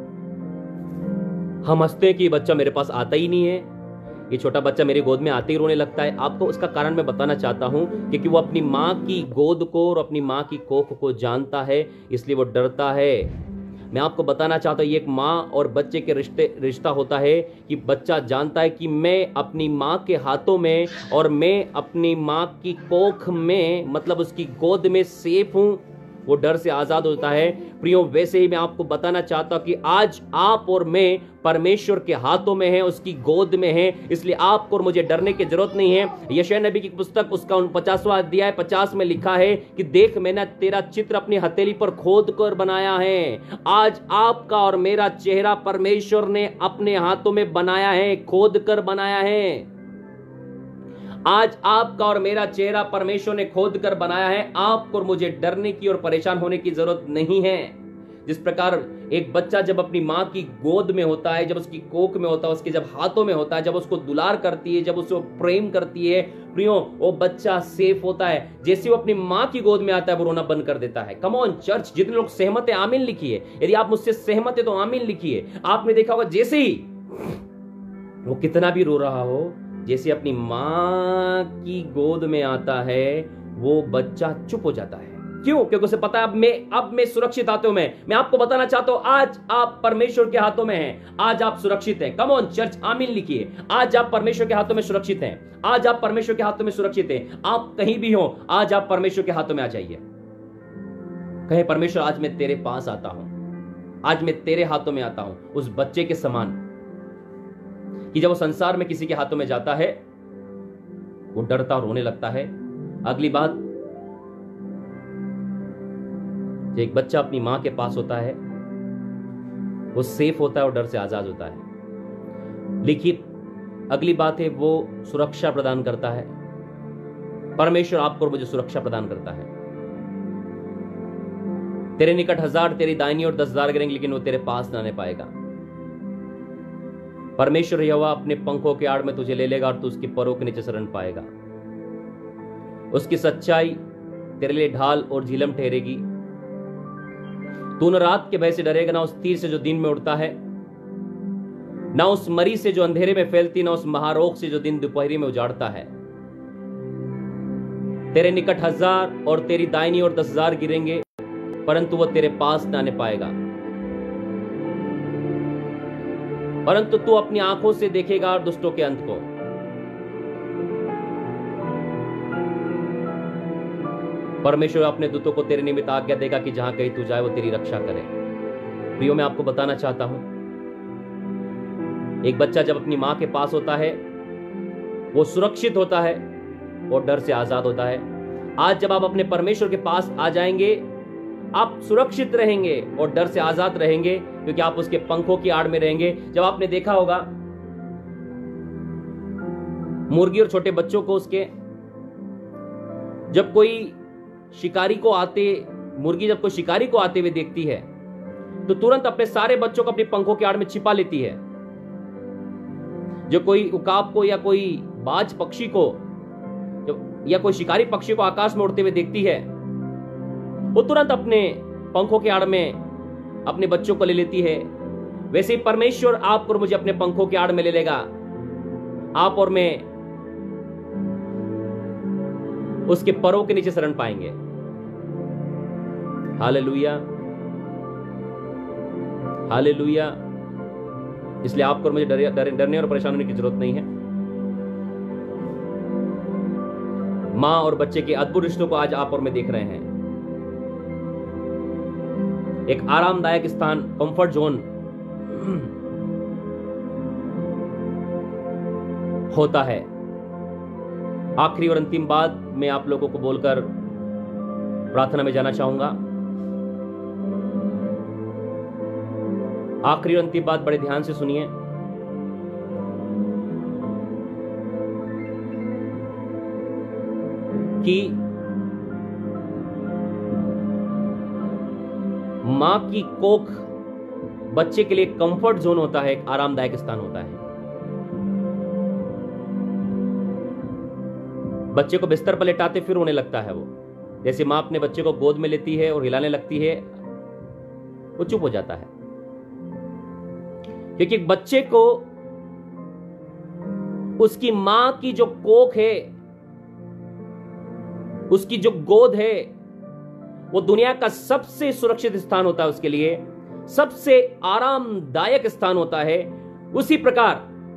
हम हंसते हैं कि बच्चा मेरे पास आता ही नहीं है, ये छोटा बच्चा मेरी गोद में आते ही रोने लगता है। आपको उसका कारण मैं बताना चाहता हूं, क्योंकि वो अपनी मां की गोद को और अपनी मां की कोख को जानता है, इसलिए वो डरता है। मैं आपको बताना चाहता हूं, ये एक मां और बच्चे के रिश्ते रिश्ता होता है कि बच्चा जानता है कि मैं अपनी मां के हाथों में और मैं अपनी मां की कोख में, मतलब उसकी गोद में सेफ हूं। वो डर से आजाद होता है। प्रियो, वैसे ही मैं आपको बताना चाहता हूं कि आज आप और मैं परमेश्वर के हाथों में हैं, उसकी गोद में हैं, इसलिए आपको और मुझे डरने की जरूरत नहीं है। यशायाह नबी की पुस्तक उसका उनपचासवां अध्याय पचास में लिखा है कि देख, मैंने तेरा चित्र अपनी हथेली पर खोद कर बनाया है। आज आपका और मेरा चेहरा परमेश्वर ने अपने हाथों में बनाया है, खोद कर बनाया है। आज आपका और मेरा चेहरा परमेश्वर ने खोद कर बनाया है। आपको और मुझे डरने की और परेशान होने की जरूरत नहीं है। जिस प्रकार एक बच्चा जब अपनी मां की गोद में होता है, जब उसकी कोख में होता है, उसके जब हाथों में होता है, जब उसको दुलार करती है, जब उसको प्रेम करती है, प्रियो, वो बच्चा सेफ होता है। जैसे वो अपनी मां की गोद में आता है, वो रोना बंद कर देता है। कम ऑन चर्च, जितने लोग सहमत है आमीन लिखिए। यदि आप मुझसे सहमत है तो आमीन लिखिए। आपने देखा होगा, जैसे ही वो कितना भी रो रहा हो, जैसे अपनी मां की गोद में आता है, वो बच्चा चुप हो जाता है। क्यों? क्योंकि उसे पता है अब मैं अब मैं सुरक्षित हाथों में। मैं आपको बताना चाहता हूं, आज आप परमेश्वर के हाथों में हैं। आज आप सुरक्षित हैं। कम ऑन चर्च, आमीन लिखिए। आज आप परमेश्वर के हाथों में सुरक्षित हैं। आज आप परमेश्वर के हाथों में सुरक्षित हैं। आप कहीं भी हो, आज आप परमेश्वर के हाथों में आ जाइए। कहे, परमेश्वर आज मैं तेरे पास आता हूं, आज मैं तेरे हाथों में आता हूं। उस बच्चे के समान कि जब वो संसार में किसी के हाथों में जाता है, वो डरता रोने लगता है। अगली बात, जब एक बच्चा अपनी मां के पास होता है, वो सेफ होता है और डर से आजाद होता है। लेकिन अगली बात है, वो सुरक्षा प्रदान करता है। परमेश्वर आपको और मुझे सुरक्षा प्रदान करता है। तेरे निकट हजार तेरी दाहिनी और दस हजार गिरेंगे, लेकिन वो तेरे पास ना आने पाएगा। परमेश्वर यहोवा अपने पंखों के आड़ में तुझे ले लेगा और तू उसकी परों के नीचे शरण पाएगा। उसकी सच्चाई तेरे लिए ढाल और झिलम ठहरेगी। तू न रात के भय से डरेगा, ना उस तीर से जो दिन में उड़ता है, ना उस मरी से जो अंधेरे में फैलती, ना उस महारोग से जो दिन दोपहरी में उजाड़ता है। तेरे निकट हजार और तेरी दाहिनी और दस हजार गिरेंगे, परंतु वह तेरे पास न आने पाएगा। परंतु तू अपनी आंखों से देखेगा दुष्टों के अंत को। परमेश्वर अपने दूतों को तेरे निमित्त आज्ञा देगा कि जहां कहीं तू जाए वो तेरी रक्षा करे। प्रियो, मैं आपको बताना चाहता हूं, एक बच्चा जब अपनी मां के पास होता है वो सुरक्षित होता है और डर से आजाद होता है। आज जब आप अपने परमेश्वर के पास आ जाएंगे, आप सुरक्षित रहेंगे और डर से आजाद रहेंगे, क्योंकि आप उसके पंखों की आड़ में रहेंगे। जब आपने देखा होगा मुर्गी और छोटे बच्चों को, उसके जब कोई शिकारी को आते मुर्गी जब कोई शिकारी को आते हुए देखती है तो तुरंत अपने सारे बच्चों को अपनी पंखों की आड़ में छिपा लेती है। जो कोई उकाब को या कोई बाज पक्षी को या कोई शिकारी पक्षी को आकाश में उड़ते हुए देखती है, वो तुरंत अपने पंखों के आड़ में अपने बच्चों को ले लेती है। वैसे ही परमेश्वर आपको और मुझे अपने पंखों के आड़ में ले लेगा। आप और मैं उसके परों के नीचे शरण पाएंगे। Hallelujah, hallelujah. इसलिए आपको और मुझे डर, डर, डरने और परेशान होने की जरूरत नहीं है। मां और बच्चे के अद्भुत रिश्तों को आज आप और मैं देख रहे हैं। एक आरामदायक स्थान, कंफर्ट जोन होता है। आखिरी और अंतिम बात मैं आप लोगों को बोलकर प्रार्थना में जाना चाहूंगा। आखिरी और अंतिम बात बड़े ध्यान से सुनिए। कि मां की कोख बच्चे के लिए कंफर्ट जोन होता है, एक आरामदायक स्थान होता है। बच्चे को बिस्तर पर लेटाते फिर रोने लगता है वो। जैसे मां अपने बच्चे को गोद में लेती है और हिलाने लगती है, वो चुप हो जाता है, क्योंकि बच्चे को उसकी मां की जो कोख है, उसकी जो गोद है, वो दुनिया का सबसे सुरक्षित स्थान होता है, उसके लिए सबसे आरामदायक स्थान होता है। उसी प्रकार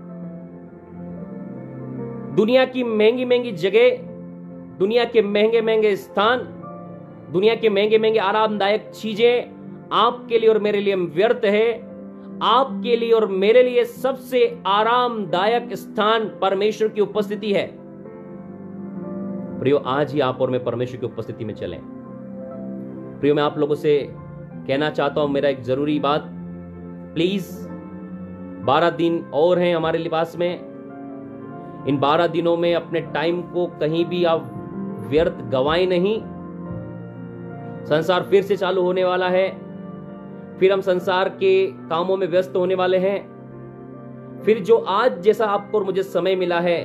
दुनिया की महंगी महंगी जगह, दुनिया के महंगे महंगे स्थान, दुनिया के महंगे महंगे आरामदायक चीजें आपके लिए और मेरे लिए व्यर्थ है। आपके लिए और मेरे लिए सबसे आरामदायक स्थान परमेश्वर की उपस्थिति है। प्रियो, आज ही आप और मैं परमेश्वर की उपस्थिति में चलें। प्रियो, मैं आप लोगों से कहना चाहता हूं, मेरा एक जरूरी बात, प्लीज बारह दिन और हैं हमारे लिबास में। इन बारह दिनों में अपने टाइम को कहीं भी आप व्यर्थ गवाएं नहीं। संसार फिर से चालू होने वाला है, फिर हम संसार के कामों में व्यस्त होने वाले हैं। फिर जो आज जैसा आपको और मुझे समय मिला है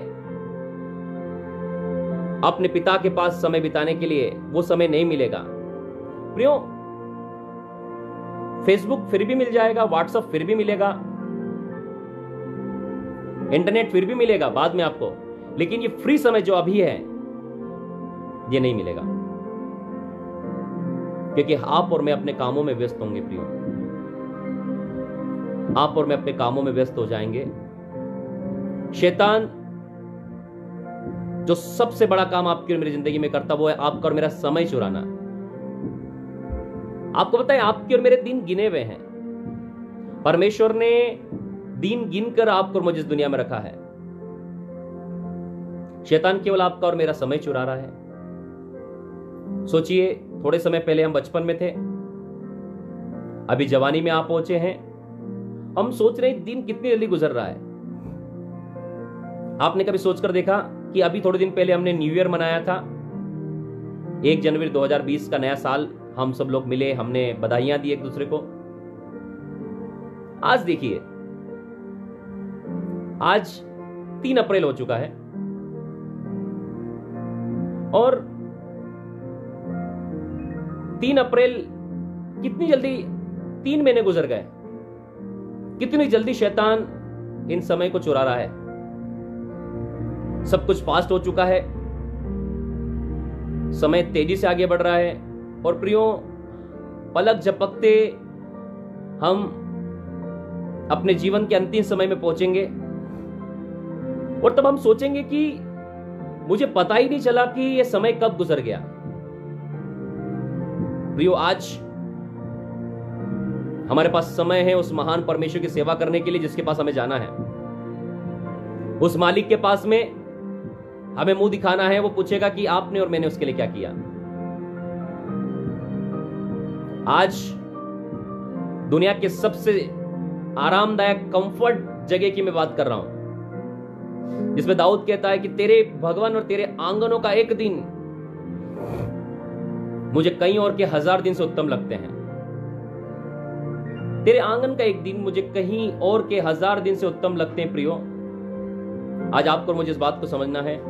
अपने पिता के पास समय बिताने के लिए, वो समय नहीं मिलेगा। प्रियो, फेसबुक फिर भी मिल जाएगा, व्हाट्सएप फिर भी मिलेगा, इंटरनेट फिर भी मिलेगा बाद में आपको, लेकिन ये फ्री समय जो अभी है ये नहीं मिलेगा, क्योंकि आप और मैं अपने कामों में व्यस्त होंगे। प्रियो, आप और मैं अपने कामों में व्यस्त हो जाएंगे। शैतान जो सबसे बड़ा काम आपकी और मेरी जिंदगी में करता, वो है आपका और मेरा समय चुराना। आपको पता है, आपके और मेरे दिन गिने हुए हैं। परमेश्वर ने दिन गिनकर आपको और मुझे इस दुनिया में रखा है। शैतान केवल आपका और मेरा समय चुरा रहा है। सोचिए, थोड़े समय पहले हम बचपन में थे, अभी जवानी में आप पहुंचे हैं। हम सोच रहे हैं दिन कितनी जल्दी गुजर रहा है। आपने कभी सोचकर देखा कि अभी थोड़े दिन पहले हमने न्यू ईयर मनाया था, एक जनवरी दो हज़ार बीस का नया साल, हम सब लोग मिले, हमने बधाइयां दी एक दूसरे को। आज देखिए, आज तीन अप्रैल हो चुका है और तीन अप्रैल कितनी जल्दी, तीन महीने गुजर गए, कितनी जल्दी शैतान इन समय को चुरा रहा है। सब कुछ फास्ट हो चुका है, समय तेजी से आगे बढ़ रहा है और प्रियो, पलक झपकते हम अपने जीवन के अंतिम समय में पहुंचेंगे और तब हम सोचेंगे कि मुझे पता ही नहीं चला कि यह समय कब गुजर गया। प्रियो, आज हमारे पास समय है उस महान परमेश्वर की सेवा करने के लिए जिसके पास हमें जाना है। उस मालिक के पास में हमें मुंह दिखाना है। वो पूछेगा कि आपने और मैंने उसके लिए क्या किया। आज दुनिया के सबसे आरामदायक कंफर्ट जगह की मैं बात कर रहा हूं, जिसमें दाऊद कहता है कि तेरे भगवान और तेरे आंगनों का एक दिन मुझे कहीं और के हजार दिन से उत्तम लगते हैं। तेरे आंगन का एक दिन मुझे कहीं और के हजार दिन से उत्तम लगते हैं। प्रियो, आज आपको और मुझे इस बात को समझना है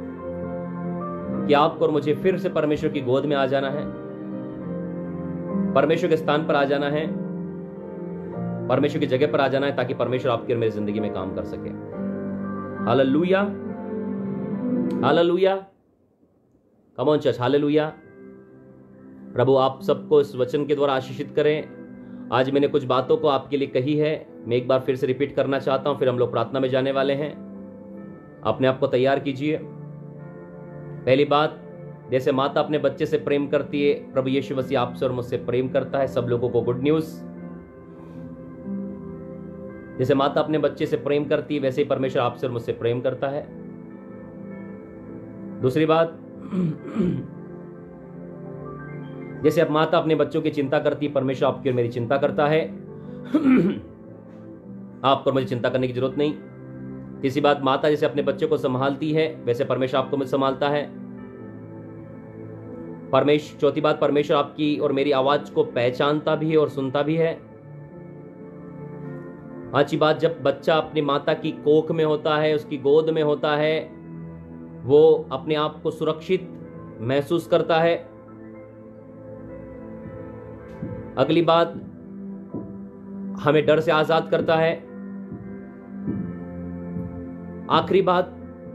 कि आपको और मुझे फिर से परमेश्वर की गोद में आ जाना है, परमेश्वर के स्थान पर आ जाना है, परमेश्वर की जगह पर आ जाना है, ताकि परमेश्वर आपकी और मेरी जिंदगी में काम कर सके। Hallelujah, hallelujah, come on church, hallelujah. प्रभु आप सबको इस वचन के द्वारा आशीषित करें। आज मैंने कुछ बातों को आपके लिए कही है, मैं एक बार फिर से रिपीट करना चाहता हूं, फिर हम लोग प्रार्थना में जाने वाले हैं। अपने आप को तैयार कीजिए। पहली बात, जैसे माता अपने बच्चे से प्रेम करती है, प्रभु यीशु मसीह आपसे और मुझसे प्रेम करता है। सब लोगों को गुड न्यूज। जैसे माता अपने बच्चे से प्रेम करती है, वैसे ही परमेश्वर आपसे और मुझसे प्रेम करता है। दूसरी बात, जैसे अब माता अपने बच्चों की चिंता करती है, परमेश्वर आपकी और मेरी चिंता करता है। आपको और मुझे चिंता करने की जरूरत नहीं। तीसरी बात, माता जैसे अपने बच्चों को संभालती है, वैसे परमेश्वर आपको मुझे संभालता है। परमेश्वर चौथी बात, परमेश्वर आपकी और मेरी आवाज को पहचानता भी है और सुनता भी है। पांचवी बात, जब बच्चा अपनी माता की कोख में होता है, उसकी गोद में होता है, वो अपने आप को सुरक्षित महसूस करता है। अगली बात, हमें डर से आजाद करता है। आखिरी बात,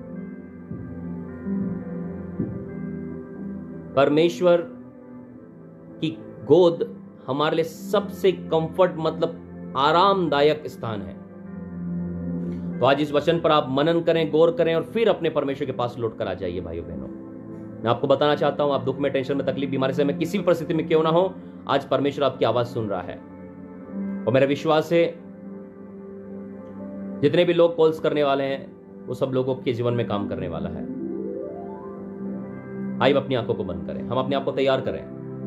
परमेश्वर की गोद हमारे लिए सबसे कंफर्ट मतलब आरामदायक स्थान है। तो आज इस वचन पर आप मनन करें, गौर करें और फिर अपने परमेश्वर के पास लौट कर आ जाइए। भाइयों बहनों, मैं आपको बताना चाहता हूं, आप दुख में, टेंशन में, तकलीफ, बीमारी से, मैं किसी भी परिस्थिति में क्यों ना हो, आज परमेश्वर आपकी आवाज सुन रहा है। और मेरा विश्वास है जितने भी लोग कॉल्स करने वाले हैं, वो सब लोगों के जीवन में काम करने वाला है। आइए अपनी आंखों को बंद करें, हम अपने आप को तैयार करें।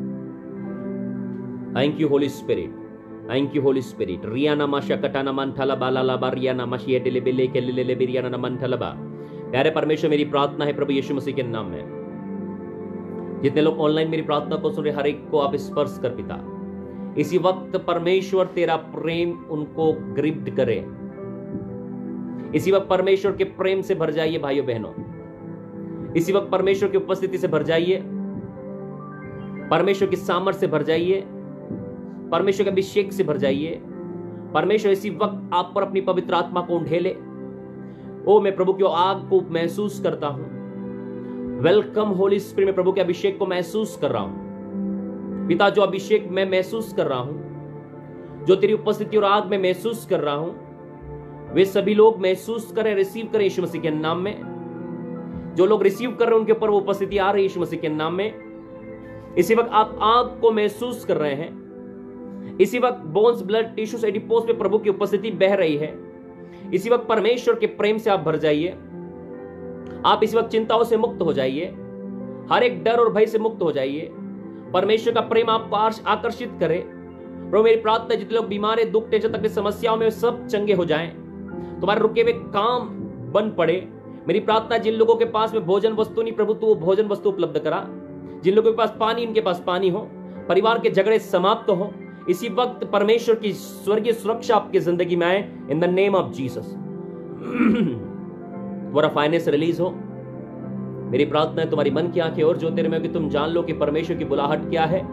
Thank you holy spirit, thank you holy spirit. रियाना माशा कटाना मंथला बाला लाबा रियाना माशिया डेले बेले के ले ले बिरियाना मंथलबा। प्यारे परमेश्वर, मेरी प्रार्थना है प्रभु यीशु मसीह के नाम में, जितने लोग ऑनलाइन मेरी प्रार्थना को सुन रहे, हर एक को आप स्पर्श कर पिता। इसी वक्त परमेश्वर तेरा प्रेम उनको ग्रिप्ड करे। इसी वक्त परमेश्वर के प्रेम से भर जाइए भाइयों बहनों। इसी वक्त परमेश्वर की उपस्थिति से भर जाइए, परमेश्वर की सामर्थ से भर जाइए, परमेश्वर के अभिषेक से भर जाइए। परमेश्वर इसी वक्त आप पर अपनी पवित्र आत्मा को ढेले। ओ, मैं प्रभु की आग को महसूस करता हूं। वेलकम होली स्पिरिट, में प्रभु के अभिषेक को महसूस कर रहा हूं। पिता, जो अभिषेक मैं महसूस कर रहा हूं, जो तेरी उपस्थिति और आग में महसूस कर रहा हूं, वे सभी लोग महसूस करें, रिसीव करें यीशु मसीह के नाम में। जो लोग रिसीव कर रहे हैं, उनके ऊपर वो उपस्थिति आ रही है यीशु मसीह के नाम में। इसी वक्त आप आग को महसूस कर रहे हैं। इसी वक्त बोन्स, ब्लड, टिश्यूज, एडिपोज पे प्रभु की उपस्थिति बह रही है। इसी वक्त परमेश्वर के प्रेम से आप भर जाइए। आप इस वक्त चिंताओं से मुक्त हो जाइए, हर एक डर और भय से मुक्त हो जाइए। परमेश्वर का प्रेम आपको आकर्षित करे। प्रभु, मेरी प्रार्थना, जितने लोग बीमार है, दुख, टेंशन, तकलीफ, समस्याओं में, सब चंगे हो जाएं, तुम्हारे रुके हुए काम बन पड़े। मेरी प्रार्थना जिन लोगों के पास में भोजन वस्तु नहीं, प्रभु तू वो भोजन वस्तु उपलब्ध करा। जिन लोगों के पास पानी, उनके पास पानी हो। परिवार के झगड़े समाप्त हो। इसी वक्त परमेश्वर की स्वर्गीय सुरक्षा आपकी जिंदगी में आए in the name of Jesus. तुम्हारा फाइनेंस रिलीज हो। मेरी प्रार्थना है तुम्हारी मन की आंखें और जो तेरे में कि तुम जान लो कि परमेश्वर की बुलाहट क्या है।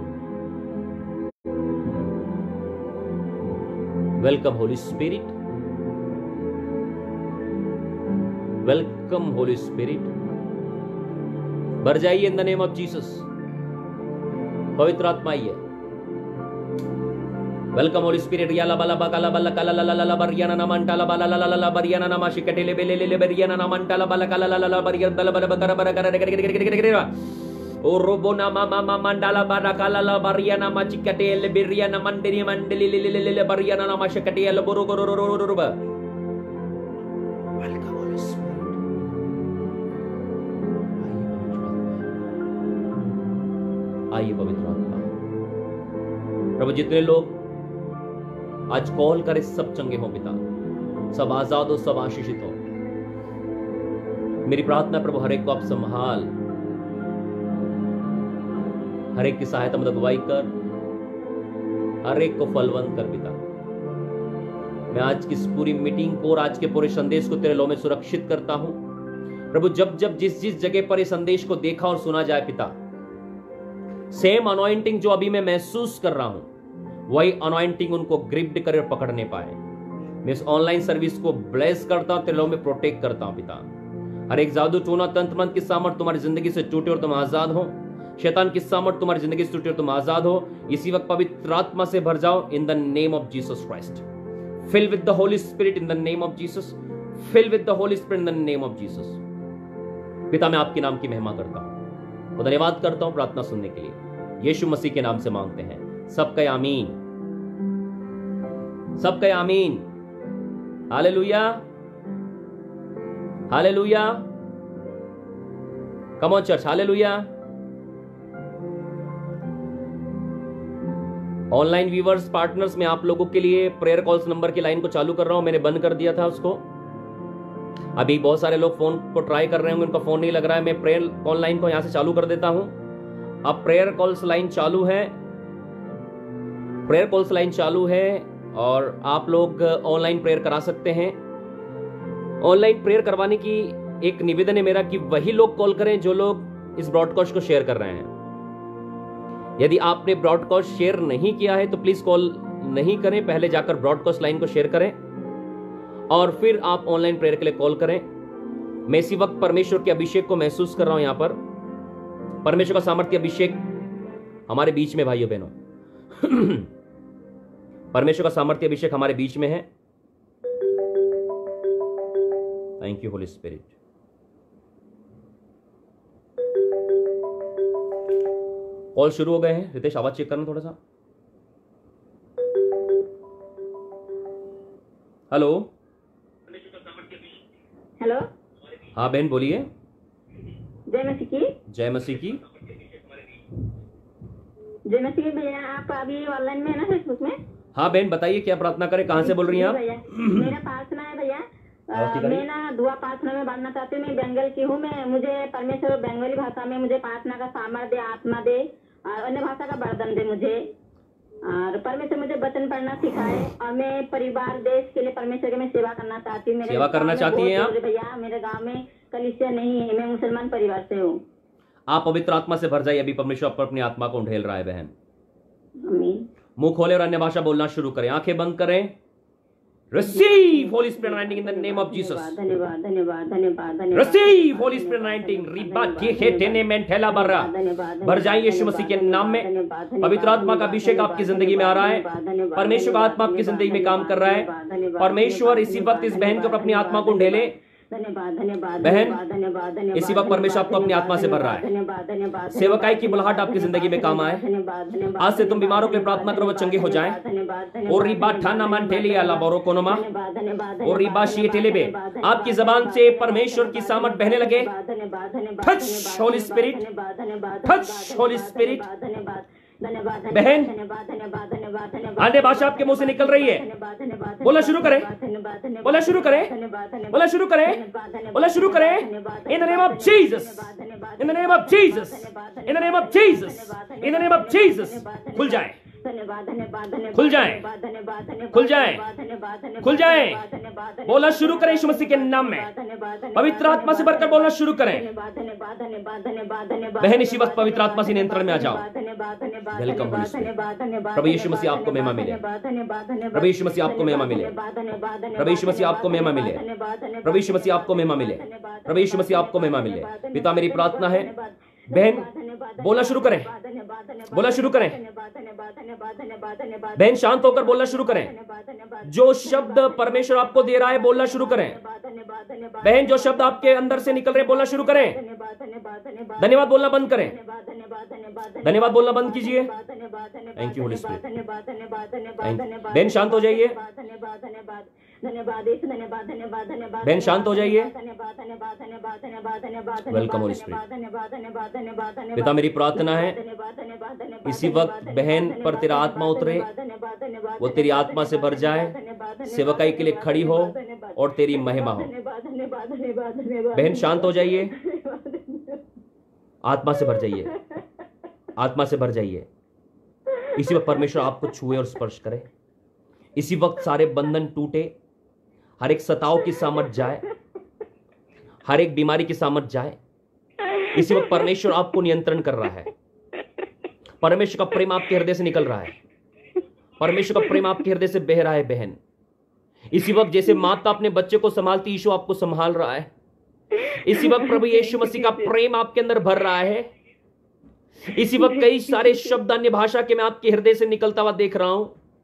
Welcome holy spirit, welcome holy spirit. भर जाइए in the name of Jesus. पवित्र आत्मा ही है। Welcome holy spirit. याला बाला बाकाला बाला काला ला ला ला बरियाना ना मंटाला बाला ला ला ला बरियाना ना माशी कटेले बेले ले ले बरियाना ना मंटाला बाला काला ला ला ला बरियाना दला बरा बरा बरा बरा बरा ओ रोबो ना मा मा मंडाला बारा काला ला बरियाना मा चिकटेले बरियाना मंडली मंडली ले ले ले ले बरियाना ना माशी कटेले बोरो गोरो रो रो रो बा। Welcome holy spirit. आइए पवित्र आत्मा। प्रभु जितने लोग आज कॉल करे सब चंगे हो पिता, सब आजाद हो, सब आशीषित हो। मेरी प्रार्थना प्रभु हर एक को आप संभाल, हर एक की सहायता मदद अगुवाई कर, हर एक को फलवंत कर पिता। मैं आज की इस पूरी मीटिंग को और आज के पूरे संदेश को तेरे लो में सुरक्षित करता हूं प्रभु। जब जब जिस जिस जगह पर इस संदेश को देखा और सुना जाए पिता, सेम अनॉइंटिंग जो अभी मैं महसूस कर रहा हूं, वही अनॉइंटिंग उनको ग्रिप्ड करे और पकड़ने पाए। मैं इस ऑनलाइन सर्विस को ब्लेस करता हूं, तेरे लो में प्रोटेक्ट करता हूं पिता। हर एक जादू टोना तंत्र मंत्र की सामर्थ तुम्हारी जिंदगी से टूटे और तुम आजाद हो। शैतान की सामर्थ तुम्हारी जिंदगी से टूटे और तुम आजाद हो। इसी वक्त पवित्र आत्मा से भर जाओ in the name of Jesus Christ. Fill with the holy spirit in the name of Jesus. Fill with the holy spirit in the name of Jesus. पिता मैं आपके नाम की महिमा करता हूं और धन्यवाद करता हूं प्रार्थना सुनने के लिए। यीशु मसीह के नाम से मांगते हैं, सबका आमीन, सबका आमीन। Hallelujah, hallelujah. Come on church, hallelujah. Online viewers, partners, मैं आप लोगों के लिए प्रेयर कॉल्स नंबर की लाइन को चालू कर रहा हूं। मैंने बंद कर दिया था उसको। अभी बहुत सारे लोग फोन को ट्राई कर रहे होंगे, उनका फोन नहीं लग रहा है। मैं प्रेयर कॉल लाइन को यहां से चालू कर देता हूं। अब प्रेयर कॉल्स लाइन चालू है, प्रेयर कॉल्स लाइन चालू है और आप लोग ऑनलाइन प्रेयर करा सकते हैं। ऑनलाइन प्रेयर करवाने की एक निवेदन है मेरा कि वही लोग कॉल करें जो लोग इस ब्रॉडकास्ट को शेयर कर रहे हैं। यदि आपने ब्रॉडकास्ट शेयर नहीं किया है तो प्लीज कॉल नहीं करें, पहले जाकर ब्रॉडकास्ट लाइन को शेयर करें और फिर आप ऑनलाइन प्रेयर के लिए कॉल करें। मैं इसी वक्त परमेश्वर के अभिषेक को महसूस कर रहा हूं। यहां पर परमेश्वर का सामर्थ्य अभिषेक हमारे बीच में, भाइयों बहनों, परमेश्वर का सामर्थ्य अभिषेक हमारे बीच में है। Thank you holy spirit. Call शुरू हो गए हैं। रितेश आवाज चेक करना थोड़ा सा। हेलो हेलो, हाँ बहन बोलिए। जय मसीह की। जय मसीह की। जय मसीह भैया, आप अभी ऑनलाइन में है ना फेसबुक में? हाँ बहन बताइए, क्या प्रार्थना करें, कहाँ से बोल रही हैं आप? भैया मेरा प्रार्थना है भैया, मैं ना दुआ प्रार्थना में बांधना चाहती हूँ। मैं बंगाल की हूँ। मैं मुझे परमेश्वर बंगाली भाषा में मुझे प्रार्थना का सामर्थ्य, आत्मा दे और अन्य भाषा का वरदान दे मुझे। और परमेश्वर मुझे वचन पढ़ना सिखाए और मैं परिवार, देश के लिए परमेश्वर की मैं सेवा करना चाहती हूँ। सेवा करना चाहती हैं आप? भैया मेरे गाँव में कलीसिया नहीं है, मैं मुसलमान परिवार से हूँ। आप पवित्र आत्मा से भर जाइए। अभी परमेश्वर पर अपनी आत्मा को उंडेल रहा है बहन। आमीन। मुंह खोले और अन्य भाषा बोलना शुरू करें, आंखें बंद करें। Receive Holy Spirit anointing in the name of Jesus. धन्यवाद धन्यवाद धन्यवाद धन्यवाद। Receive Holy Spirit anointing. Riba के टेने में ठेला भर रहा। भर जाइए यीशु मसीह के नाम में। पवित्र आत्मा का अभिषेक आपकी जिंदगी में आ रहा है। परमेश्वर का आत्मा आपकी जिंदगी में काम कर रहा है। परमेश्वर इसी वक्त इस बहन को अपनी आत्मा को ढेले। धन्यवाद धन्यवाद बहन, धन्यवाद धन्यवाद। इसी वक्त परमेश्वर आपको अपनी आत्मा से भर रहा है। धन्यवाद धन्यवाद। सेवकाई की बुलाहट आपकी जिंदगी में काम आए। धन्यवाद धन्यवाद। आज से तुम बीमारों के लिए प्रार्थना करो, वो चंगे हो जाएं। और रिबा ठाना मन ठेली आला बोरो कोनोमा और रिबा शी टेलेबे। आपकी जबान से परमेश्वर की सामर्थ बहने लगे। Touch holy spirit, touch holy spirit. धन्यवाद बहन, धन्यवाद धन्यवाद धन्यवाद धन्यवाद अन्य भाषा आपके मुंह से निकल रही है, धन्यवाद धन्यवाद बोला शुरू करें, धन्यवाद धन्यवाद बोला शुरू करें, धन्यवाद धन्यवाद बोला शुरू करें, बोला शुरू करें। In the name of Jesus, in the name of Jesus, in the name of Jesus, in the name of Jesus, खुल जाए, धन्यवाद धन्यवाद धन्यवाद खुल जाए, धन्यवाद धन्यवाद खुल जाए, धन्यवाद खुल जाए। धन्यवाद बोला शुरू करें यीशु मसीह के नाम में, पवित्र आत्मा से भरकर बोलना शुरू करें। धन्यवाद धन्यवाद धन्यवाद धन्यवाद धन्यवाद बहन इसी वक्त पवित्र आत्मा से नियंत्रण में आ जाओ। धन्यवाद धन्यवाद वेलकम होली स्पिरिट। धन्यवाद धन्यवाद प्रभु यीशु मसीह आपको महिमा मिले, धन्यवाद धन्यवाद प्रभु यीशु मसीह आपको महिमा मिले, प्रभु यीशु मसीह आपको महिमा मिले, प्रभु यीशु मसीह आपको महिमा मिले, प्रभु यीशु मसीह आपको महिमा मिले। पिता मेरी प्रार्थना है, बहन बोलना शुरू करें, बोलना शुरू करें, बहन शांत होकर बोलना शुरू करें। जो शब्द परमेश्वर आपको दे रहा है बोलना शुरू करें। बहन जो शब्द आपके अंदर से निकल रहे बोलना शुरू करें। धन्यवाद बोलना बंद करें, धन्यवाद बोलना बंद कीजिए। थैंक यू होली स्पिरिट, बहन शांत हो जाइए, बहन शांत हो जाइए। Welcome holy spirit. पिता मेरी प्रार्थना है इसी वक्त बहन पर तेरा आत्मा उतरे, वो तेरी आत्मा से भर जाए, सेवकाई के लिए खड़ी हो और तेरी महिमा हो। बहन शांत हो जाइए, आत्मा से भर जाइए, आत्मा से भर जाइए। इसी वक्त परमेश्वर आपको छुए और स्पर्श करे। इसी वक्त सारे बंधन टूटे, हर एक सताव की सामर्थ जाए, हर एक बीमारी की सामर्थ जाए। इसी वक्त परमेश्वर आपको नियंत्रण कर रहा है। परमेश्वर का प्रेम आपके हृदय से निकल रहा है, परमेश्वर का प्रेम आपके हृदय से बह रहा है। बहन इसी वक्त जैसे माता अपने बच्चे को संभालती, यीशु आपको संभाल रहा है। इसी वक्त प्रभु यीशु मसीह का प्रेम आपके अंदर भर रहा है। इसी वक्त कई सारे शब्द अन्य भाषा के मैं आपके हृदय से निकलता हुआ देख रहा हूं।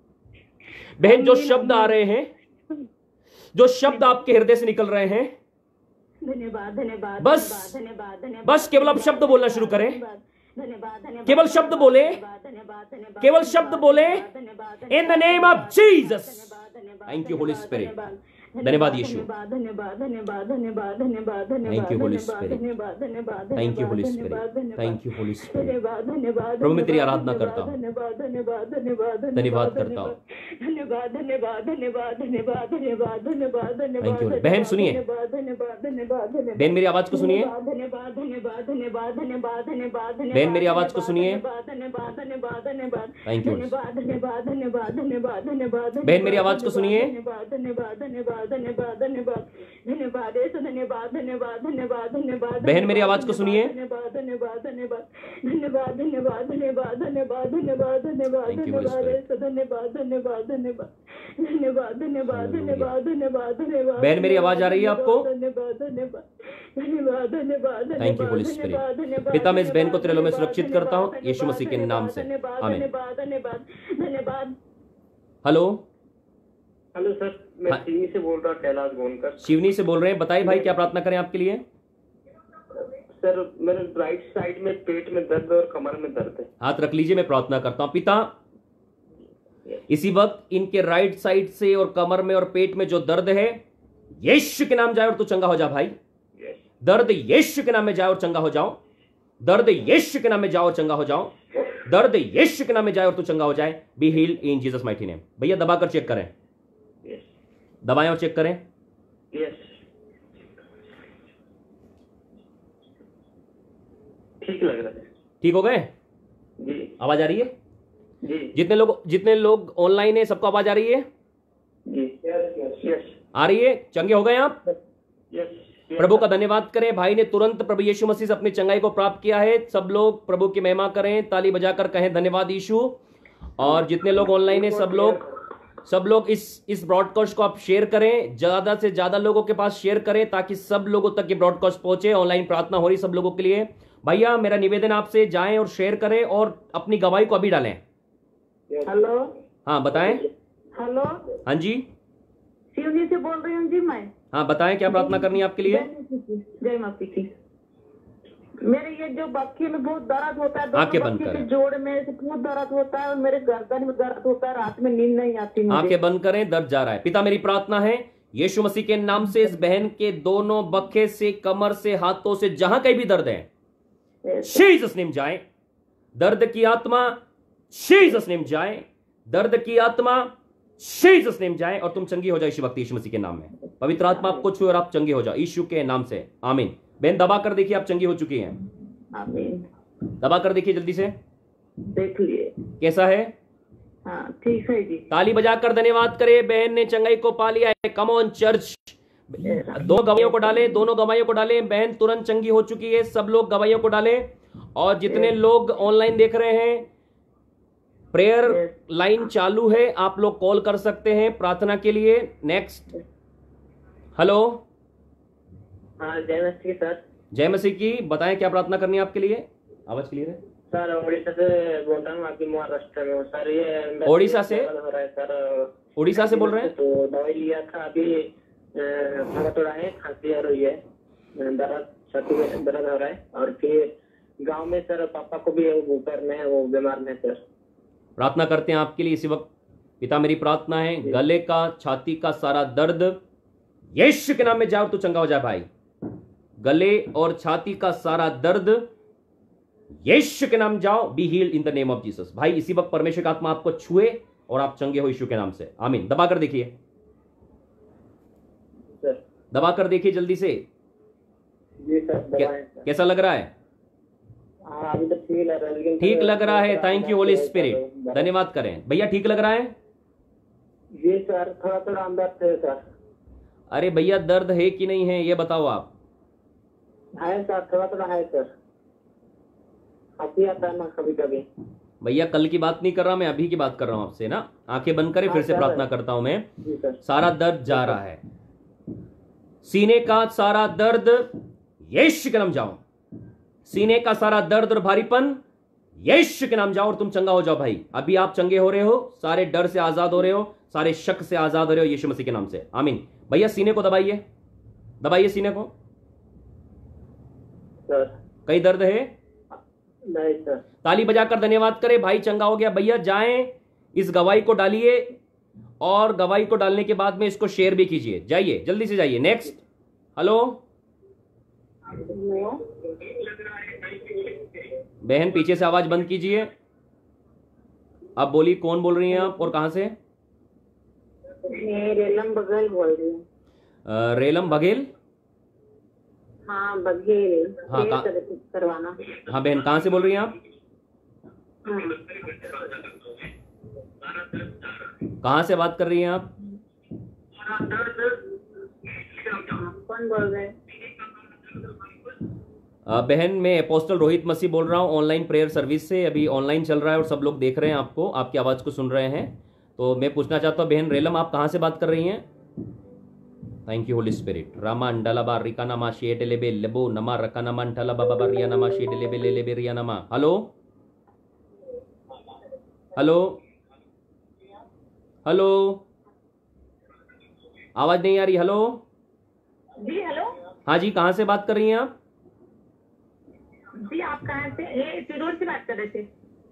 बहन जो शब्द आ रहे हैं, जो शब्द आपके हृदय से निकल रहे हैं, धन्यवाद धन्यवाद बस धन्यवाद धन्यवाद बस केवल आप शब्द बोलना शुरू करें। केवल शब्द बोले, केवल शब्द बोले, in the name of Jesus. Thank you holy spirit. धन्यवाद यीशु, धन्यवाद धन्यवाद धन्यवाद धन्यवाद थैंक यू होली स्पिरिट, धन्यवाद धन्यवाद thank you holy spirit, thank you holy spirit. धन्यवाद धन्यवाद प्रभु मैं तेरी आराधना करता हूँ, धन्यवाद धन्यवाद धन्यवाद धन्यवाद करता हूँ। धन्यवाद धन्यवाद धन्यवाद धन्यवाद धन्यवाद धन्यवाद Thank you, धन्यवाद। बहन सुनिए, धन्यवाद धन्यवाद धन्यवाद धन्यवाद। बहन मेरी आवाज को सुनिए, धन्यवाद धन्यवाद धन्यवाद धन्यवाद धन्यवाद। बहन मेरी आवाज को सुनिए। धन्यवाद धन्यवाद धन्यवाद। Thank you. धन्यवाद धन्यवाद धन्यवाद धन्यवाद धन्यवाद। बहन मेरी आवाज को सुनिए। धन्यवाद धन्यवाद धन्यवाद धन्यवाद धन्यवाद धन्यवाद यीशु, धन्यवाद धन्यवाद धन्यवाद धन्यवाद। बहन मेरी आवाज को सुनिए। धन्यवाद धन्यवाद धन्यवाद धन्यवाद धन्यवाद धन्यवाद धन्यवाद धन्यवाद धन्यवाद Thank you, Holy धन्यवाद Spirit. यीशु, धन्यवाद धन्यवाद धन्यवाद धन्यवाद धन्यवाद धन्यवाद धन्यवाद धन्यवाद। बहन मेरी आवाज आ रही है आपको? धन्यवाद धन्यवाद धन्यवाद धन्यवाद Thank you, Holy Spirit. धन्यवाद, धन्यवाद, पिता मैं इस बहन को तेरे लो में धन्यवाद, सुरक्षित करता हूँ, धन्यवाद, यीशु मसीह के नाम से। धन्यवाद, आमीन। धन्यवाद धन्यवाद धन्यवाद। हेलो हेलो सर, मैं हाँ। सिवनी से बोल रहा हूँ, कैलाश गोनकर। शिवनी से बोल रहे हैं, बताइए भाई क्या प्रार्थना करें आपके लिए। सर मेरे राइट साइड में पेट में दर्द और कमर में दर्द है। हाथ रख लीजिए, मैं प्रार्थना करता हूँ। पिता इसी वक्त इनके राइट साइड से और कमर में और पेट में जो दर्द है, यीशु के नाम जाए और तू चंगा हो जा भाई। दर्द यीशु के नाम में जाए और चंगा हो जाओ। दर्द यीशु के नाम में जाओ और चंगा हो जाओ। दर्द यीशु के नाम में जाए और तू चंगा हो जाए। Be healed in Jesus mighty name. भैया दबाकर चेक करें, दबाएं और चेक करें। यस, ठीक लग रहा है। ठीक हो गए? जी आवाज आ रही है? जी जितने लोग जितने लोग ऑनलाइन है सबको आवाज आ रही है? जी यस आ रही है? चंगे हो गए आप? यस। प्रभु का धन्यवाद करें, भाई ने तुरंत प्रभु यीशु मसीह से अपनी चंगाई को प्राप्त किया है। सब लोग प्रभु की महिमा करें, ताली बजाकर कहें धन्यवाद यीशु। और जितने लोग ऑनलाइन है सब लोग सब लोग इस इस ब्रॉडकास्ट को आप शेयर करें, ज्यादा से ज्यादा लोगों के पास शेयर करें ताकि सब लोगों तक ये ब्रॉडकास्ट पहुंचे। ऑनलाइन प्रार्थना हो रही सब लोगों के लिए। भैया मेरा निवेदन आपसे, जाएं और शेयर करें और अपनी गवाही को अभी डालें। हेलो हाँ बताएं। हेलो, हाँ जी, शिवनी से बोल रही हूँ जी मैं। हाँ बताएं क्या प्रार्थना करनी है आपके लिए। जय माता की। मेरे ये जो बक्के में बहुत दर्द होता है, आंखें बंद बक्के के करें। जोड़ में से बहुत दर्द होता है और मेरे गर्दन में दर्द होता है, रात में नींद नहीं आती मुझे। आंखें बंद करें, दर्द जा रहा है। पिता मेरी प्रार्थना है यीशु मसीह के नाम से इस बहन के दोनों बक्के से, कमर से, हाथों से, जहां कहीं भी दर्द है, जीसस नेम जाए। दर्द की आत्मा जीसस नेम जाए, दर्द की आत्मा जीसस नेम जाए और तुम चंगी हो जाओ यीशु वक्त यीशु मसीह के नाम में। पवित्र आत्मा आपको छुए और आप चंगे हो जाओ यीशु के नाम से, आमीन। बहन दबा कर देखिए, आप चंगी हो चुकी हैं। आमीन। दबा कर देखिए जल्दी से, देख लिए कैसा है? हाँ ठीक है जी। ताली बजाकर धन्यवाद करे, बहन ने चंगाई को पा लिया है। कम ऑन चर्च, दो गवाहियों को डालें, दोनों गवाहियों को डालें। बहन तुरंत चंगी हो चुकी है, सब लोग गवाहियों को डालें। और जितने लोग ऑनलाइन देख रहे हैं, प्रेयर लाइन चालू है, आप लोग कॉल कर सकते हैं प्रार्थना के लिए। Next, hello. हाँ जय मसीह सर। जय मसीह की, बताएं क्या प्रार्थना करनी है आपके लिए? आवाज क्लियर है? सर उड़ीसा से बोल रहा हूँ, आपकी महाराष्ट्र में हूँ सर। ये ओडिशा से? हो रहा है सर। उड़ीसा से बोल रहे हैं? तो दवाई लिया था अभी, थोड़ा थोड़ा है, खांसी आ रही है, दर्द छाती में दर्द हो रहा है। और फिर गांव में सर पापा को भी ऊपर में है, वो बीमार में सर। प्रार्थना करते हैं आपके लिए इसी वक्त। पिता मेरी प्रार्थना है, गले का छाती का सारा दर्द यीशु के नाम में जाओ तो चंगा हो जाए भाई। गले और छाती का सारा दर्द यीशु के नाम जाओ, be healed in the name of Jesus. भाई इसी वक्त परमेश्वर का आत्मा आपको छुए और आप चंगे हो यीशु के नाम से, आमीन। दबा कर देखिए, दबा कर देखिए जल्दी से। जी सर, क्या, कैसा लग रहा है? हाँ अभी तो ठीक लग रहा है, लेकिन ठीक लग रहा है, थैंक यू होली स्पिरिट, धन्यवाद करें। भैया ठीक लग रहा है? जी सर, थोड़ा थोड़ा अंदर थे सर। अरे भैया दर्द है कि नहीं है ये बताओ आप। है सर, थोड़ा थोड़ा है सर, अभी आता है ना कभी कभी। भैया कल की बात नहीं कर रहा मैं, अभी की बात कर रहा हूं आपसे ना। आंखें बंद करें, फिर से प्रार्थना करता हूं मैं। जी सर। सारा दर्द जा रहा है, सीने का सारा दर्द यीशु के नाम जाओ। सीने का सारा दर्द और भारीपन यीशु के नाम जाओ और तुम चंगा हो जाओ भाई। अभी आप चंगे हो रहे हो, सारे डर से आजाद हो रहे हो, सारे शक से आजाद हो रहे हो यीशु मसीह के नाम से, आमीन। भैया सीने को दबाइए, दबाइए सीने को। सर कहीं दर्द है? नहीं सर। ताली बजाकर धन्यवाद करें, भाई चंगा हो गया। भैया जाएं, इस गवाही को डालिए और गवाही को डालने के बाद में इसको शेयर भी कीजिए। जाइए जल्दी से जाइए। Next, hello. बहन पीछे से आवाज बंद कीजिए। आप बोलिए, कौन बोल रही हैं आप और कहां से? मैं रेलम बघेल बोल रही हूँ। अ, रेलम बघेल? हाँ बघेल। हाँ, ये कहाँ- कर- करवाना। हाँ बहन, कहां से बोल रही हैं आप? हाँ। कहां से बात कर रही हैं आप? कौन बोल रहे हैं? अ, बहन मैं अपोस्टल रोहित मसीह बोल रहा हूँ, ऑनलाइन प्रेयर सर्विस से। अभी ऑनलाइन चल रहा है और सब लोग देख रहे हैं आपको, आपकी आवाज़ को सुन रहे हैं। तो मैं पूछना चाहता हूँ बहन रेलम, आप कहाँ से बात कर रही हैं? Thank you holy spirit. रामा अंडाला बा रिका नमा शेटे बे लेबो नमा रका नमा अंटाला बाबा बा रिया नमा शेटे बे ले ले बे रिया नमा। हेलो हेलो हेलो, आवाज नहीं आ रही। हेलो जी हेलो। हाँ जी, कहाँ से बात कर रही हैं आप? जी आप कहाँ से? ये चिरोर से बात कर रहे थे।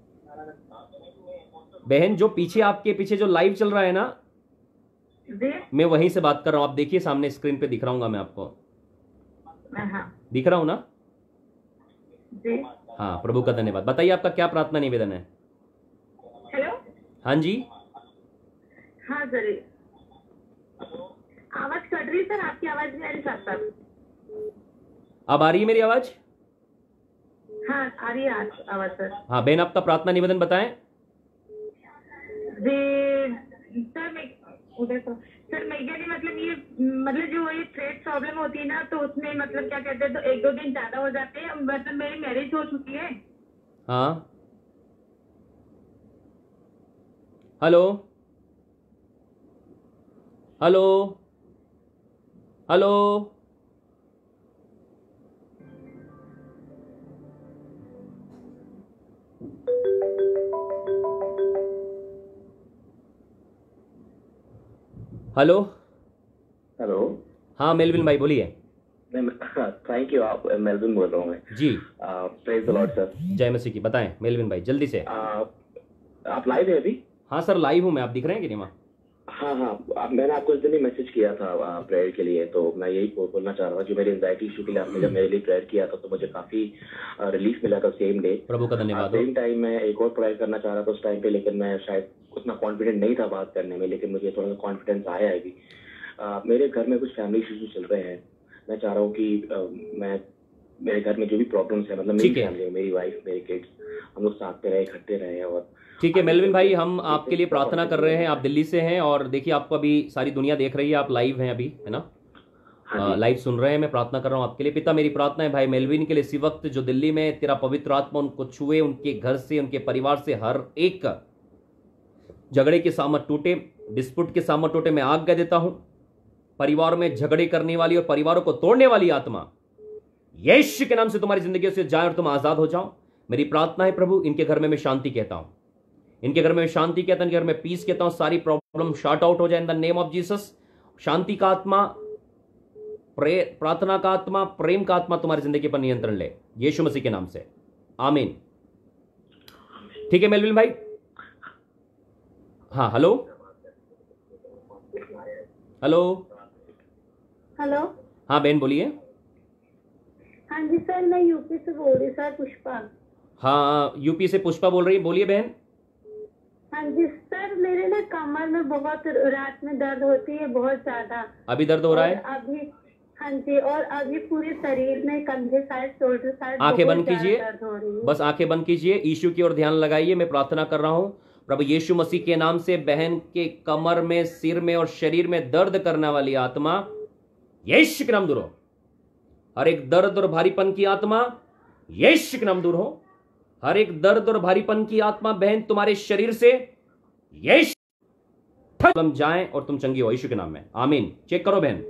बहन जो पीछे, आपके पीछे जो लाइव चल रहा है ना, जी मैं वहीं से बात कर रहा हूँ। आप देखिए सामने स्क्रीन पे दिख रहा मैं आपको, हाँ दिख रहा हूँ ना? जी। हाँ, प्रभु का धन्यवाद। बताइए आपका क्या प्रार्थना निवेदन है? हेलो। हाँ जी, हाँ सर, आवाज कट रही है सर, आपकी आवाज नहीं आ रही साथ साथ। अब आ रही है मेरी आवाज? हाँ आ रही है आज आवाज सर। हाँ बहन, आपका प्रार्थना निवेदन बताएं। जी सर, मैं उधर तो सर मैं क्या नहीं, मतलब ये मतलब जो ये थ्रेड प्रॉब्लम होती है ना, तो उसमें मतलब क्या कहते हैं, तो एक दो दिन ज्यादा हो जाते हैं। मतलब मेरी मैरिज हो चुकी है। हाँ hello hello hello, hello hello. हाँ मेलविन भाई बोलिए। Thank you. आप मेलविन बोल रहा हूँ मैं। जी, प्रेज द लॉर्ड सर। जय मसीह की। बताएं मेलविन भाई जल्दी से। आप लाइव है अभी? हाँ सर लाइव हूँ मैं, आप दिख रहे हैं कि नहीं वहाँ? हाँ हाँ, अब मैंने आपको इस दिन ही मैसेज किया था प्रेयर के लिए, तो मैं यही बो- बोलना चाह रहा था जो मेरे एंजाइटी इशू के लिए आपने जब मेरे लिए प्रेयर किया था तो मुझे काफी रिलीफ मिला था सेम डे। प्रभु का धन्यवाद हो। सेम टाइम मैं एक और प्रेयर करना चाह रहा था उस टाइम पे, लेकिन मैं शायद उतना कॉन्फिडेंट नहीं था बात करने में, लेकिन मुझे थोड़ा सा कॉन्फिडेंस आया है अभी। अ, मेरे घर में कुछ फैमिली इश्यूज चल रहे हैं। मैं चाह रहा हूँ कि अ, मैं मेरे घर में जो भी प्रॉब्लम्स है, मतलब मेरी ठीक है। फैमिली, मेरी वाइफ, मेरे किड्स, हम लोग साथ में रहे, इकट्ठे रहे। और ठीक है मेलविन भाई, हम आपके लिए प्रार्थना कर रहे हैं। आप दिल्ली से हैं और देखिए आपको अभी सारी दुनिया देख रही है, आप लाइव हैं अभी, है ना, लाइव सुन रहे हैं। मैं प्रार्थना कर रहा हूँ आपके लिए। पिता, मेरी प्रार्थना है भाई मेलविन के लिए इसी वक्त जो दिल्ली में तेरा पवित्र आत्मा उनको छुए, उनके घर से, उनके परिवार से हर एक झगड़े के सामत टूटे, डिस्प्यूट के सामत टूटे। मैं आज्ञा देता हूं परिवार में झगड़े करने वाली और परिवारों को तोड़ने वाली आत्मा यीशु के नाम से तुम्हारी जिंदगी से जाए और तुम आजाद हो जाओ। मेरी प्रार्थना है प्रभु, इनके घर में मैं शांति कहता हूं, इनके घर में शांति कहता हूं, इनके घर में पीस कहता हूं। सारी प्रॉब्लम शॉर्ट आउट हो जाए in the name of Jesus. शांति का आत्मा, प्रार्थना का आत्मा, प्रेम का आत्मा तुम्हारी जिंदगी पर नियंत्रण ले यीशु मसीह के नाम से, आमीन। ठीक है मेलविन भाई। हाँ हेलो हेलो हेलो। हाँ बहन बोलिए। हाँ जी सर, मैं यूपी से बोल रही सर, पुष्पा। हाँ यूपी से पुष्पा बोल रही है, बोलिए बहन। हाँ जी सर, मेरे ना कमर में बहुत रात में दर्द होती है, बहुत ज्यादा। अभी दर्द हो रहा है? और अभी हाँ जी, और अभी पूरे शरीर में, कंधे साइड, शोल्डर साइड आंखें बंद कीजिए, दर्द हो रही है। बस आंखें बंद कीजिए, यीशु की ओर ध्यान लगाइए। मैं प्रार्थना कर रहा हूं प्रभु यीशु मसीह के नाम से, बहन के कमर में, सिर में और शरीर में दर्द करने वाली आत्मा यीशु के नाम दूर हो। हर एक दर्द और भारीपन की आत्मा यीशु के नाम दूर हो। हर एक दर्द और भारीपन की आत्मा बहन तुम्हारे शरीर से यीशु तुम जाए और तुम चंगी हो यीशु के नाम में, आमीन। चेक करो बहन।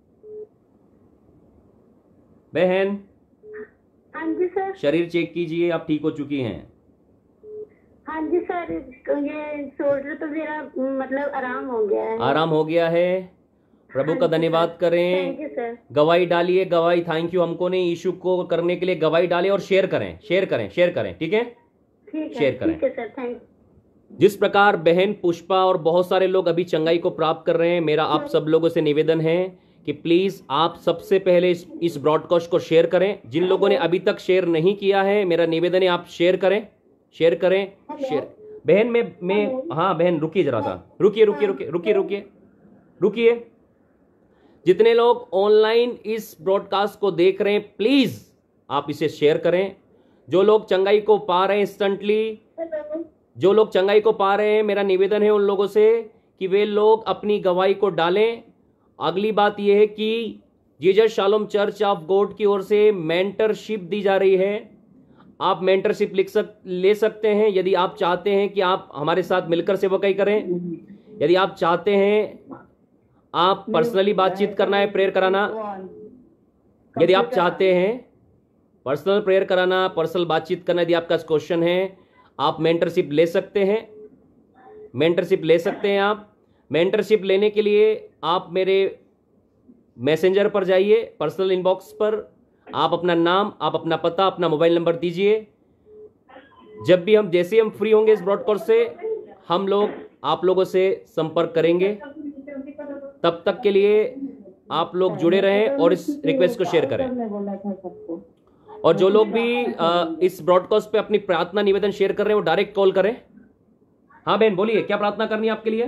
बहन हाँ जी सर। शरीर चेक कीजिए, आप ठीक हो चुकी हैं। हाँ जी सर, ये शोल्डर तो मेरा मतलब आराम हो गया है। आराम हो गया है, प्रभु का धन्यवाद करें। Thank you sir. गवाही डालिए, गवाही, थैंक यू हमको नहीं, यीशु को करने के लिए गवाही डालिए और शेयर करें, शेयर करें, शेयर करें, ठीक है? ठीक है, शेयर करें। ठीक है सर, थैंक यू। जिस प्रकार बहन पुष्पा और बहुत सारे लोग अभी चंगाई को प्राप्त कर रहे हैं, मेरा आप सब लोगों से निवेदन है कि प्लीज आप सबसे पहले इस, इस ब्रॉडकास्ट को शेयर करें। जिन लोगों ने अभी तक शेयर नहीं किया है, मेरा निवेदन है आप शेयर करें, शेयर करें, शेयर। बहन में मैं हाँ बहन रुकिए जरा सा, रुकिए रुकिए रुकिए रुकिए रुकिए रुकिए जितने लोग ऑनलाइन इस ब्रॉडकास्ट को देख रहे हैं, प्लीज आप इसे शेयर करें। जो लोग चंगाई को पा रहे हैं इंस्टेंटली, जो लोग चंगाई को पा रहे हैं, मेरा निवेदन है उन लोगों से कि वे लोग अपनी गवाही को डालें। अगली बात यह है कि Jesus Shalom church of God की ओर से मेंटरशिप दी जा रही है। आप मेंटरशिप लिख सक ले सकते हैं यदि आप चाहते हैं कि आप हमारे साथ मिलकर सेवकाई करें। यदि आप चाहते हैं आप पर्सनली बातचीत करना है, प्रेयर कराना, यदि आप चाहते हैं पर्सनल प्रेयर कराना, पर्सनल बातचीत करना, यदि आपका क्वेश्चन है, आप मेंटरशिप ले सकते हैं। मेंटरशिप ले सकते हैं आप। मेंटरशिप लेने के लिए आप मेरे मैसेंजर पर जाइए, पर्सनल इनबॉक्स पर, आप अपना नाम, आप अपना पता, अपना मोबाइल नंबर दीजिए। जब भी हम, जैसे हम फ्री होंगे इस ब्रॉडकास्ट से, हम लोग आप लोगों से संपर्क करेंगे। तब तक के लिए आप लोग जुड़े रहें और इस रिक्वेस्ट को शेयर करें। और जो लोग भी आ, इस ब्रॉडकास्ट पे अपनी प्रार्थना निवेदन शेयर कर रहे हैं वो डायरेक्ट कॉल करें। हाँ बहन बोलिए, क्या प्रार्थना करनी है आपके लिए?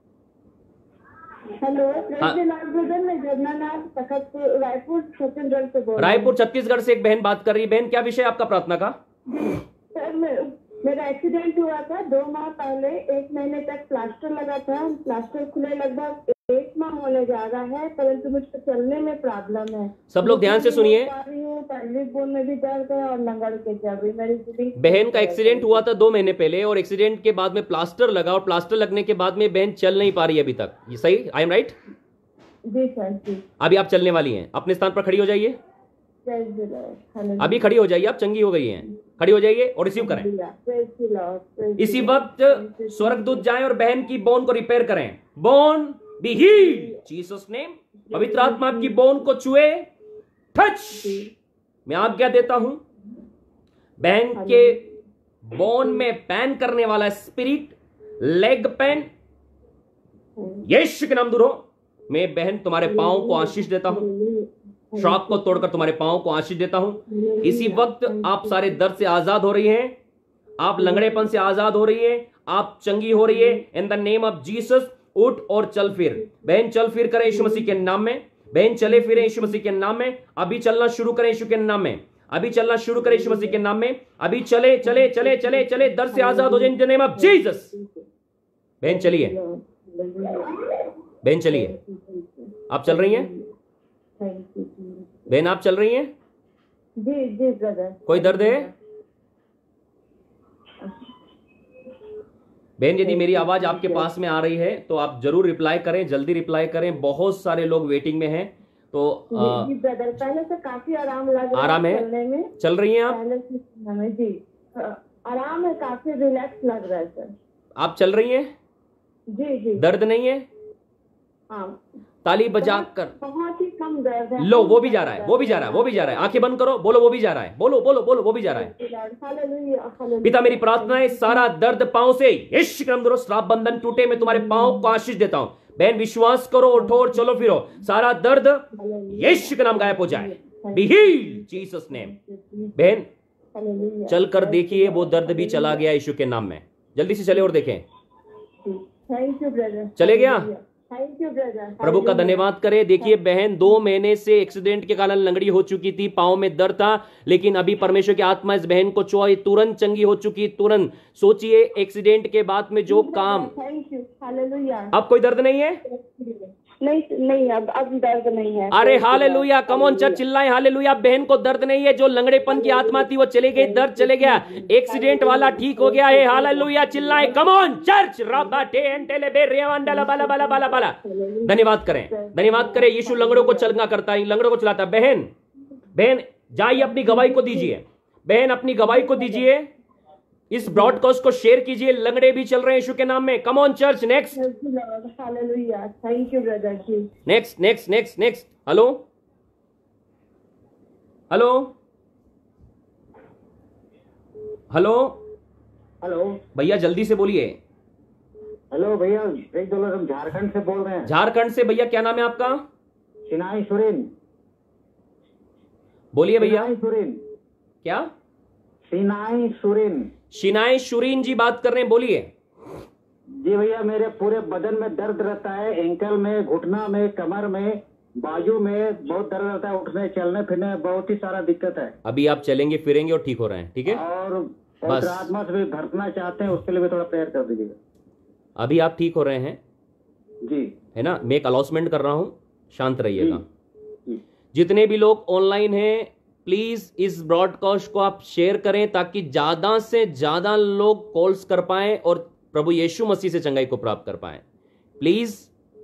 हेलो, मैं जगन्नाथ तखतपुर, रायपुर छत्तीसगढ़ से बोल रही हूँ। रायपुर छत्तीसगढ़ से एक बहन बात कर रही है। बहन क्या विषय आपका प्रार्थना का? सर, मेरा एक्सीडेंट हुआ था दो माह पहले। एक महीने तक प्लास्टर लगा था, प्लास्टर खुले लगभग एक माह होने जा रहा है, परंतु मुझको चलने में प्रॉब्लम है। सब लोग ध्यान से सुनिए। पैल्विक बोन में भी दर्द है और लंगड़ के चल रही मेरी। बहन का एक्सीडेंट हुआ था दो महीने पहले और एक्सीडेंट के बाद में प्लास्टर लगा और प्लास्टर लगने के बाद में बहन चल नहीं पा रही है अभी तक। ये सही, आई एम राइट? जी सर जी। अभी आप चलने वाली हैं, अपने स्थान पर खड़ी हो जाइए। अभी खड़ी हो जाइए, आप चंगी हो गई हैं। खड़ी हो जाइए और रिसीव करें। इसी वक्त स्वर्गदूत जाएं और बहन की बोन को रिपेयर करें। Bone be healed, Jesus name. पवित्र आत्मा आपकी बोन को छुए, टच। मैं आज्ञा देता हूं, बहन के बोन में पैन करने वाला स्पिरिट, लेग पेन, यीशु के नाम दूर हो। मैं बहन तुम्हारे पांव को आशीष देता हूं, श्राप को तोड़कर तुम्हारे पांव को आशीष देता हूं। इसी वक्त आप सारे दर्द से आजाद हो रही हैं, आप लंगड़ेपन से आजाद हो रही है, आप चंगी हो रही है। In the name of Jesus उठ और चल फिर। बहन चल फिर करें यीशु मसीह के नाम में, बहन चले फिरे यीशु मसीह के नाम में। अभी चलना शुरू करें यीशु के नाम में, अभी चलना शुरू करें यीशु मसीह के नाम में। अभी चले चले चले चले चले, दर्द से आजाद हो जाए in the name of Jesus. बहन चलिए, बहन चलिए, आप चल रही हैं बहन, आप चल रही हैं? जी जी ब्रदर। कोई दर्द है बहन? यदि मेरी आवाज आपके पास में आ रही है तो आप जरूर रिप्लाई करें, जल्दी रिप्लाई करें। बहुत सारे लोग वेटिंग में हैं। तो आ, जी ब्रदर, पहले से काफी आराम लग रहा है, आराम है? चलने में। चल रही हैं आप? पहले से हमें जी आराम है, काफी रिलैक्स लग रहा है सर। आप चल रही हैं? जी जी। दर्द नहीं है? हाँ, ताली बजा कर बहुत ही कम दर्द है। लो, वो भी जा रहा है, वो भी जा रहा है, वो भी जा रहा है। आंखें बंद करो, बोलो वो भी जा रहा है, बोलो बोलो बोलो वो भी जा रहा है। Hallelujah, hallelujah. पिता मेरी प्रार्थना है, सारा दर्द पांव से यीशु के नाम में श्राप बंधन टूटे। मैं तुम्हारे पांव को आशीष देता हूं। बहन विश्वास करो, उठो और चलो फिरो। सारा दर्द यीशु के नाम गायब हो जाए। Be healed Jesus name. बहन हालेलुया। चल कर देखिए, वो दर्द भी चला गया यीशु के नाम में। जल्दी से चले और देखें। Thank you brother. चले गया? Thank you brother. प्रभु का धन्यवाद करें। देखिए बहन दो महीने से एक्सीडेंट के कारण लंगड़ी हो चुकी थी, पांव में दर्द था, लेकिन अभी परमेश्वर की आत्मा इस बहन को छुआ, तुरंत चंगी हो चुकी, तुरंत। सोचिए एक्सीडेंट के बाद में जो काम। Thank you, hallelujah. अब कोई दर्द नहीं है? नहीं नहीं, अब अब दर्द नहीं है। अरे हालेलुया, कम ऑन चर्च चिल्लाएं हालेलुया। बहन को दर्द नहीं है, जो लंगड़ेपन की आत्मा थी वो चली गई, दर्द चले गया, एक्सीडेंट वाला ठीक हो गया है। हालेलुया चिल्लाएं, कम ऑन चर्च। धन्यवाद करें, धन्यवाद करें। यीशु लंगड़ों को चलना करता है, लंगड़ों को चलाता है। बहन बहन जाइए, अपनी गवाही को दीजिए। बहन अपनी गवाही को दीजिए, इस ब्रॉडकास्ट को शेयर कीजिए। लंगड़े भी चल रहे हैं यीशु के नाम में। Come on church. Next, hallelujah. Thank you brother जी। Next next next next. Hello hello hello hello भैया, जल्दी से बोलिए। हेलो भैया, एक दो लोग हम झारखंड से बोल रहे हैं। झारखंड से भैया, क्या नाम है आपका? शिनाई सुरेन। बोलिए भैया। शिनाई सुरेन। क्या? शिनाई सुरेन। शिनाई शुरीन जी बात कर रहे हैं, बोलिए। जी भैया, मेरे पूरे बदन में दर्द रहता है, एंकल में, घुटना में, कमर में, बाजू में बहुत दर्द रहता है। उठने चलने फिरने में बहुत ही सारा दिक्कत है। अभी आप चलेंगे फिरेंगे और ठीक हो रहे हैं, ठीक है? और बस। आत्मा से भी भरना चाहते हैं, उसके लिए भी थोड़ा प्रेयर कर दीजिएगा। अभी आप ठीक हो रहे हैं जी, है ना? मैं एक अनाउंसमेंट कर रहा हूं, शांत रहिएगा। जी। जितने भी लोग ऑनलाइन हैं, प्लीज इस ब्रॉडकास्ट को आप शेयर करें, ताकि ज्यादा से ज्यादा लोग कॉल्स कर पाएं और प्रभु यीशु मसीह से चंगाई को प्राप्त कर पाएं। प्लीज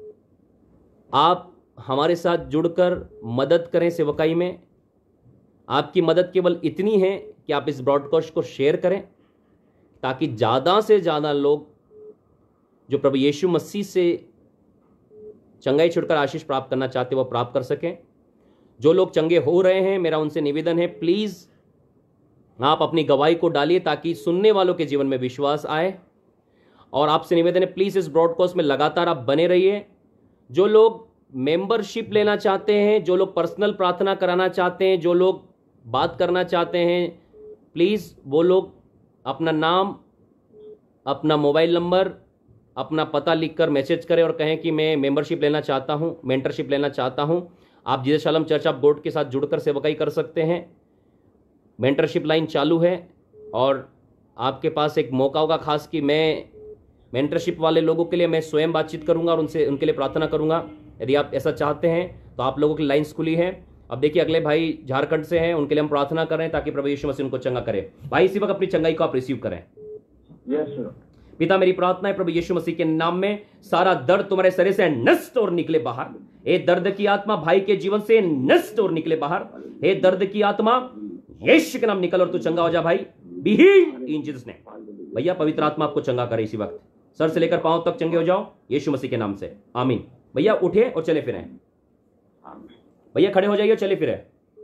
आप हमारे साथ जुड़कर मदद करें सेवकाई में। आपकी मदद केवल इतनी है कि आप इस ब्रॉडकास्ट को शेयर करें, ताकि ज्यादा से ज्यादा लोग जो प्रभु यीशु मसीह से चंगाई छुड़कर आशीष प्राप्त करना चाहते हैं वो प्राप्त कर सकें। जो लोग चंगे हो रहे हैं, मेरा उनसे निवेदन है, प्लीज आप अपनी गवाही को डालिए, ताकि सुनने वालों के जीवन में विश्वास आए। और आपसे निवेदन है, प्लीज इस ब्रॉडकास्ट में लगातार आप बने रहिए। जो लोग मेंबरशिप लेना चाहते हैं, जो लोग पर्सनल प्रार्थना कराना चाहते हैं, जो लोग बात करना चाहते हैं, प्लीज वो लोग अपना नाम, अपना मोबाइल नंबर, अपना पता लिखकर मैसेज करें और कहें कि मैं मेंबरशिप लेना चाहता हूं, मेंटरशिप लेना चाहता हूं। आप Jesus Shalom church of God के साथ जुड़कर सेवकाई कर सकते हैं। मेंटरशिप लाइन चालू है और आपके पास एक मौका होगा खास कि मैं मेंटरशिप वाले लोगों के लिए मैं स्वयं बातचीत करूंगा और उनसे उनके लिए प्रार्थना करूंगा। यदि आप ऐसा चाहते हैं तो आप लोगों की लाइन्स खुली है। अब देखिए, अगले भाई झारखंड से हैं, उनके लिए हम प्रार्थना कर रहे हैं ताकि प्रभु यीशु मसीह उनको चंगा करे। भाई इसी वक्त अपनी चंगाई को आप रिसीव करें। Yes sir. पिता मेरी प्रार्थना है प्रभु यीशु मसीह के नाम में, सारा दर्द तुम्हारे शरीर से नष्ट और निकले बाहर। हे दर्द की आत्मा भाई के जीवन से नष्ट और निकले बाहर। हे दर्द की आत्मा यीशु के नाम निकल और तू चंगा हो जा भाई। Be healed in Jesus name. भैया पवित्र आत्मा आपको चंगा करे इसी वक्त, सर से लेकर पांव तक चंगे हो जाओ यीशु मसीह के नाम से, आमीन। भैया उठे और चले फिरें। भैया खड़े हो जाइए, चले फिरे।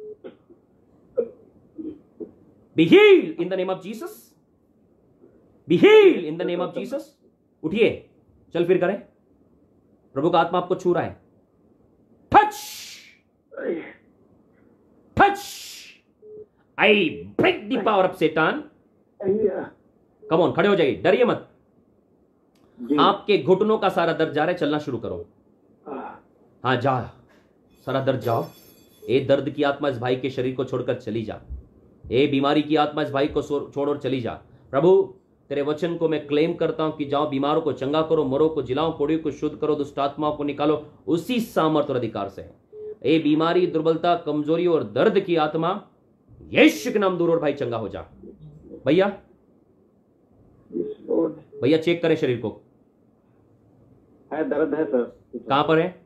Be healed in the name of Jesus. Be healed in the name of Jesus. उठिए, चल फिर करें। प्रभु का आत्मा आपको छू रहा है। Touch touch, I break the power of सैतान। कम ऑन, खड़े हो जाइए, डरिए मत। आपके घुटनों का सारा दर्द जा रहा है, चलना शुरू करो। हाँ जा, सारा दर्द जाओ। ए दर्द की आत्मा इस भाई के शरीर को छोड़कर चली जा। ए बीमारी की आत्मा इस भाई को छोड़ और चली जा। प्रभु तेरे वचन को मैं क्लेम करता हूं कि जाओ, बीमारों को चंगा करो, मरो को जिलाओ, कोड़ियों को शुद्ध करो, दुष्ट आत्माओं को निकालो उसी सामर्थ और अधिकार से। ए बीमारी, दुर्बलता, कमजोरी और दर्द की आत्मा यीशु के नाम दूर और भाई चंगा हो जा। भैया भैया चेक करें शरीर को। है दर्द है सर। कहां पर है?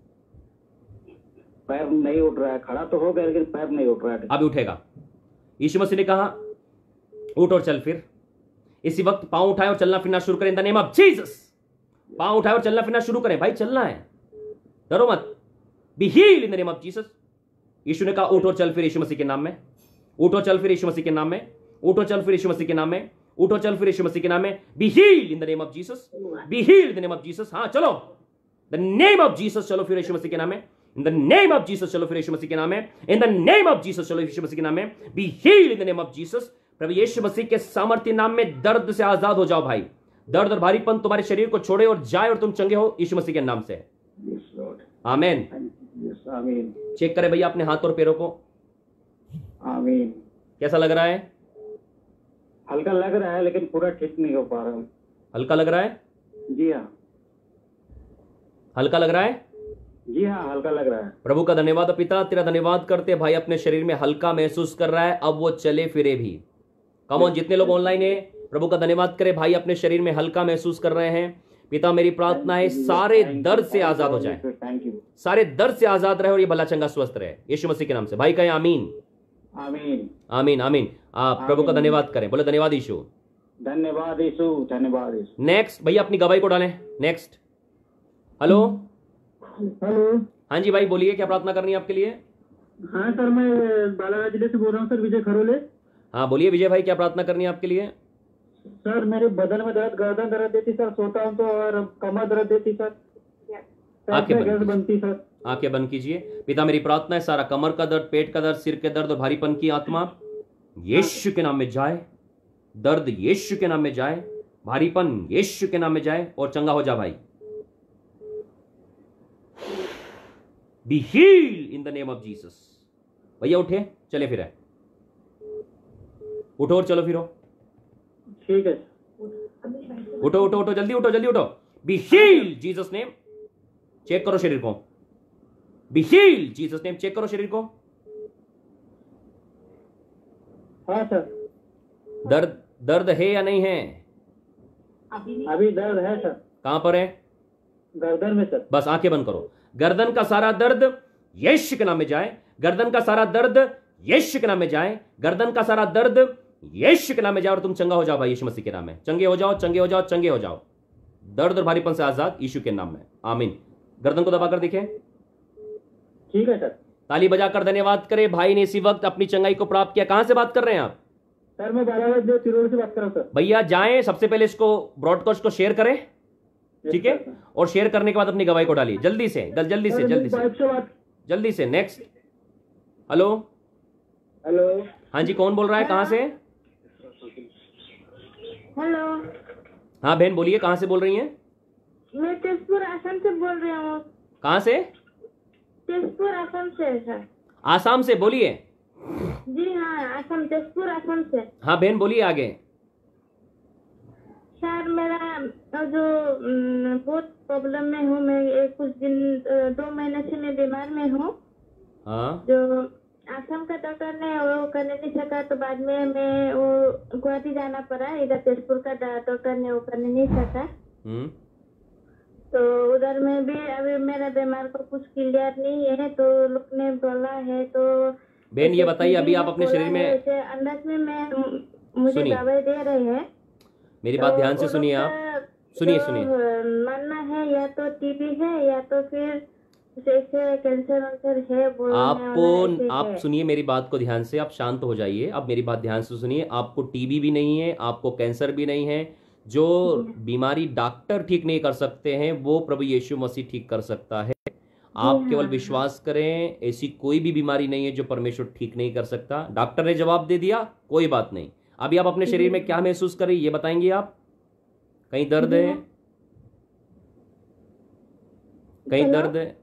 पैर नहीं उठ रहा है, खड़ा तो हो गया लेकिन पैर नहीं उठ रहा है। अभी उठेगा। यीशु मसीह ने कहा उठ और चल फिर। इसी वक्त पांव उठाए और चलना फिरना शुरू करें in the name of Jesus. पांव उठाए और चलना फिरना शुरू करें, भाई चलना है, डरो मत। Be healed in the name of Jesus. यीशु ने कहा उठ और चल फिर यीशु मसीह के नाम में, उठ और चल फिर यीशु मसीह के नाम में, उठ और चल फिर यीशु मसीह के नाम में, उठ और चल फिर यीशु मसीह के नाम में। Be healed in the name of Jesus, be healed in the name of Jesus. हाँ चलो, द नेम ऑफ जीसस चलो फिर यीशु मसीह के नाम में, in the name of Jesus चलो फिर यीशु मसीह के नाम में, in the name of Jesus चलो यीशु मसीह के नाम में। Be healed in the name of Jesus. प्रभु यीशु मसीह के सामर्थ्य नाम में दर्द से आजाद हो जाओ भाई। दर्द और भारीपन तुम्हारे शरीर को छोड़े और जाए और तुम चंगे हो यीशु मसीह के नाम से। आमीन। चेक करें भैया अपने हाथ और पैरों को। आमीन। कैसा लग रहा है? हल्का लग रहा है लेकिन पूरा ठीक नहीं हो पा रहा हूँ। हल्का लग रहा है? जी हाँ। हल्का लग रहा है? जी हाँ, हल्का लग रहा है। प्रभु का धन्यवाद पिता, तेरा धन्यवाद करते भाई अपने शरीर में हल्का महसूस कर रहा है, अब वो चले फिरे भी। कम ऑन, जितने लोग ऑनलाइन है प्रभु का धन्यवाद करे, भाई अपने शरीर में हल्का महसूस कर रहे हैं। पिता मेरी प्रार्थना है सारे दर्द से आजाद हो जाए, थैंक यू। सारे दर्द से आजाद रहे और ये भला चंगा स्वस्थ रहे यीशु मसीह के नाम से। भाई कहें आमीन आमीन आमीन आमीन। आप प्रभु का धन्यवाद करें, बोले धन्यवाद यीशु, धन्यवाद यीशु, धन्यवाद यीशु। नेक्स्ट भैया अपनी गवाही को डालें। नेक्स्ट। Hello hello. हाँ जी भाई बोलिए, क्या प्रार्थना करनी है आपके लिए? हाँ सर, मैं बालाघाट जिले से बोल रहा हूँ सर, विजय खरोले। हाँ बोलिए विजय भाई, क्या प्रार्थना करनी है आपके लिए? सर मेरे बदन में दर्द, गर्दन दर्द देती सर, सोता हूँ तो, और कमर दर्द देती सर, आंखें गैस बंद बनती सर। आंखें बंद कीजिए। पिता मेरी प्रार्थना है सारा कमर का दर्द, पेट का दर्द, सिर के दर्द और भारीपन की आत्मा यीशु के नाम में जाए। दर्द यीशु के नाम में जाए, भारीपन यीशु के नाम में जाए और चंगा हो जा भाई। Be healed in the name of Jesus. भैया उठे, चले फिरे, उठो और चलो फिरो। ठीक है। उठो उठो उठो, जल्दी उठो जल्दी उठो। Be healed Jesus name. Check करो शरीर को। Be healed Jesus name. Check करो शरीर को। हाँ सर। दर्द दर्द है या नहीं है? अभी दर्द है सर। कहां पर है? गर्दन में सर। बस आंखें बंद करो। गर्दन का सारा दर्द यीशु के नाम में जाए। गर्दन का सारा दर्द यीशु के नाम में जाए। गर्दन का सारा दर्द यीशु के नाम में जाए और तुम चंगा हो जाओ भाई यीशु मसीह के नाम में। चंगे हो जाओ, चंगे हो जाओ, चंगे हो जाओ। दर्द और भारीपन से आजाद यीशु के नाम में। आमीन। गर्दन को दबाकर देखें। ठीक है सर। ताली बजाकर धन्यवाद करें, भाई ने इसी वक्त अपनी चंगाई को प्राप्त किया। कहां से बात कर रहे हैं आप? सर मैं बालाघाट जिले तिरोड़ से बात कर रहा हूँ सर। भैया जाएं, सबसे पहले इसको ब्रॉडकास्ट को शेयर करें, ठीक है, और शेयर करने के बाद अपनी गवाही को डालिए जल्दी से जल्दी से जल्दी से जल्दी से। नेक्स्ट। Hello hello. हाँ जी, कौन बोल रहा है, कहां से? हेलो, हाँ बहन बोलिए, कहां से बोल रही हैं? मैं तेजपुर आसाम से बोल रही हूँ। कहां से? तेजपुर आसाम से सर। आसाम से, बोलिए। जी हाँ, आसाम, तेजपुर आसाम से। हाँ बहन बोलिए आगे। सर मेरा जो अम, बहुत प्रॉब्लम में हूँ मैं, एक कुछ दिन अ, दो महीने से मैं बीमार में हूँ। हाँ जो आसाम का डॉक्टर ने वो करने नहीं सका तो बाद में मैं वो गुवाहाटी जाना पड़ा। इधर तेजपुर का डॉक्टर ने वो करने नहीं सका, हम्म तो उधर में भी अभी मेरा बीमार को कुछ क्लियर नहीं है, तो लोग ने बोला है। तो बहन ये बताइए, अभी आप अपने शरीर में, अंदर में मैं मुझे सुनिए। दवाई दे रहे हैं। मेरी बात ध्यान से सुनिए आप, सुनिए सुनिए। मानना है या तो टीबी है या तो फिर जैसे कैंसर वंसर है बोलने वाला आपको ऐसे आप है। सुनिए मेरी बात को ध्यान से, आप शांत हो जाइए। आप मेरी बात ध्यान से सुनिए। आपको टीबी भी नहीं है, आपको कैंसर भी नहीं है, जो बीमारी डॉक्टर ठीक नहीं कर सकते हैं वो प्रभु यीशु मसीह ठीक कर सकता है। आप केवल विश्वास करें, ऐसी कोई भी बीमारी नहीं है जो परमेश्वर ठीक नहीं कर सकता। डॉक्टर ने जवाब दे दिया, कोई बात नहीं। अभी आप अपने शरीर में क्या महसूस करें ये बताएंगे आप? कहीं दर्द है? कहीं दर्द है?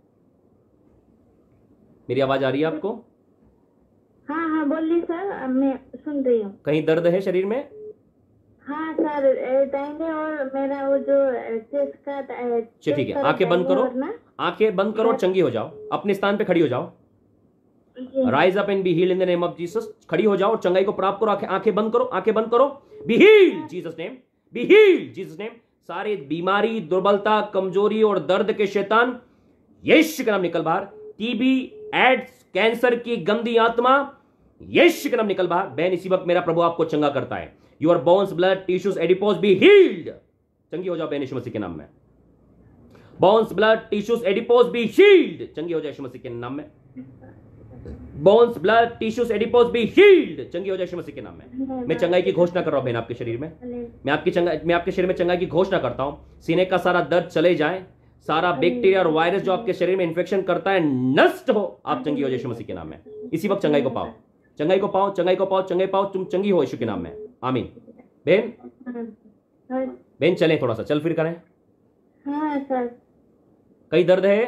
मेरी आवाज आ रही है आपको? हाँ हाँ बोलिए सर, मैं सुन रही हूँ। कहीं दर्द है शरीर में? हाँ सर, दाहिने और मेरा वो जो चेस्ट का चलिए ठीक है, आंखें बंद करो, आंखें बंद करो और चंगी हो जाओ। अपने स्थान पे खड़ी हो जाओ। Rise up and be healed in the name of Jesus. खड़ी हो जाओ और चंगाई को प्राप्त करो। आंखें बंद करो, आंखें बंद करो। Be healed Jesus name, be healed Jesus name. सारी बीमारी, दुर्बलता, कमजोरी और दर्द के शैतान यीशु के नाम निकल बाहर। टीबी, एड्स, कैंसर की गंदी आत्मा यीशु के नाम निकल बाहर। बहन, इसी वक्त मेरा प्रभु आपको चंगा करता है। Your bones, blood, tissues, adipose be healed. चंगी हो जाओ बहन यीशु मसीह के नाम में। Bones, blood, tissues, adipose be healed. चंगी हो जाए यीशु मसीह के नाम में। Bones, blood, tissues, adipose be healed. चंगी हो जाए यीशु मसीह के नाम में। मैं चंगाई की घोषणा कर रहा हूं बहन आपके शरीर में। मैं आपकी चंगाई मैं आपके शरीर में चंगाई की घोषणा करता हूं। सीने का सारा दर्द चले जाए, सारा बैक्टीरिया और वायरस जो आपके शरीर में इंफेक्शन करता है नष्ट हो। आप चंगी हो जाए यीशु मसीह के नाम में। इसी वक्त चंगाई को पाओ, चंगाई को पाओ, चंगाई को पाओ, चंगाई पाओ। तुम चंगी हो यीशु के नाम में। आमीन। बहन बहन चलें, थोड़ा सा चल फिर करें। हाँ सर। कहीं दर्द है?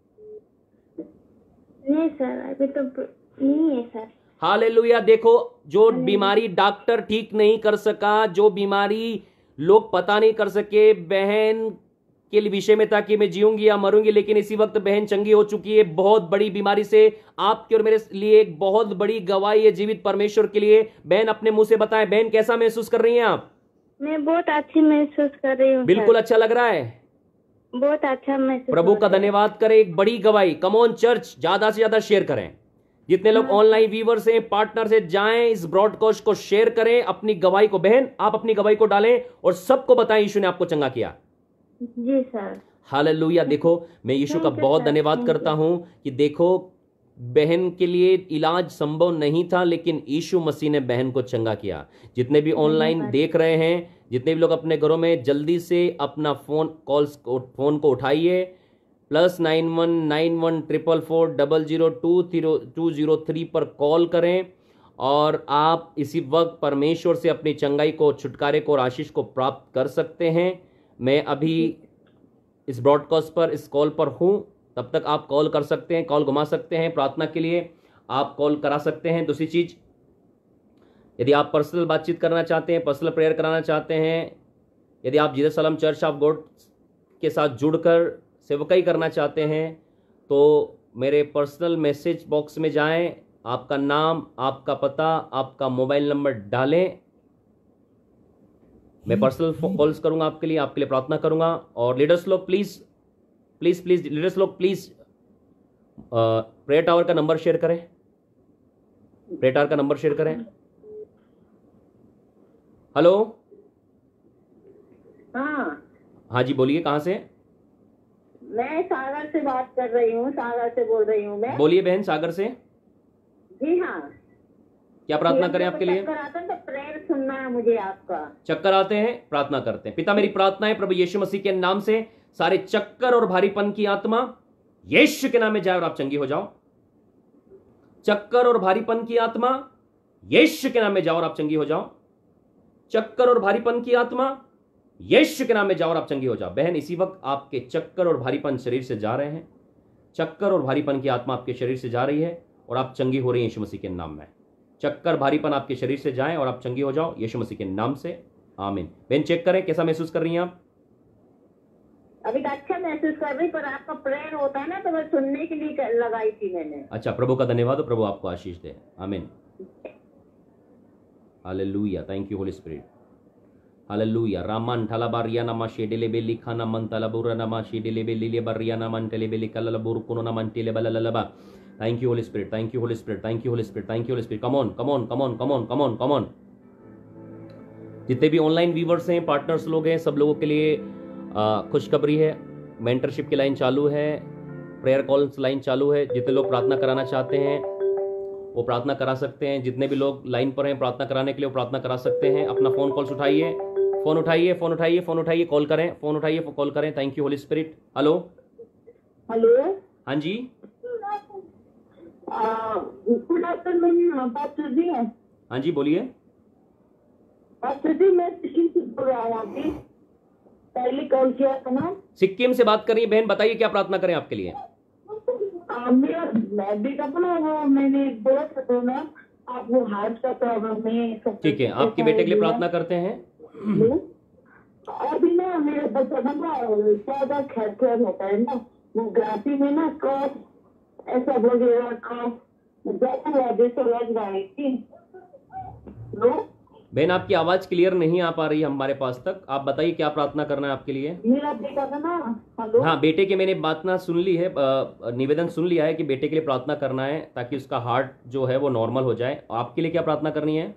नहीं सर, अभी तो नहीं है सर। हालेलुया। देखो, जो बीमारी डॉक्टर ठीक नहीं कर सका, जो बीमारी लोग पता नहीं कर सके, बहन के विषय में था कि मैं जीऊंगी या मरूंगी, लेकिन इसी वक्त बहन चंगी हो चुकी है बहुत बड़ी बीमारी से। आपके और मेरे लिए एक बहुत बड़ी गवाही है जीवित परमेश्वर के लिए। बहन अपने मुंह से बताएं, बहन कैसा महसूस कर रही हैं आप? मैं बहुत अच्छी महसूस कर रही हूँ। बिल्कुल अच्छा लग रहा है, बहुत अच्छा महसूस। प्रभु का धन्यवाद करें। एक बड़ी गवाही। कम ऑन चर्च, ज्यादा से ज्यादा शेयर करें। जितने लोग ऑनलाइन व्यूवर्स हैं, पार्टनर से जाएं, इस ब्रॉडकास्ट को शेयर करें। अपनी गवाही को, बहन आप अपनी गवाही को डालें और सबको बताएं यीशु ने आपको चंगा किया। जी सर। हालेलुया। देखो, मैं यीशु का बहुत धन्यवाद करता हूं कि देखो, बहन के लिए इलाज संभव नहीं था, लेकिन यीशु मसीह ने बहन को चंगा किया। जितने भी ऑनलाइन देख रहे हैं, जितने भी लोग अपने घरों में, जल्दी से अपना फोन कॉल्स फोन को उठाइए। Plus nine one nine one triple four double zero two zero two zero three पर कॉल करें और आप इसी वक्त परमेश्वर से अपनी चंगाई को, छुटकारे को और आशीष को प्राप्त कर सकते हैं। मैं अभी इस ब्रॉडकास्ट पर, इस कॉल पर हूं, तब तक आप कॉल कर सकते हैं, कॉल घुमा सकते हैं। प्रार्थना के लिए आप कॉल करा सकते हैं। दूसरी चीज, यदि आप पर्सनल बातचीत करना चाहते हैं, पर्सनल प्रेयर कराना चाहते हैं, यदि आप जीसस सलाम चर्च ऑफ गॉड के साथ जुड़कर सेवकाई करना चाहते हैं, तो मेरे पर्सनल मैसेज बॉक्स में जाएं, आपका नाम, आपका पता, आपका मोबाइल नंबर डालें। मैं पर्सनल कॉल्स करूंगा आपके लिए, आपके लिए प्रार्थना करूंगा। और लीडर्स लोग प्लीज प्लीज प्लीज लीडर्स लोग प्लीज प्रेयर टावर का नंबर शेयर करें। प्रेयर टावर का नंबर शेयर करें। हेलो, हाँ हाँ जी बोलिए, कहाँ से? मैं सागर से बात कर रही हूँ, सागर से बोल रही हूँ मैं। बोलिए बहन, सागर से। जी हाँ। क्या प्रार्थना करें आपके लिए? चक्कर आता है तो प्रेयर सुनना है मुझे आपका। चक्कर आते हैं, प्रार्थना करते हैं। पिता, मेरी प्रार्थना है प्रभु यीशु मसीह के नाम से, सारे चक्कर और भारीपन की आत्मा यीशु के नाम में जाए और आप चंगी हो जाओ। चक्कर और भारीपन की आत्मा यीशु के नाम में जाओ और आप चंगी हो जाओ। चक्कर और भारीपन की आत्मा यीशु के नाम में जाओ और आप चंगी हो जाओ। बहन, इसी वक्त आपके चक्कर और भारीपन शरीर से जा रहे हैं। चक्कर और भारीपन की आत्मा आपके शरीर से जा रही है और आप चंगी हो रही हैं यीशु मसीह के नाम में। चक्कर, भारीपन आपके शरीर से जाएं और आप चंगी हो जाओ यीशु मसीह के नाम से। आमीन। बहन चेक करें, कैसा महसूस कर रही हैं आप? अभी तो अच्छा महसूस कर रही, पर आपका प्रेयर होता है ना, तो मैं सुनने के लिए लगाई थी मैंने। अच्छा, प्रभु का धन्यवाद हो, प्रभु आपको आशीष दे। आमीन। Hallelujah. Thank you holy spirit. Hallelujah. रामन ठलाबारिया नमा शेडेले बेली खाना मन तलाबुरा नमा शेडेले बेली बरिया नमन टेले बेली कललबुर कोनो नमन टेले बललबा। Thank you holy spirit, thank you holy spirit, thank you holy spirit, thank you holy spirit. Come on, come on, come on, come on, come on, come on. जितने भी ऑनलाइन व्यूवर्स हैं, पार्टनर्स लोग हैं, सब लोगों के लिए खुशखबरी है। मेंटरशिप की लाइन चालू है, प्रेयर कॉल्स लाइन चालू है। जितने लोग प्रार्थना कराना चाहते हैं वो प्रार्थना करा सकते हैं। जितने भी लोग लाइन पर हैं प्रार्थना कराने के लिए वो प्रार्थना करा सकते हैं। अपना फोन कॉल्स उठाइए, फोन उठाइए, फोन उठाइए, फोन उठाइए, कॉल करें, फोन उठाइए, कॉल करें। Thank you holy spirit. Hello, hello, हाँ जी, गुड आफ्टरनून पास्टर जी। हाँ जी, बोलिए। पास्टर जी, मैं सिक्किम से बोल रहा हूँ। अभी पहले कॉल किया था ना। सिक्किम से बात करिए बहन, बताइए क्या प्रार्थना करें आपके लिए। आ, मेरा बेटा को ना, वो मैंने बोला था तो ना, आप वो हार्ट का प्रॉब्लम है। ठीक है, आपके बेटे के लिए प्रार्थना करते हैं। अभी ना मेरे बच्चा का ना ज्यादा खैर खैर होता है ना, वो ग्राफी में ना कफ ऐसा वगैरह कफ ज्यादा जैसे लग रहा है कि बहन आपकी आवाज क्लियर नहीं आ पा रही है हमारे पास तक। आप बताइए क्या प्रार्थना करना है आपके लिए। मेरा बेटा का ना, हेलो, हाँ, बेटे के मैंने बात ना सुन ली है, अ, निवेदन सुन लिया है कि बेटे के लिए प्रार्थना करना है ताकि उसका हार्ट जो है वो नॉर्मल हो जाए। आपके लिए क्या प्रार्थना करनी है?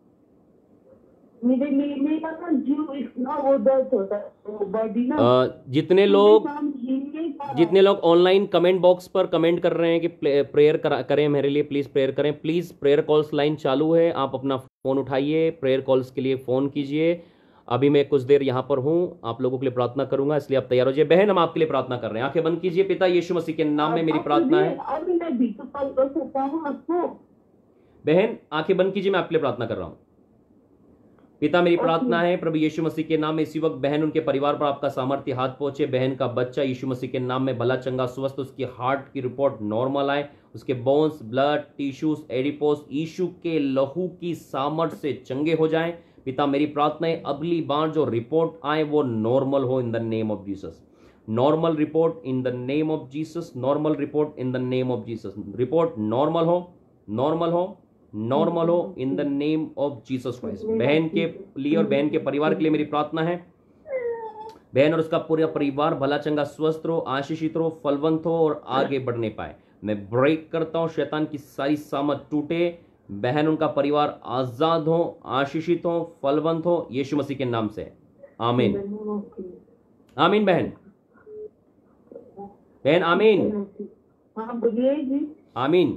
मेरे लिए मेरा ना जीव इतना वो दर्द होता है, वो बॉडी ना। अ, जितने लोग जितने लोग ऑनलाइन कमेंट बॉक्स पर कमेंट कर रहे हैं कि प्रेयर करें मेरे लिए, प्लीज प्रेयर करें। प्लीज प्रेयर कॉल्स लाइन चालू है, आप अपना फोन उठाइए, प्रेयर कॉल्स के लिए फोन कीजिए। अभी मैं कुछ देर यहाँ पर हूँ, आप लोगों के लिए प्रार्थना करूंगा, इसलिए आप तैयार हो जाइए। बहन, हम आपके लिए प्रार्थना कर रहे हैं। आंखें बंद कीजिए। पिता यीशु मसीह के नाम में मेरी प्रार्थना है। अभी मैं भी तो कॉल कर सकता हूँ आपको। बहन आंखें बंद कीजिए, मैं आपके लिए प्रार्थना कर रहा हूँ। पिता, मेरी प्रार्थना है प्रभु यीशु मसीह के नाम में इसी वक्त बहन, उनके परिवार पर आपका सामर्थ्य हाथ पहुंचे। बहन का बच्चा यीशु मसीह के नाम में भला चंगा स्वस्थ, उसकी हार्ट की रिपोर्ट नॉर्मल आए, उसके bones, blood, tissues, adipose Yeshu के लहू की सामर्थ्य से चंगे हो जाएं। पिता, मेरी प्रार्थना है अगली बार जो रिपोर्ट आए वो नॉर्मल हो in the name of Jesus. Normal report in the name of Jesus. Normal report in the name of Jesus. Report normal हो, नॉर्मल हो, नॉर्मल हो in the name of Jesus Christ. बहन के लिए और बहन के परिवार के लिए मेरी प्रार्थना है, बहन और उसका पूरा परिवार भला चंगा स्वस्थ रहो, आशीषित रहो, फलवंत हो और आगे बढ़ने पाए। मैं ब्रेक करता हूं, शैतान की सारी सामत टूटे, बहन उनका परिवार आजाद हो, आशीषित हो, फलवंत हो, यीशु मसीह के नाम से। आमीन, आमीन। बहन बहन आमीन, हाँ बोलिए जी। आमीन,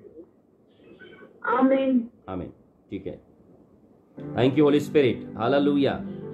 आमीन, आमीन। ठीक है, thank you holy spirit. Hallelujah.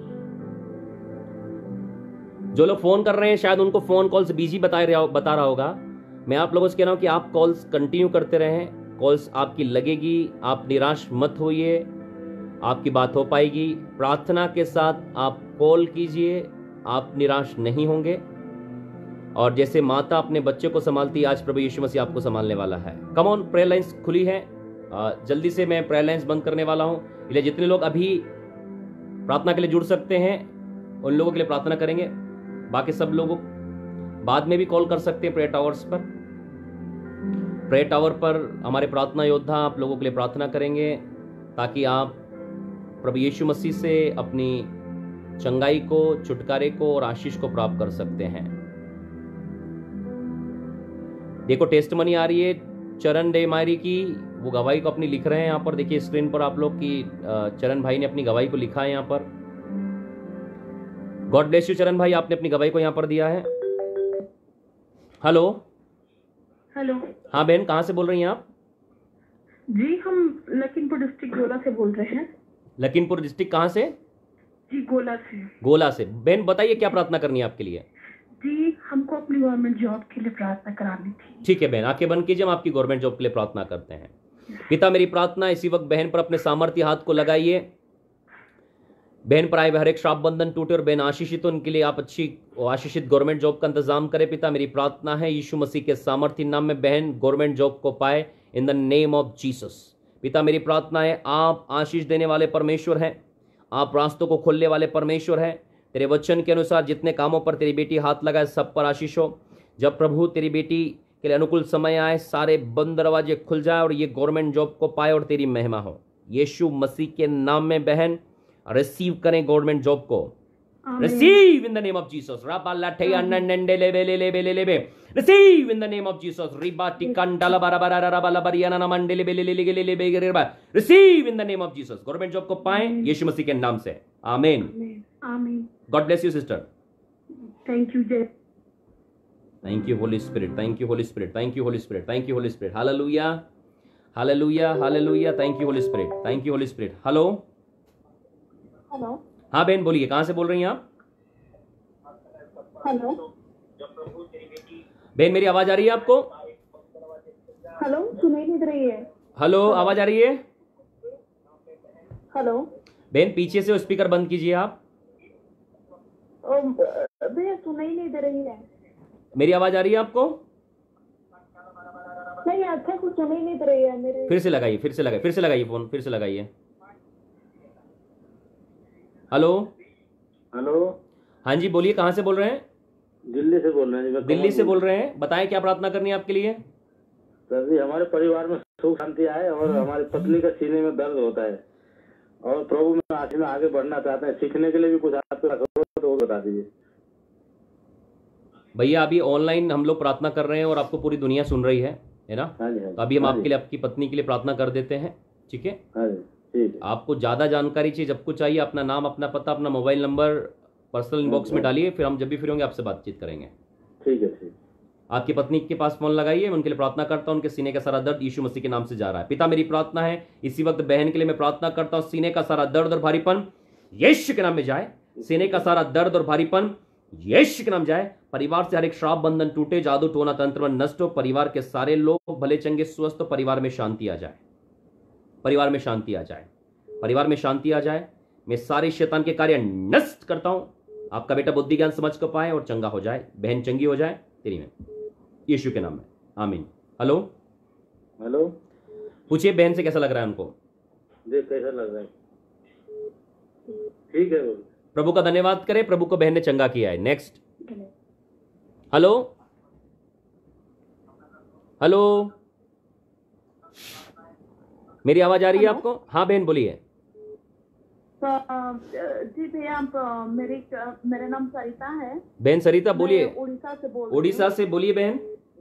जो लोग फोन कर रहे हैं शायद उनको फोन कॉल्स बिजी बता रहा बता रहा होगा। मैं आप लोगों से कह रहा हूं कि आप कॉल्स कंटिन्यू करते रहें, कॉल्स आपकी लगेगी, आप निराश मत होइए, आपकी बात हो पाएगी। प्रार्थना के साथ आप कॉल कीजिए, आप निराश नहीं होंगे। और जैसे माता अपने बच्चे को संभालती है, आज प्रभु यीशु मसीह आपको संभालने वाला है। कम ऑन, प्रेयर लाइंस खुली है, जल्दी से मैं प्रेयर लाइंस बंद करने वाला हूं, इसलिए जितने लोग अभी प्रार्थना के लिए जुड़ सकते हैं उन लोगों के लिए प्रार्थना करेंगे। बाकी सब लोगों बाद में भी कॉल कर सकते हैं प्रेयर टावर्स पर। प्रेयर टावर पर हमारे प्रार्थना योद्धा आप लोगों के लिए प्रार्थना करेंगे ताकि आप प्रभु यीशु मसीह से अपनी चंगाई को, छुटकारे को और आशीष को प्राप्त कर सकते हैं। देखो टेस्टमनी आ रही है चरण डे मायरी की, वो गवाही को अपनी लिख रहे हैं यहाँ पर। देखिए स्क्रीन पर आप लोग की चरण भाई ने अपनी गवाही को लिखा है यहाँ पर। गॉड ब्लेस यू चरण भाई, आपने अपनी गवाही को यहाँ पर दिया है। Hello, hello. हाँ बहन, कहाँ से बोल रही हैं आप? जी हम लखीमपुर डिस्ट्रिक्ट गोला से बोल रहे हैं। लखीमपुर डिस्ट्रिक्ट कहाँ से? जी गोला से। गोला से। बहन बताइए क्या प्रार्थना करनी है आपके लिए? जी हमको अपनी गवर्नमेंट जॉब के लिए प्रार्थना करानी थी। ठीक है बहन, आंखें बंद कीजिए, हम आपकी गवर्नमेंट जॉब के लिए प्रार्थना करते हैं। पिता, मेरी प्रार्थना इसी वक्त बहन पर अपने सामर्थ्य हाथ को लगाइए। बहन पर आए हर एक श्राप बंधन टूटे और बहन आशीषित हो, उनके लिए आप अच्छी आशीषित गवर्नमेंट जॉब का इंतजाम करें। पिता, मेरी प्रार्थना है यीशु मसीह के सामर्थ्य नाम में बहन गवर्नमेंट जॉब को पाए in the name of Jesus. पिता, मेरी प्रार्थना है आप आशीष देने वाले परमेश्वर हैं, आप रास्तों को खोलने वाले परमेश्वर हैं। तेरे वचन के अनुसार जितने कामों पर तेरी बेटी हाथ लगाए सब पर आशीष हो। जब प्रभु तेरी बेटी के लिए अनुकूल समय आए, सारे बंद दरवाजे खुल जाए और ये गवर्नमेंट जॉब को पाए और तेरी महिमा हो। यीशु मसीह के नाम में बहन रिसीव करें गवर्नमेंट जॉब को। Receive in the name of Jesus. राबा लाठे अनंडे लेबे लेबे लेबे receive in the name of Jesus. रिबा टिकंडला बारा बारा राबा लबरियाना ना मंडे लेबे लेबे लेबे लेबे लेबे receive in the name of Jesus. Government job को पाएं यीशु मसीह के नाम से। आमीन, आमीन। God bless you sister. Thank you Jai. Thank you holy spirit, thank you holy spirit, thank you holy spirit, thank you holy spirit. Hallelujah, hallelujah, hallelujah. Thank you holy spirit, thank you holy spirit. Hello, hello. हाँ बहन बोलिए, कहाँ से बोल रही हैं आप? Hello बहन मेरी आवाज आ रही है आपको? हेलो, सुनाई नहीं दे रही है। हेलो, आवाज आ रही है? हेलो बहन पीछे से स्पीकर बंद कीजिए आप। ओ, भैया सुनाई नहीं दे रही है। मेरी आवाज आ रही है आपको? नहीं, अच्छा कुछ सुनाई नहीं दे रही है मेरे। फिर से लगाइए, फिर से लगाइए, फिर से लगाइए फोन, फिर से लगाइए। हेलो हेलो, हाँ जी बोलिए, कहाँ से बोल रहे हैं? दिल्ली से बोल रहे हैं जी। दिल्ली से बोल रहे हैं, बताएं क्या प्रार्थना करनी है आपके लिए? सर जी, हमारे परिवार में सुख शांति आए और हमारी पत्नी का सीने में दर्द होता है और प्रभु में आशीष में आगे बढ़ना चाहते हैं। सीखने के लिए भी कुछ आपको रखो तो वो बता दीजिए। भैया अभी ऑनलाइन हम लोग प्रार्थना कर रहे हैं और आपको पूरी दुनिया सुन रही है, है ना? हाँ जी, हाँ जी, तो अभी हम हाँ आपके जी, लिए, आपकी पत्नी के लिए प्रार्थना कर देते हैं, ठीक है? हाँ जी, ठीक है। आपको ज़्यादा जानकारी चाहिए, जब कुछ चाहिए अपना नाम, अपना पता, अपना मोबाइल नंबर पर्सनल इनबॉक्स में डालिए, फिर हम जब भी फ्री होंगे आपसे बातचीत करेंगे। ठीक है, ठीक। आपकी पत्नी के पास फोन लगाइए, मैं उनके लिए प्रार्थना करता हूं, उनके सीने का सारा दर्द यीशु मसीह के नाम से जा रहा है। पिता मेरी प्रार्थना है इसी वक्त बहन के लिए मैं प्रार्थना करता हूं, सीने का सारा दर्द और भारीपन यीशु के नाम में जाए। सीने का सारा दर्द और भारीपन यीशु के नाम जाए। परिवार से हर एक श्राप बंधन टूटे, जादू टोना तंत्र नष्ट हो। परिवार के सारे लोग भले चंगे स्वस्थ हो। परिवार में शांति आ जाए, परिवार में शांति आ जाए, परिवार में शांति आ जाए। मैं सारे शैतान के कार्य नष्ट करता हूं। आपका बेटा बुद्धि ज्ञान समझ कर पाए और चंगा हो जाए, बहन चंगी हो जाए तेरी में, यीशु के नाम में, आमीन। हेलो हेलो, पूछिए बहन से कैसा लग रहा है उनको? देख कैसा लग रहा है? ठीक है, बोल। प्रभु का धन्यवाद करें, प्रभु को बहन ने चंगा किया है। नेक्स्ट। हेलो हेलो, मेरी आवाज आ रही है आपको? हाँ बहन बोलिए। जी भैया, आप मेरी मेरा नाम सरिता है। बहन सरिता बोलिए। मैं उड़ीसा से बोल रही हूँ। उड़ीसा से बोलिए बहन।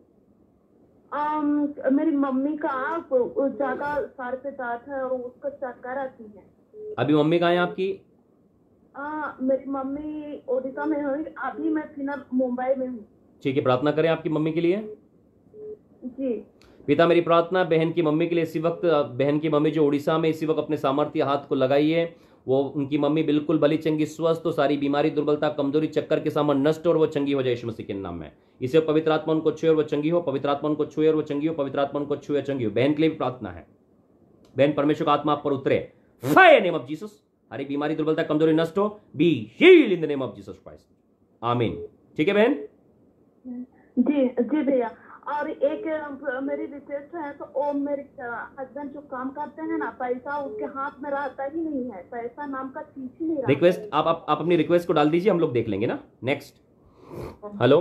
अम, मेरी मम्मी का ज्यादा सर पे दर्द है और उसको चक्कर आती है। अभी मम्मी कहाँ है आपकी? आ, मेरी मम्मी उड़ीसा में हुई, अभी मैं फिलहाल मुंबई में हूँ। ठीक है, प्रार्थना करें आपकी मम्मी के लिए। जी पिता मेरी प्रार्थना बहन की मम्मी के लिए इसी वक्त, बहन की मम्मी जो उड़ीसा में, इसी वक्त अपने सामर्थ्य हाथ को लगाइए। वो उनकी मम्मी बिल्कुल भली चंगी स्वस्थ हो, सारी बीमारी दुर्बलता कमजोरी चक्कर के सामान नष्ट और वो चंगी हो जाए यीशु मसीह के नाम में। इसे पवित्र आत्मा उनको छुए और वो चंगी हो, पवित्र आत्मा उनको छुए और वो चंगी हो, पवित्र आत्मा उनको छुए चंगी हो। बहन के लिए भी प्रार्थना है, बहन परमेश्वर का आत्मा आप पर उतरे, फायर नेम ऑफ जीसस। हरी बीमारी दुर्बलता कमजोरी नष्ट हो, be healed in the name of Jesus Christ, आमीन। ठीक है बहन? जी जी भैया, और एक मेरी रिक्वेस्ट है, तो वो मेरे हस्बैंड जो काम करते हैं ना, पैसा उसके हाथ में रहता ही नहीं है, पैसा नाम का चीज ही नहीं रहता। रिक्वेस्ट आप, आप आप अपनी रिक्वेस्ट को डाल दीजिए, हम लोग देख लेंगे ना। नेक्स्ट। हेलो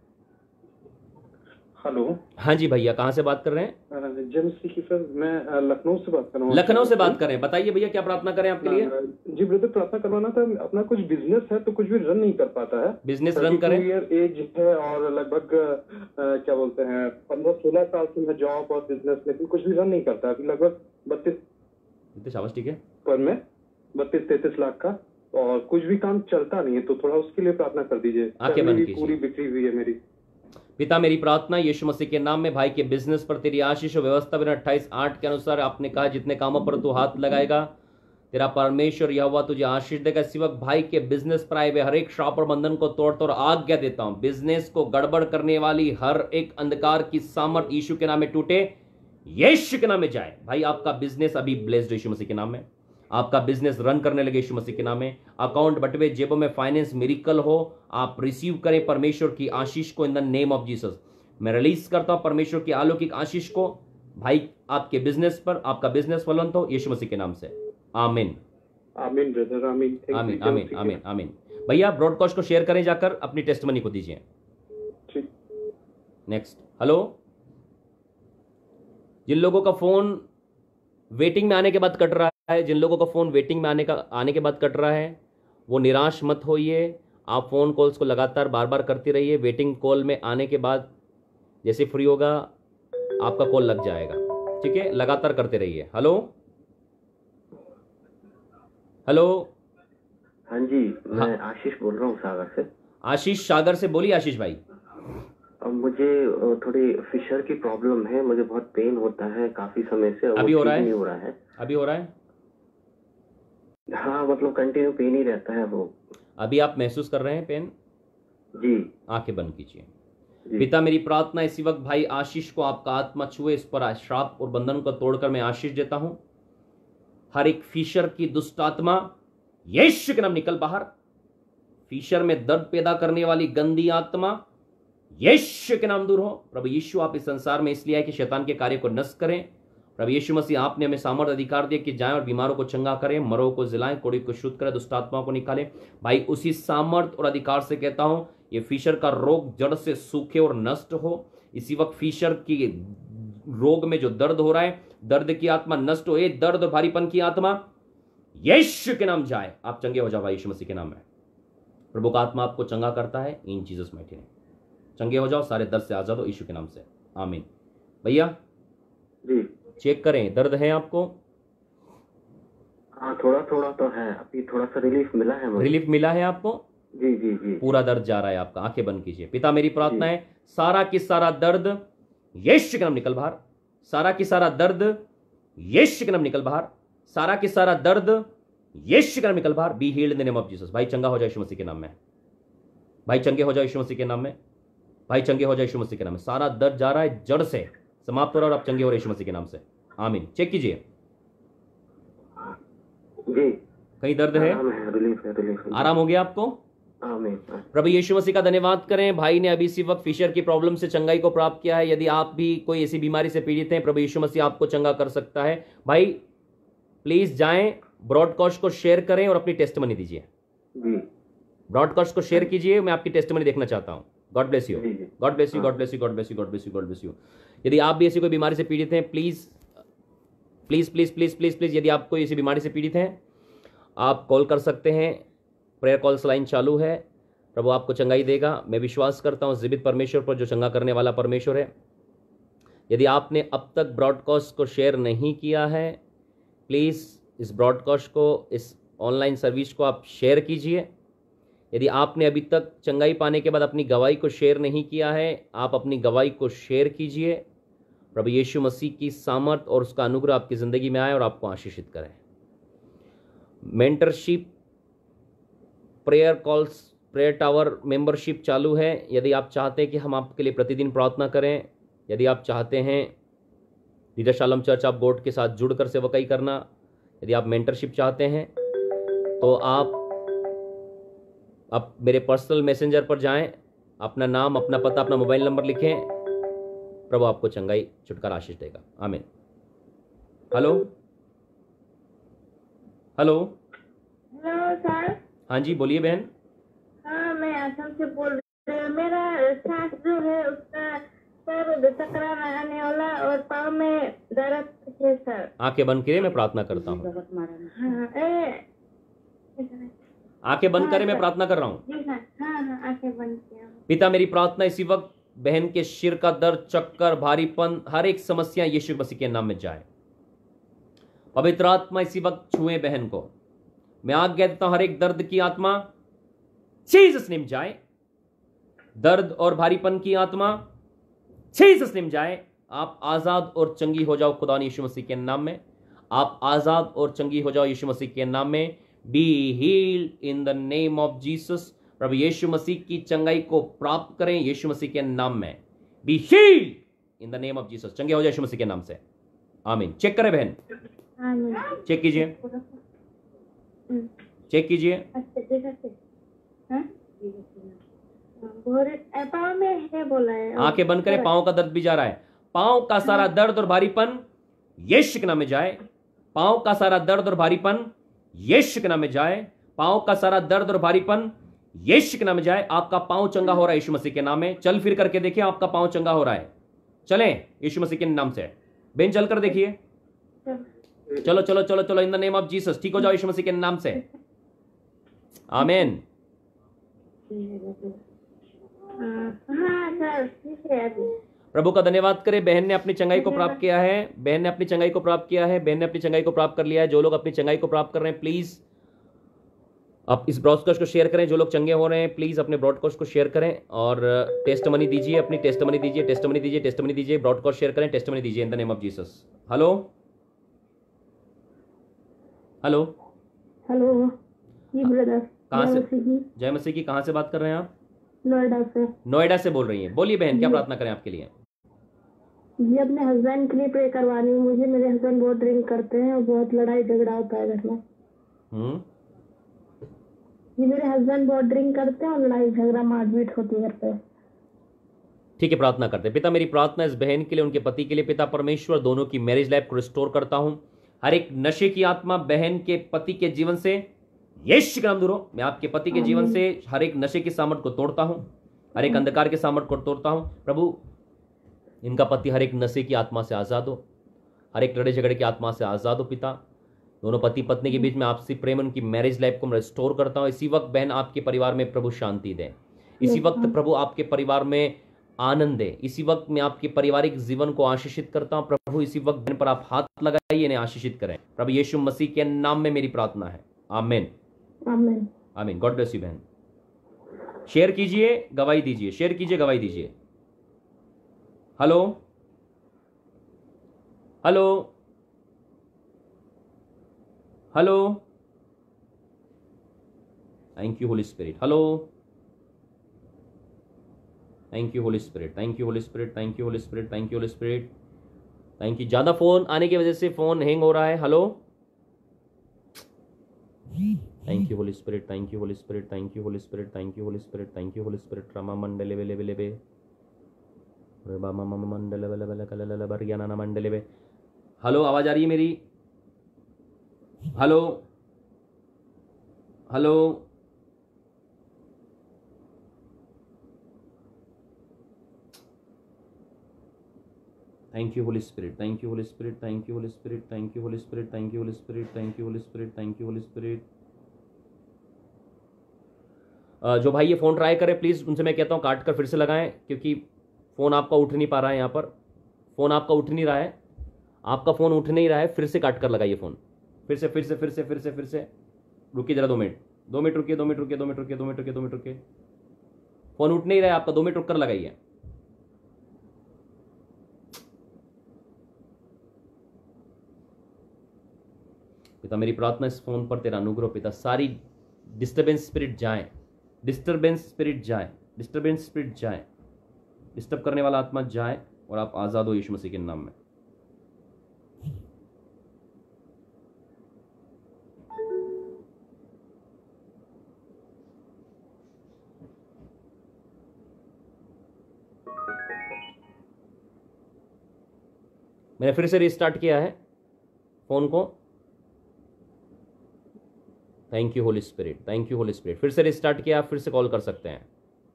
हेलो, हाँ जी भैया, कहाँ से बात कर रहे हैं? जय मसीह की सर, मैं लखनऊ से बात कर रहा हूँ। लखनऊ से बात कर रहे हैं, बताइए भैया क्या प्रार्थना करें आपके लिए? जी ब्रदर, प्रार्थना करवाना था। अपना कुछ बिजनेस है तो कुछ भी रन नहीं कर पाता है। बिजनेस रन करें। ईयर एज है और लगभग क्या बोलते हैं पंद्रह सोलह साल से मैं जॉब और बिजनेस, लेकिन कुछ भी रन नहीं करता। अभी लगभग बत्तीस शाबाश, ठीक है, पर में बत्तीस तैतीस लाख का, और कुछ भी काम चलता नहीं है, तो थोड़ा उसके लिए प्रार्थना कर दीजिए। आंखें बंद कीजिए। पूरी बिक्री हुई है मेरी। पिता मेरी प्रार्थना यीशु मसीह के नाम में भाई के बिजनेस पर तेरी आशीष और व्यवस्था बिना अट्ठाईस आठ के अनुसार आपने कहा जितने कामों पर तू हाथ लगाएगा तेरा परमेश्वर यहोवा तुझे आशीष देगा। इसी वक्त भाई के बिजनेस पर आए हुए हर एक श्राप और बंधन को तोड़ तोड़ आज्ञा देता हूं। बिजनेस को गड़बड़ करने वाली हर एक अंधकार की सामर्थ यीशु के नाम में टूटे, यीशु के नाम में जाए। भाई आपका बिजनेस अभी ब्लेस्ड यीशु मसीह के नाम में, आपका बिजनेस रन करने लगे यीशु मसीह के नाम में। अकाउंट बटवे जेबों में फाइनेंस मिरेकल हो, आप रिसीव करें परमेश्वर की आशीष को in the name of Jesus. मैं रिलीज करता हूं परमेश्वर की अलौकिक आशीष को भाई आपके बिजनेस पर, आपका बिजनेस फलवंत हो यीशु मसीह के नाम से, आमीन आमीन ब्रदर, आमीन आमीन आमीन आमीन आमीन। भैया ब्रॉडकास्ट को शेयर करें, जाकर अपनी टेस्टमनी को दीजिए। ठीक, नेक्स्ट। हेलो, जिन लोगों का फोन वेटिंग में आने के बाद कट रहा है, जिन लोगों का फोन वेटिंग में आने का आने के बाद कट रहा है, वो निराश मत होइए। आप फोन कॉल्स को लगातार बार बार करते रहिए। वेटिंग कॉल में आने के बाद जैसे फ्री होगा आपका कॉल लग जाएगा, ठीक है? लगातार करते रहिए। हेलो हेलो, हाँ जी, मैं हाँ। आशीष बोल रहा हूँ सागर से। आशीष सागर से, बोलिए आशीष भाई। अब मुझे थोड़ी फिशर की प्रॉब्लम है, मुझे बहुत पेन होता है काफी समय से। अभी हो रहा है? नहीं हो रहा है। अभी हो रहा है? हाँ मतलब कंटिन्यू पेन ही रहता है वो। अभी आप महसूस कर रहे हैं पेन? जी। आंखें बंद कीजिए। पिता, मेरी प्रार्थना इसी वक्त भाई आशीष को आपका आत्मा छुए, इस पर श्राप और बंधन को तोड़कर मैं आशीष देता हूं। हर एक फिशर की दुष्ट आत्मा यीशु के नाम निकल बाहर। फिशर में दर्द पैदा करने वाली गंदी आत्मा यीशु के नाम दूर हो। प्रभु यीशु, आप इस संसार में इसलिए आए कि शैतान के कार्य को नष्ट करें। प्रभु यीशु मसीह, आपने हमें सामर्थ अधिकार दिया कि जाएं और बीमारों को चंगा करें, मरों को जिलाएं, कोढ़ी को शुद्ध करें, दुष्ट आत्माओं को निकालें। भाई उसी सामर्थ और अधिकार से कहता हूं, ये फिशर का रोग जड़ से सूखे और नष्ट हो। इसी वक्त फिशर की रोग में जो दर्द हो रहा है, दर्द की आत्मा नष्ट हो। ए दर्द और भारीपन की आत्मा यीशु के नाम जाए। आप चंगे हो जाओ भाई यीशु मसीह के नाम में। प्रभु का आत्मा आपको चंगा करता है इन जीसस माइटी नेम। चंगे हो जाओ, सारे दर्द से आजाद हो यीशु के नाम से, आमीन। भैया जी चेक करें, दर्द है आपको? हाँ थोड़ा थोड़ा तो है, अभी थोड़ा सा रिलीफ मिला है मुझे। रिलीफ मिला है आपको? जी जी जी। पूरा दर्द जा रहा है आपका। आंखें बंद कीजिए। पिता, मेरी प्रार्थना है, सारा की सारा दर्द यीशु के नाम निकल बाहर। सारा की सारा दर्द यीशु के नाम निकल बाहर। सारा की सारा दर्द यीशु के नाम निकल बाहर। Be healed in the name of Jesus. भाई चंगा हो जाए यीशु मसीह के नाम में। भाई चंगे हो जाए यीशु मसीह के नाम में। भाई चंगे हो जाए यीशु मसीह के नाम में। सारा दर्द जा रहा है, जड़ से समाप्त हो रहा है और आप चंगे हो रहे यीशु मसीह के नाम से, आमीन। चेक कीजिए। जी कहीं दर्द है? आराम है, रिलीफ है, रिलीफ है। आराम हो गया आपको? आमीन। प्रभु यीशु मसीह का धन्यवाद करें। भाई ने अभी इसी वक्त फिशर की प्रॉब्लम से चंगाई को प्राप्त किया है। यदि आप भी कोई ऐसी बीमारी से पीड़ित हैं, प्रभु यीशु मसीह आपको चंगा कर सकता है। भाई प्लीज जाएं, ब्रॉडकास्ट को शेयर करें और अपनी टेस्टमनी दीजिए। जी ब्रॉडकास्ट को शेयर कीजिए, मैं आपकी टेस्टमनी देखना चाहता हूं। God bless you, God bless you, God bless you, God bless you, God bless you, God bless you. यदि आप भी ऐसी कोई बीमारी से पीड़ित हैं, please please please please please please यदि आप कोई ऐसी बीमारी से पीड़ित हैं, आप कॉल कर सकते हैं। प्रेयर कॉल्स लाइन चालू है। प्रभु आपको चंगाई देगा। मैं विश्वास करता हूं जीवित परमेश्वर पर, जो चंगा करने वाला परमेश्वर है। यदि आपने अब तक ब्रॉडकास्ट को शेयर नहीं किया है, प्लीज़ इस ब्रॉडकास्ट को, इस ऑनलाइन सर्विस को आप शेयर कीजिए। यदि आपने अभी तक चंगाई पाने के बाद अपनी गवाही को शेयर नहीं किया है, आप अपनी गवाही को शेयर कीजिए। प्रभु यीशु मसीह की सामर्थ और उसका अनुग्रह आपकी ज़िंदगी में आए और आपको आशीषित करें। Mentorship, prayer calls, prayer tower membership चालू है। यदि आप चाहते हैं कि हम आपके लिए प्रतिदिन प्रार्थना करें, यदि आप चाहते हैं लीडर शालोम चर्च आप बोर्ड के साथ जुड़कर सेवकाई करना, यदि आप मेंटरशिप चाहते हैं, तो आप आप मेरे पर्सनल मैसेंजर पर जाएं, अपना नाम, अपना पता, अपना मोबाइल नंबर लिखें। प्रभु आपको चंगाई, छुटकारा, आशीष देगा, आमीन। Hello hello hello sir. हाँ जी बोलिए बहन। हाँ मैं असम से बोल रही हूँ। मेरा सांस जो है उसका सर चक्कर आने वाला और पाँव में दर्द है सर। आंखें बंद करें, मैं प्रार्थना करता हूँ। हाँ, ए, आंखें बंद करें, मैं प्रार्थना कर रहा हूँ। जी हाँ हाँ हाँ आंखें बंद किया। पिता, मेरी प्रार्थना इसी वक्त बहन के सिर का दर्द, चक्कर, भारीपन, हर एक समस्या यीशु मसीह के नाम में जाए। पवित्र आत्मा इसी वक्त छुए बहन को। मैं आज्ञा देता हूं, हर एक दर्द की आत्मा जीसस नेम जाए। दर्द और भारीपन की आत्मा जीसस नेम जाए। आप आजाद और चंगी हो जाओ खुदा यीशु मसीह के नाम में। आप आजाद और चंगी हो जाओ यीशु मसीह के नाम में। Be healed in the name of Jesus. प्रभु यीशु मसीह की चंगाई को प्राप्त करें यीशु मसीह के नाम में। Be healed in the name of Jesus. चंगे हो जाए यीशु मसीह के नाम से, आमीन। चेक करें बहन, चेक कीजिए, चेक कीजिए। पाँव में है बोला है। आंखें बंद करें। पांव का दर्द भी जा रहा है। पांव का सारा दर्द और भारीपन यीशु के नाम में जाए। पांव का सारा दर्द और भारीपन यीशु के नाम में जाए। पांव का सारा दर्द और भारीपन यीशु के नाम में जाए। आपका पांव चंगा हो रहा है यीशु मसीह के नाम में। चल फिर करके देखिए, आपका पांव चंगा हो रहा है। चलें यीशु मसीह के नाम से। बेन चल कर देखिए। चलो चलो चलो चलो, in the name of Jesus. ठीक हो जाओ यीशु मसीह के नाम से, आमीन। हाँ सर ठीक है। अभी प्रभु का धन्यवाद करें। बहन ने अपनी चंगाई को प्राप्त किया है। बहन ने अपनी चंगाई को प्राप्त किया है। बहन ने अपनी चंगाई को प्राप्त कर लिया है। जो लोग अपनी चंगाई को प्राप्त कर रहे हैं, प्लीज आप इस ब्रॉडकास्ट को शेयर करें। जो लोग चंगे हो रहे हैं, प्लीज अपने ब्रॉडकास्ट को शेयर करें और टेस्ट मनी दीजिए, अपनी टेस्ट मनी दीजिए, टेस्ट मनी दीजिए, टेस्ट मनी दीजिए। ब्रॉडकास्ट शेयर करें, टेस्ट मनी दीजिए in the name of Jesus. Hello hello hello जी ब्रदर। कहाँ से? जय मसीह की। जय मसीह की। कहाँ से बात कर रहे हैं आप? नोएडा से। नोएडा से बोल रही हैं। बोलिए बहन, क्या जी। प्रार्थना करें आपके लिए? जी अपने हस्बैंड के लिए प्रे करवानी है मुझे। मेरे हस्बैंड बहुत ड्रिंक करते हैं और बहुत लड़ाई झगड़ा होता है घर में। हम्म जी मेरे हस्बैंड बहुत ड्रिंक करते हैं और लड़ाई झगड़ा मारपीट होती है घर पे। ठीक है, प्रार्थना करते हैं। पिता, मेरी प्रार्थना इस बहन के लिए, उनके पति के लिए पिता परमेश्वर, दोनों की मैरिज लाइफ को रिस्टोर करता हूं। हर एक नशे की आत्मा बहन के पति के जीवन से यीशु के नाम दूर हो। मैं आपके पति के जीवन से हर एक नशे की सामर्थ को तोड़ता हूं, हर एक अंधकार के सामर्थ को तोड़ता हूं। प्रभु, इनका पति हर एक नशे की आत्मा से आजाद हो, हर एक लड़े झगड़े की आत्मा से आजाद हो। पिता, दोनों पति पत्नी के बीच में आपसी प्रेम, उनकी मैरिज लाइफ को मैं रिस्टोर करता हूं। इसी वक्त बहन आपके परिवार में प्रभु शांति दे। इसी वक्त प्रभु आपके परिवार में आनंद है। इसी वक्त मैं आपके पारिवारिक जीवन को आशीषित करता हूं। प्रभु इसी वक्त बहन पर आप हाथ लगाइए, इन्हें आशीषित करें। प्रभु यीशु मसीह के नाम में मेरी प्रार्थना है, आमीन आमीन आमीन। गॉड ब्लेस यू बहन। शेयर कीजिए, गवाही दीजिए, शेयर कीजिए, गवाही दीजिए। Hello hello hello. Thank you holy spirit. Hello, thank you holy spirit, thank you holy spirit, thank you holy spirit, thank you holy spirit, thank you. ज्यादा phone आने की वजह से फोन हैंग हो रहा है। Hello, thank you holy spirit, thank you holy spirit, thank you holy spirit, thank you holy spirit, thank you holy spirit. रमा मंडले वेले वेले बे रे बा मम मंडले वेले वेले कले बरियाना ना मंडले बे। हेलो, आवाज आ रही है मेरी? Hello hello. Thank you holy spirit, thank you holy spirit, thank you holy spirit, thank you holy spirit, thank you holy spirit, thank you holy spirit, thank you holy spirit. जो भाई ये phone try करे, please उनसे मैं कहता हूं काट कर फिर से लगाएं, क्योंकि फोन आपका उठ नहीं पा रहा है। यहाँ पर फोन आपका उठ नहीं रहा है, आपका फोन उठ नहीं रहा है। फिर से काट कर लगाइए फोन, फिर से फिर से फिर से फिर से फिर से। रुकिए जरा, दो मिनट दो मिनट रुकिए, दो मिनट रुकिए, दो मिनट रुकिए, दो मिनट रुकिए, दो मिनट रुकिए। फोन उठ नहीं रहा है आपका, दो मिनट रुक कर लगाइए। पिता, मेरी प्रार्थना इस फोन पर तेरा अनुग्रह पिता, सारी डिस्टर्बेंस स्पिरिट जाए, डिस्टर्बेंस स्पिरिट जाए, डिस्टर्बेंस स्पिरिट जाए, डिस्टर्ब करने वाला आत्मा जाए और आप आजाद हो यीशु मसीह के नाम में। मैंने फिर से रिस्टार्ट किया है फोन को। Thank you holy spirit, thank you holy spirit. फिर से रिस्टार्ट किया, आप फिर से कॉल कर सकते हैं।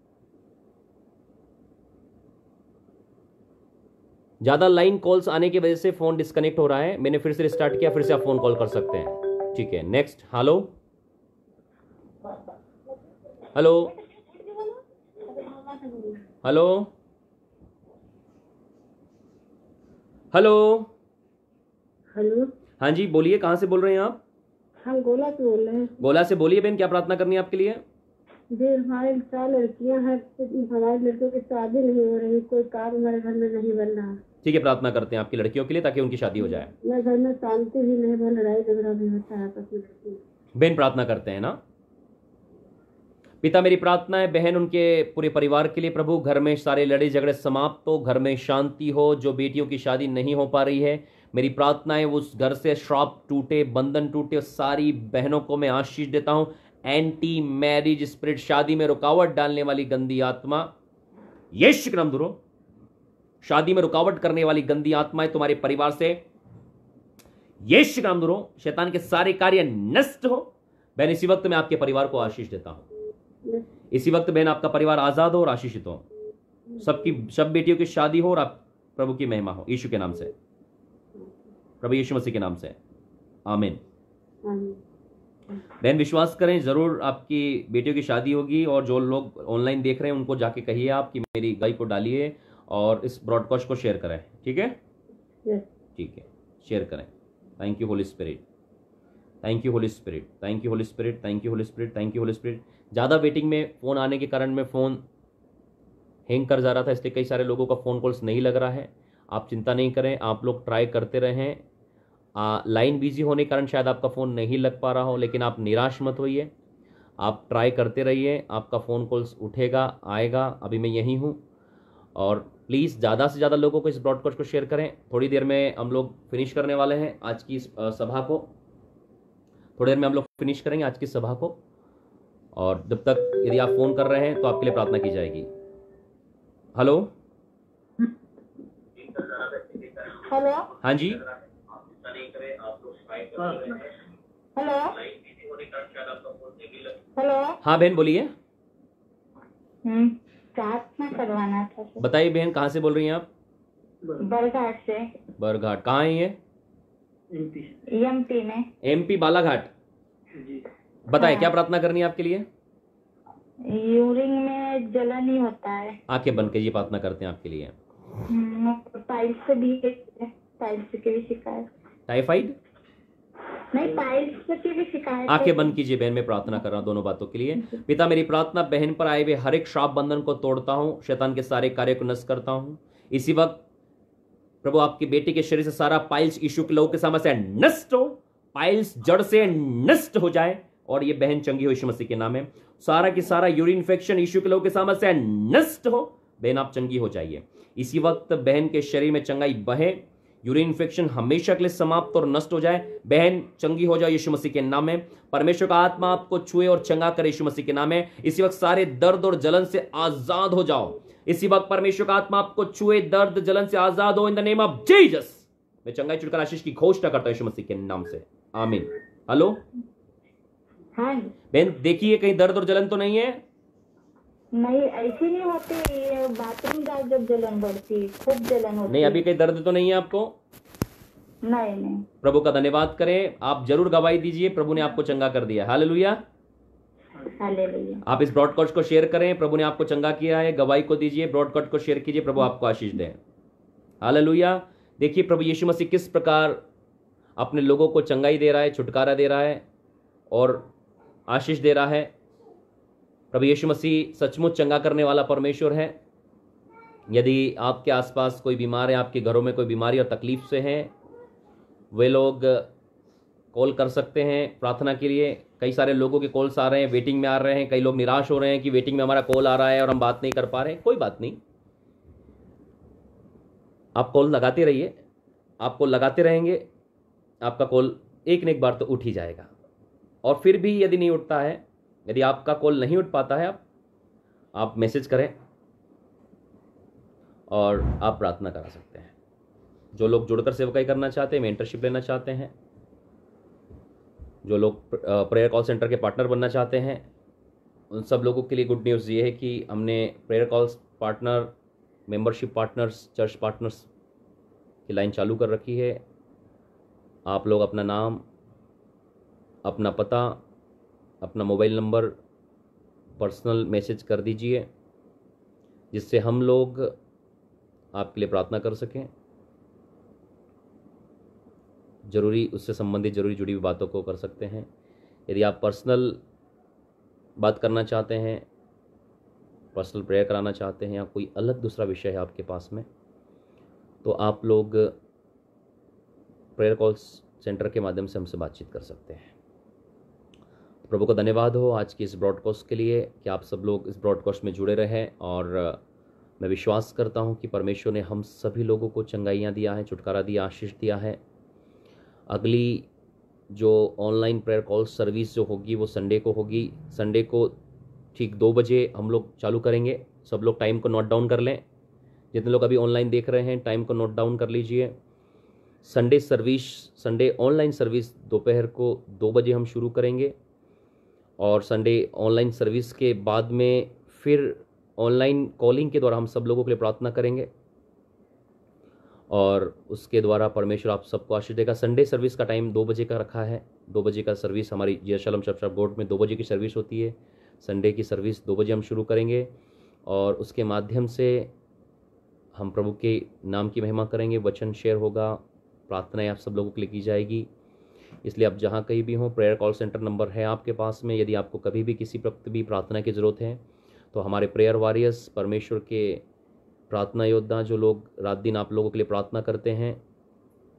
ज्यादा लाइन कॉल्स आने की वजह से फोन डिस्कनेक्ट हो रहा है। मैंने फिर से रिस्टार्ट किया, फिर से आप फोन कॉल कर सकते हैं। ठीक है, next. Hello hello hello hello. Hello, हाँ जी, बोलिए, कहाँ से बोल रहे हैं आप? हम गोला से बोल रहे हैं। गोला से बोलिए बहन, क्या प्रार्थना करनी है आपके लिए? जी हमारे चार लड़कियां हैं, हमारी लड़कियों की शादी नहीं हो रही, कोई काम हमारे घर में नहीं बन रहा। ठीक है, प्रार्थना करते हैं आपकी लड़कियों के लिए ताकि उनकी शादी हो जाए। मैं घर में शांति भी नहीं बन, लड़ाई झगड़ा भी होता है आपस में। बहन प्रार्थना करते हैं ना। पिता, मेरी प्रार्थना है बहन उनके पूरे परिवार के लिए। प्रभु, घर में सारे लड़ाई झगड़े समाप्त हो, घर में शांति हो। जो बेटियों की शादी नहीं हो पा रही है, मेरी प्रार्थना है उस घर से श्राप टूटे, बंधन टूटे। सारी बहनों को मैं आशीष देता हूं। एंटी मैरिज स्पिरिट, शादी में रुकावट डालने वाली गंदी आत्मा, यीशु के नाम दूर हो। शादी में रुकावट करने वाली गंदी आत्माएं तुम्हारे परिवार से यीशु के नाम दूर हो। शैतान के सारे कार्य नष्ट हो। बहन, इसी वक्त मैं आपके परिवार को आशीष देता हूं। इसी वक्त बहन आपका परिवार आजाद हो और आशीषित हो। सबकी सब बेटियों की शादी हो और आप प्रभु की महिमा हो, यीशु के नाम से, प्रभु यीशु मसीह के नाम से, आमीन। बहन विश्वास करें, जरूर आपकी बेटियों की शादी होगी। और जो लोग ऑनलाइन देख रहे हैं उनको जाके कहिए आप कि मेरी गाय को डालिए और इस ब्रॉडकास्ट को शेयर करें। ठीक है, ठीक है, शेयर करें। Thank you holy spirit, thank you holy spirit, thank you holy spirit, thank you holy spirit, thank you holy spirit. ज़्यादा वेटिंग में फ़ोन आने के कारण में फ़ोन हैंग कर जा रहा था, इसलिए कई सारे लोगों का फ़ोन कॉल्स नहीं लग रहा है। आप चिंता नहीं करें, आप लोग ट्राई करते रहें। आ, लाइन बिजी होने के कारण शायद आपका फ़ोन नहीं लग पा रहा हो, लेकिन आप निराश मत होइए, आप ट्राई करते रहिए, आपका फ़ोन कॉल्स उठेगा, आएगा। अभी मैं यहीं हूँ। और प्लीज़ ज़्यादा से ज़्यादा लोगों को इस ब्रॉडकास्ट को शेयर करें। थोड़ी देर में हम लोग फिनिश करने वाले हैं आज की इस अ, सभा को। थोड़ी देर में हम लोग फिनिश करेंगे आज की सभा को, और जब तक यदि आप फ़ोन कर रहे हैं तो आपके लिए प्रार्थना की जाएगी। हेलो हेलो हाँ जी, हेलो हेलो हाँ बहन बोलिए। हम्म प्रार्थना करवाना था सर। बताइए बहन, कहाँ से बोल रही हैं आप? बरघाट से। बरघाट कहाँ है ये? एमपी में। एमपी बालाघाट। बताएं क्या प्रार्थना करनी है आपके लिए? यूरिन में जलन ही होता है। आंखें बंद कीजिए, प्रार्थना करते हैं आपके लिए। पाइल्स से भी पाइल्स की भी शिकायत। टाइफाइड नहीं, पाइल्स की भी शिकायत। आंखें बंद कीजिए बहन, मैं प्रार्थना कर रहा हूं दोनों बातों के लिए। पिता, मेरी प्रार्थना बहन पर आए हुए हर एक श्राप बंधन को तोड़ता हूं, शैतान के सारे कार्य को नष्ट करता हूं। इसी वक्त प्रभु आपकी बेटी के शरीर से सारा पाइल्स यीशु के लोगों के सामने से नष्ट हो, पाइल्स जड़ से नष्ट हो जाए और ये बहन चंगी हो यीशु मसीह के नाम में। सारा की सारा यूरिन इन्फेक्शन यीशु के लोगों के सामने से नष्ट हो, बहन आप चंगी हो जाइए। इसी वक्त बहन के शरीर में चंगाई बहे, यूरिन इन्फेक्शन हमेशा के लिए समाप्त और नष्ट हो जाए। बहन चंगी हो जाए यीशु मसीह के नाम में। परमेश्वर का आत्मा आपको छुए और चंगा करे यीशु मसीह के नाम में। इसी वक्त सारे दर्द और जलन से आजाद हो जाओ। इसी वक्त परमेश्वर का आत्मा आपको छुए, दर्द जलन से आजाद हो in the name of Jesus. मैं चंगाई चुनकर आशीष की घोषणा करता हूं यीशु मसीह के नाम से, आमीन। हेलो हाँ बहन, देखिए कहीं दर्द और जलन तो नहीं है? नहीं, ऐसी नहीं होती। ये बाथरूम जाओ जब जलन बढ़ती, खूब जलन होती। नहीं, अभी कहीं दर्द तो नहीं है आपको? नहीं नहीं। प्रभु का धन्यवाद करें। आप जरूर गवाही दीजिए, प्रभु ने आपको चंगा कर दिया। हालेलुया। हालेलुया। आप इस ब्रॉडकास्ट को शेयर करें, प्रभु ने आपको चंगा किया है, गवाही को दीजिए, ब्रॉडकास्ट को शेयर कीजिए, प्रभु आपको आशीष दें। हालेलुया। देखिए प्रभु यीशु मसीह किस प्रकार अपने लोगों को चंगाई दे रहा है, छुटकारा दे रहा है और आशीष दे रहा है। प्रभु यीशु मसीह सचमुच चंगा करने वाला परमेश्वर है। यदि आपके आसपास कोई बीमार है, आपके घरों में कोई बीमारी और तकलीफ से है, वे लोग कॉल कर सकते हैं प्रार्थना के लिए। कई सारे लोगों के कॉल्स आ रहे हैं, वेटिंग में आ रहे हैं। कई लोग निराश हो रहे हैं कि वेटिंग में हमारा कॉल आ रहा है और हम बात नहीं कर पा रहे हैं। कोई बात नहीं, आप कॉल लगाते रहिए, आपको लगाते रहेंगे, आपका कॉल एक न एक बार तो उठ ही जाएगा। और फिर भी यदि नहीं उठता है, यदि आपका कॉल नहीं उठ पाता है, आप आप मैसेज करें और आप प्रार्थना करा सकते हैं। जो लोग जुड़कर सेवकाई करना चाहते हैं, मेंटरशिप लेना चाहते हैं, जो लोग प्रेयर कॉल सेंटर के पार्टनर बनना चाहते हैं, उन सब लोगों के लिए गुड न्यूज़ ये है कि हमने prayer calls partner, membership partners, church partners की लाइन चालू कर रखी है। आप लोग अपना नाम, अपना पता, अपना मोबाइल नंबर पर्सनल मैसेज कर दीजिए, जिससे हम लोग आपके लिए प्रार्थना कर सकें। जरूरी उससे संबंधित जरूरी जुड़ी हुई बातों को कर सकते हैं। यदि आप पर्सनल बात करना चाहते हैं, पर्सनल प्रेयर कराना चाहते हैं, या कोई अलग दूसरा विषय है आपके पास में, तो आप लोग प्रेयर कॉल्स सेंटर के माध्यम से हमसे बातचीत कर सकते हैं। प्रभु को धन्यवाद हो आज की इस ब्रॉडकास्ट के लिए कि आप सब लोग इस ब्रॉडकास्ट में जुड़े रहें। और मैं विश्वास करता हूं कि परमेश्वर ने हम सभी लोगों को चंगाइयाँ दिया है, छुटकारा दिया, आशीष दिया है। अगली जो ऑनलाइन प्रेयर कॉल सर्विस जो होगी वो संडे को होगी। संडे को ठीक दो बजे हम लोग चालू करेंगे। सब लोग टाइम को नोट डाउन कर लें। जितने लोग अभी ऑनलाइन देख रहे हैं, टाइम को नोट डाउन कर लीजिए। Sunday service, Sunday online service दोपहर को दो बजे हम शुरू करेंगे, और संडे ऑनलाइन सर्विस के बाद में फिर ऑनलाइन कॉलिंग के द्वारा हम सब लोगों के लिए प्रार्थना करेंगे, और उसके द्वारा परमेश्वर आप सबको आशीष देगा। संडे सर्विस का टाइम दो बजे का रखा है। दो बजे का सर्विस हमारी यरूशलेम चर्च ऑफ गॉड में दो बजे की सर्विस होती है। संडे की सर्विस दो बजे हम शुरू करेंगे, और उसके माध्यम से हम प्रभु के नाम की महिमा करेंगे। वचन शेयर होगा, प्रार्थनाएं आप सब लोगों के लिए की जाएगी। इसलिए आप जहाँ कहीं भी हों, प्रेयर कॉल सेंटर नंबर है आपके पास में। यदि आपको कभी भी किसी वक्त भी प्रार्थना की ज़रूरत है, तो हमारे प्रेयर वॉरियर्स, परमेश्वर के प्रार्थना योद्धा, जो लोग रात दिन आप लोगों के लिए प्रार्थना करते हैं,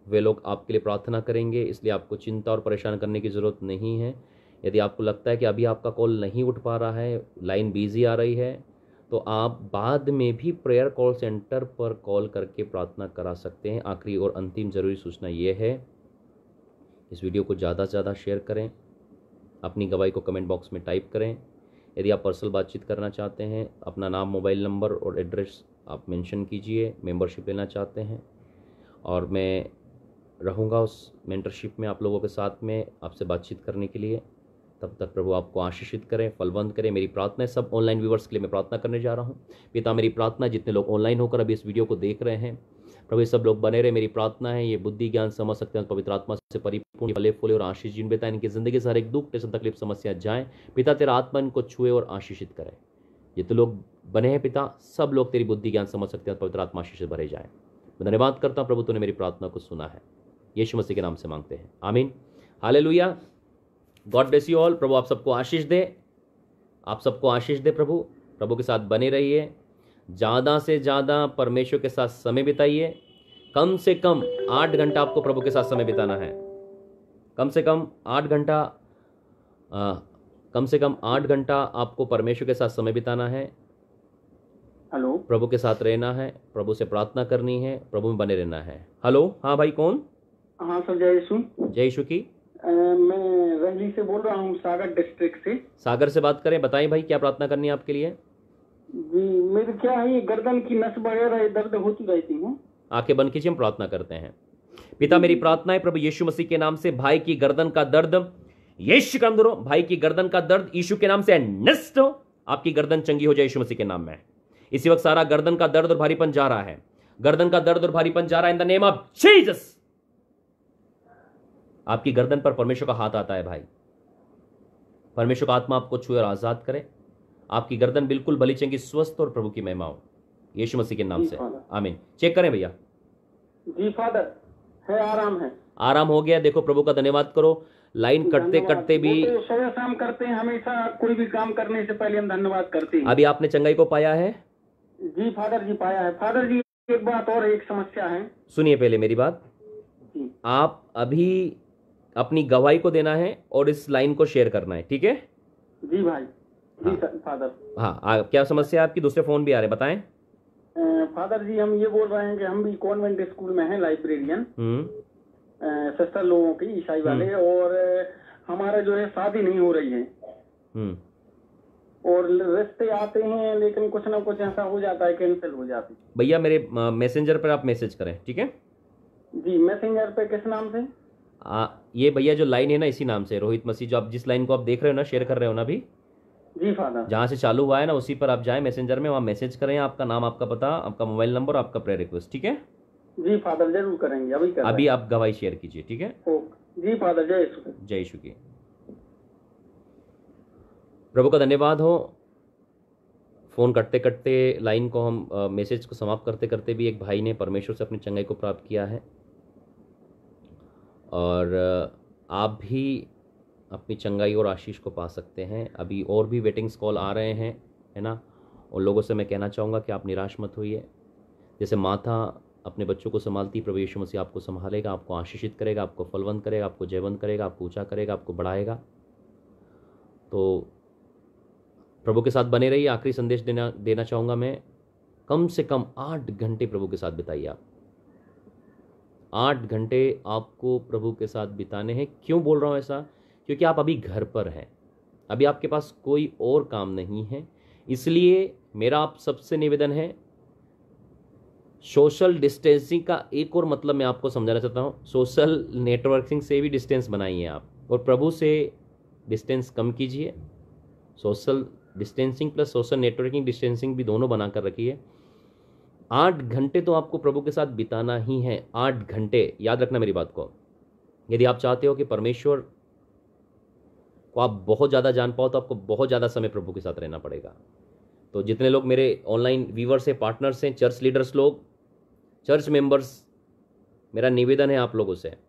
वे लोग आपके लिए प्रार्थना करेंगे, इसलिए आपको चिंता और परेशान करने की ज़रूरत नहीं है। यदि आपको लगता है कि अभी आपका कॉल नहीं उठ पा रहा है, लाइन बिजी आ रही है, तो आप बाद में भी प्रेयर कॉल सेंटर पर कॉल करके प्रार्थना करा सकते हैं। आखिरी और अंतिम ज़रूरी सूचना ये है, इस वीडियो को ज़्यादा से ज़्यादा शेयर करें, अपनी गवाही को कमेंट बॉक्स में टाइप करें। यदि आप पर्सनल बातचीत करना चाहते हैं, अपना नाम, मोबाइल नंबर और एड्रेस आप मेंशन कीजिए। मेंबरशिप लेना चाहते हैं और मैं रहूँगा उस मेंटरशिप में आप लोगों के साथ में आपसे बातचीत करने के लिए। तब तक प्रभु आपको आशीषित करें, फलवंत करें। मेरी प्रार्थना है सब ऑनलाइन व्यूवर्स के लिए मैं प्रार्थना करने जा रहा हूँ। पिता, मेरी प्रार्थना जितने लोग ऑनलाइन होकर अभी इस वीडियो को देख रहे हैं, प्रभु ये सब लोग बने रहे। मेरी प्रार्थना है ये बुद्धि ज्ञान समझ सकते हैं, पवित्र आत्मा से परिपूर्ण, फले फूले और आशीष जिन बेटा इनकी जिंदगी से हर एक दुख, टेंशन, तकलीफ, समस्या जाए। पिता तेरा आत्मा इनको छुए और आशीषित करे। जितने लोग बने हैं पिता, सब लोग तेरी बुद्धि ज्ञान समझ सकते हैं, पवित्र आत्मा आशीष से भरे जाए। मैं धन्यवाद करता हूँ प्रभु, तूने मेरी प्रार्थना को सुना है। यीशु मसीह के नाम से मांगते हैं, आमीन, hallelujah. God bless you all. प्रभु आप सबको आशीष दे, आप सबको आशीष दे। प्रभु प्रभु के साथ बने रहिए, ज़्यादा से ज़्यादा परमेश्वर के साथ समय बिताइए। कम से कम आठ घंटा आपको प्रभु के साथ समय बिताना है। कम से कम आठ घंटा आ, कम से कम आठ घंटा आपको परमेश्वर के साथ समय बिताना है। हेलो, प्रभु के साथ रहना है, प्रभु से प्रार्थना करनी है, प्रभु में बने रहना है। हेलो, हाँ भाई, कौन? हाँ सर, जय यीशु। जय यीशु की। अ, मैं रंगली से बोल रहा हूँ, सागर डिस्ट्रिक्ट से। सागर से बात करें, बताएं भाई क्या प्रार्थना करनी है आपके लिए? जी, मेरे क्या है, गर्दन की नस वगैरह दर्द होती रहती है। आंखें बंद कीजिए, हम प्रार्थना करते हैं। पिता, मेरी प्रार्थना है प्रभु यीशु मसीह के नाम से भाई की गर्दन का दर्द, यीशु के नाम दो, भाई की गर्दन का दर्द यीशु के नाम से नष्ट हो। आपकी गर्दन चंगी हो जाए यीशु मसीह के नाम में। इसी वक्त सारा गर्दन का दर्द और भारीपन जा रहा है, गर्दन का दर्द और भारीपन जा रहा है in the name of Jesus. आपकी गर्दन पर परमेश्वर का हाथ आता है भाई, परमेश्वर का आत्मा आपको छुए और आजाद करे। आपकी गर्दन बिल्कुल भली चंगी, स्वस्थ और प्रभु की महिमा हो यीशु मसीह के नाम से, आमीन। चेक करें भैया। जी फादर, है आराम है, आराम हो गया। देखो प्रभु का धन्यवाद करो। लाइन कटते कटते भी वो तो सुबह शाम करते हैं हमेशा, कोई भी काम करने से पहले हम धन्यवाद करते हैं। अभी आपने चंगाई को पाया है? जी फादर जी, पाया है। फादर जी, एक बात और, एक समस्या है। सुनिए पहले मेरी बात। जी। आप अभी अपनी गवाही को देना है और इस लाइन को शेयर करना है, ठीक है? जी भाई। जी हाँ। Sir, father. हाँ, आ, क्या समस्या है आपकी? दूसरे फोन भी आ रहे, बताएं। अ, फादर जी, हम ये बोल रहे हैं कि हम भी कॉन्वेंट स्कूल में हैं, लाइब्रेरियन, हम्म सिस्टर लोगों की, ईसाई वाले, और हमारा जो है शादी नहीं हो रही है, हम्म और रिश्ते आते हैं लेकिन कुछ ना कुछ ऐसा हो जाता है, कैंसिल हो जाती है। भैया मेरे मैसेंजर पर आप मैसेज करें, ठीक है? जी, मैसेंजर पे किस नाम से? आ, ये भैया जो लाइन है ना, इसी नाम से, रोहित मसीह, जो आप जिस लाइन को आप देख रहे हो ना, शेयर कर रहे हो ना अभी, जी फादर, जहाँ से चालू हुआ है ना, उसी पर आप जाएं मैसेंजर में, वहाँ मैसेज करें, आपका नाम, आपका पता, आपका मोबाइल नंबर, आपका प्रेयर रिक्वेस्ट, ठीक है? जी फादर, जरूर करेंगे, अभी कर अभी आप गवाही शेयर कीजिए, ठीक है? ओके जी फादर, जय यीशु। जय यीशु की। प्रभु का धन्यवाद हो। फ़ोन कटते कटते लाइन को हम मैसेज को समाप्त करते करते भी एक भाई ने परमेश्वर से अपनी चंगाई को प्राप्त किया है, और आप भी अपनी चंगाई और आशीष को पा सकते हैं। अभी और भी वेटिंग्स कॉल आ रहे हैं, है ना? उन लोगों से मैं कहना चाहूँगा कि आप निराश मत होइए। जैसे माता अपने बच्चों को संभालती, प्रभु यीशु मसीह आपको संभालेगा, आपको आशीषित करेगा, आपको फलवंत करेगा, आपको जयवंत करेगा, आपको ऊंचा करेगा, आपको बढ़ाएगा। तो प्रभु के साथ बने रहिए। आखिरी संदेश देना देना चाहूँगा मैं, कम से कम आठ घंटे प्रभु के साथ बिताइए आप। आठ घंटे आपको प्रभु के साथ बिताने हैं। क्यों बोल रहा हूँ ऐसा? क्योंकि आप अभी घर पर हैं, अभी आपके पास कोई और काम नहीं है। इसलिए मेरा आप सबसे निवेदन है, सोशल डिस्टेंसिंग का एक और मतलब मैं आपको समझाना चाहता हूँ। सोशल नेटवर्किंग से भी डिस्टेंस बनाइए आप, और प्रभु से डिस्टेंस कम कीजिए। Social distancing plus social networking distancing भी दोनों बनाकर रखिए। आठ घंटे तो आपको प्रभु के साथ बिताना ही है। आठ घंटे, याद रखना मेरी बात को। यदि आप चाहते हो कि परमेश्वर को आप बहुत ज़्यादा जान पाओ, तो आपको बहुत ज़्यादा समय प्रभु के साथ रहना पड़ेगा। तो जितने लोग मेरे ऑनलाइन व्यूवर्स हैं, पार्टनर्स हैं, चर्च लीडर्स लोग, चर्च मेंबर्स, मेरा निवेदन है आप लोगों से,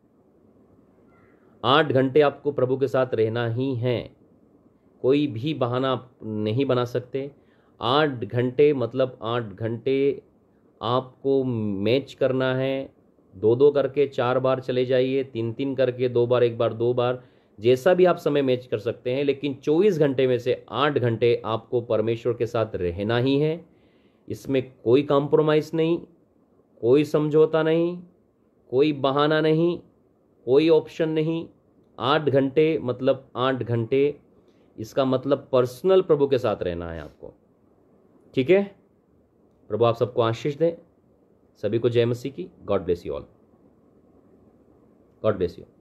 आठ घंटे आपको प्रभु के साथ रहना ही है। कोई भी बहाना आप नहीं बना सकते। आठ घंटे मतलब आठ घंटे आपको मैच करना है दो दो करके चार बार चले जाइए, तीन तीन करके दो बार, एक बार, दो बार, जैसा भी आप समय मैच कर सकते हैं। लेकिन चौबीस घंटे में से आठ घंटे आपको परमेश्वर के साथ रहना ही है। इसमें कोई कॉम्प्रोमाइज़ नहीं, कोई समझौता नहीं, कोई बहाना नहीं, कोई ऑप्शन नहीं। आठ घंटे मतलब आठ घंटे, इसका मतलब पर्सनल प्रभु के साथ रहना है आपको। ठीक है, प्रभु आप सबको आशीष दें। सभी को जय मसीह की। God bless you all. God bless you.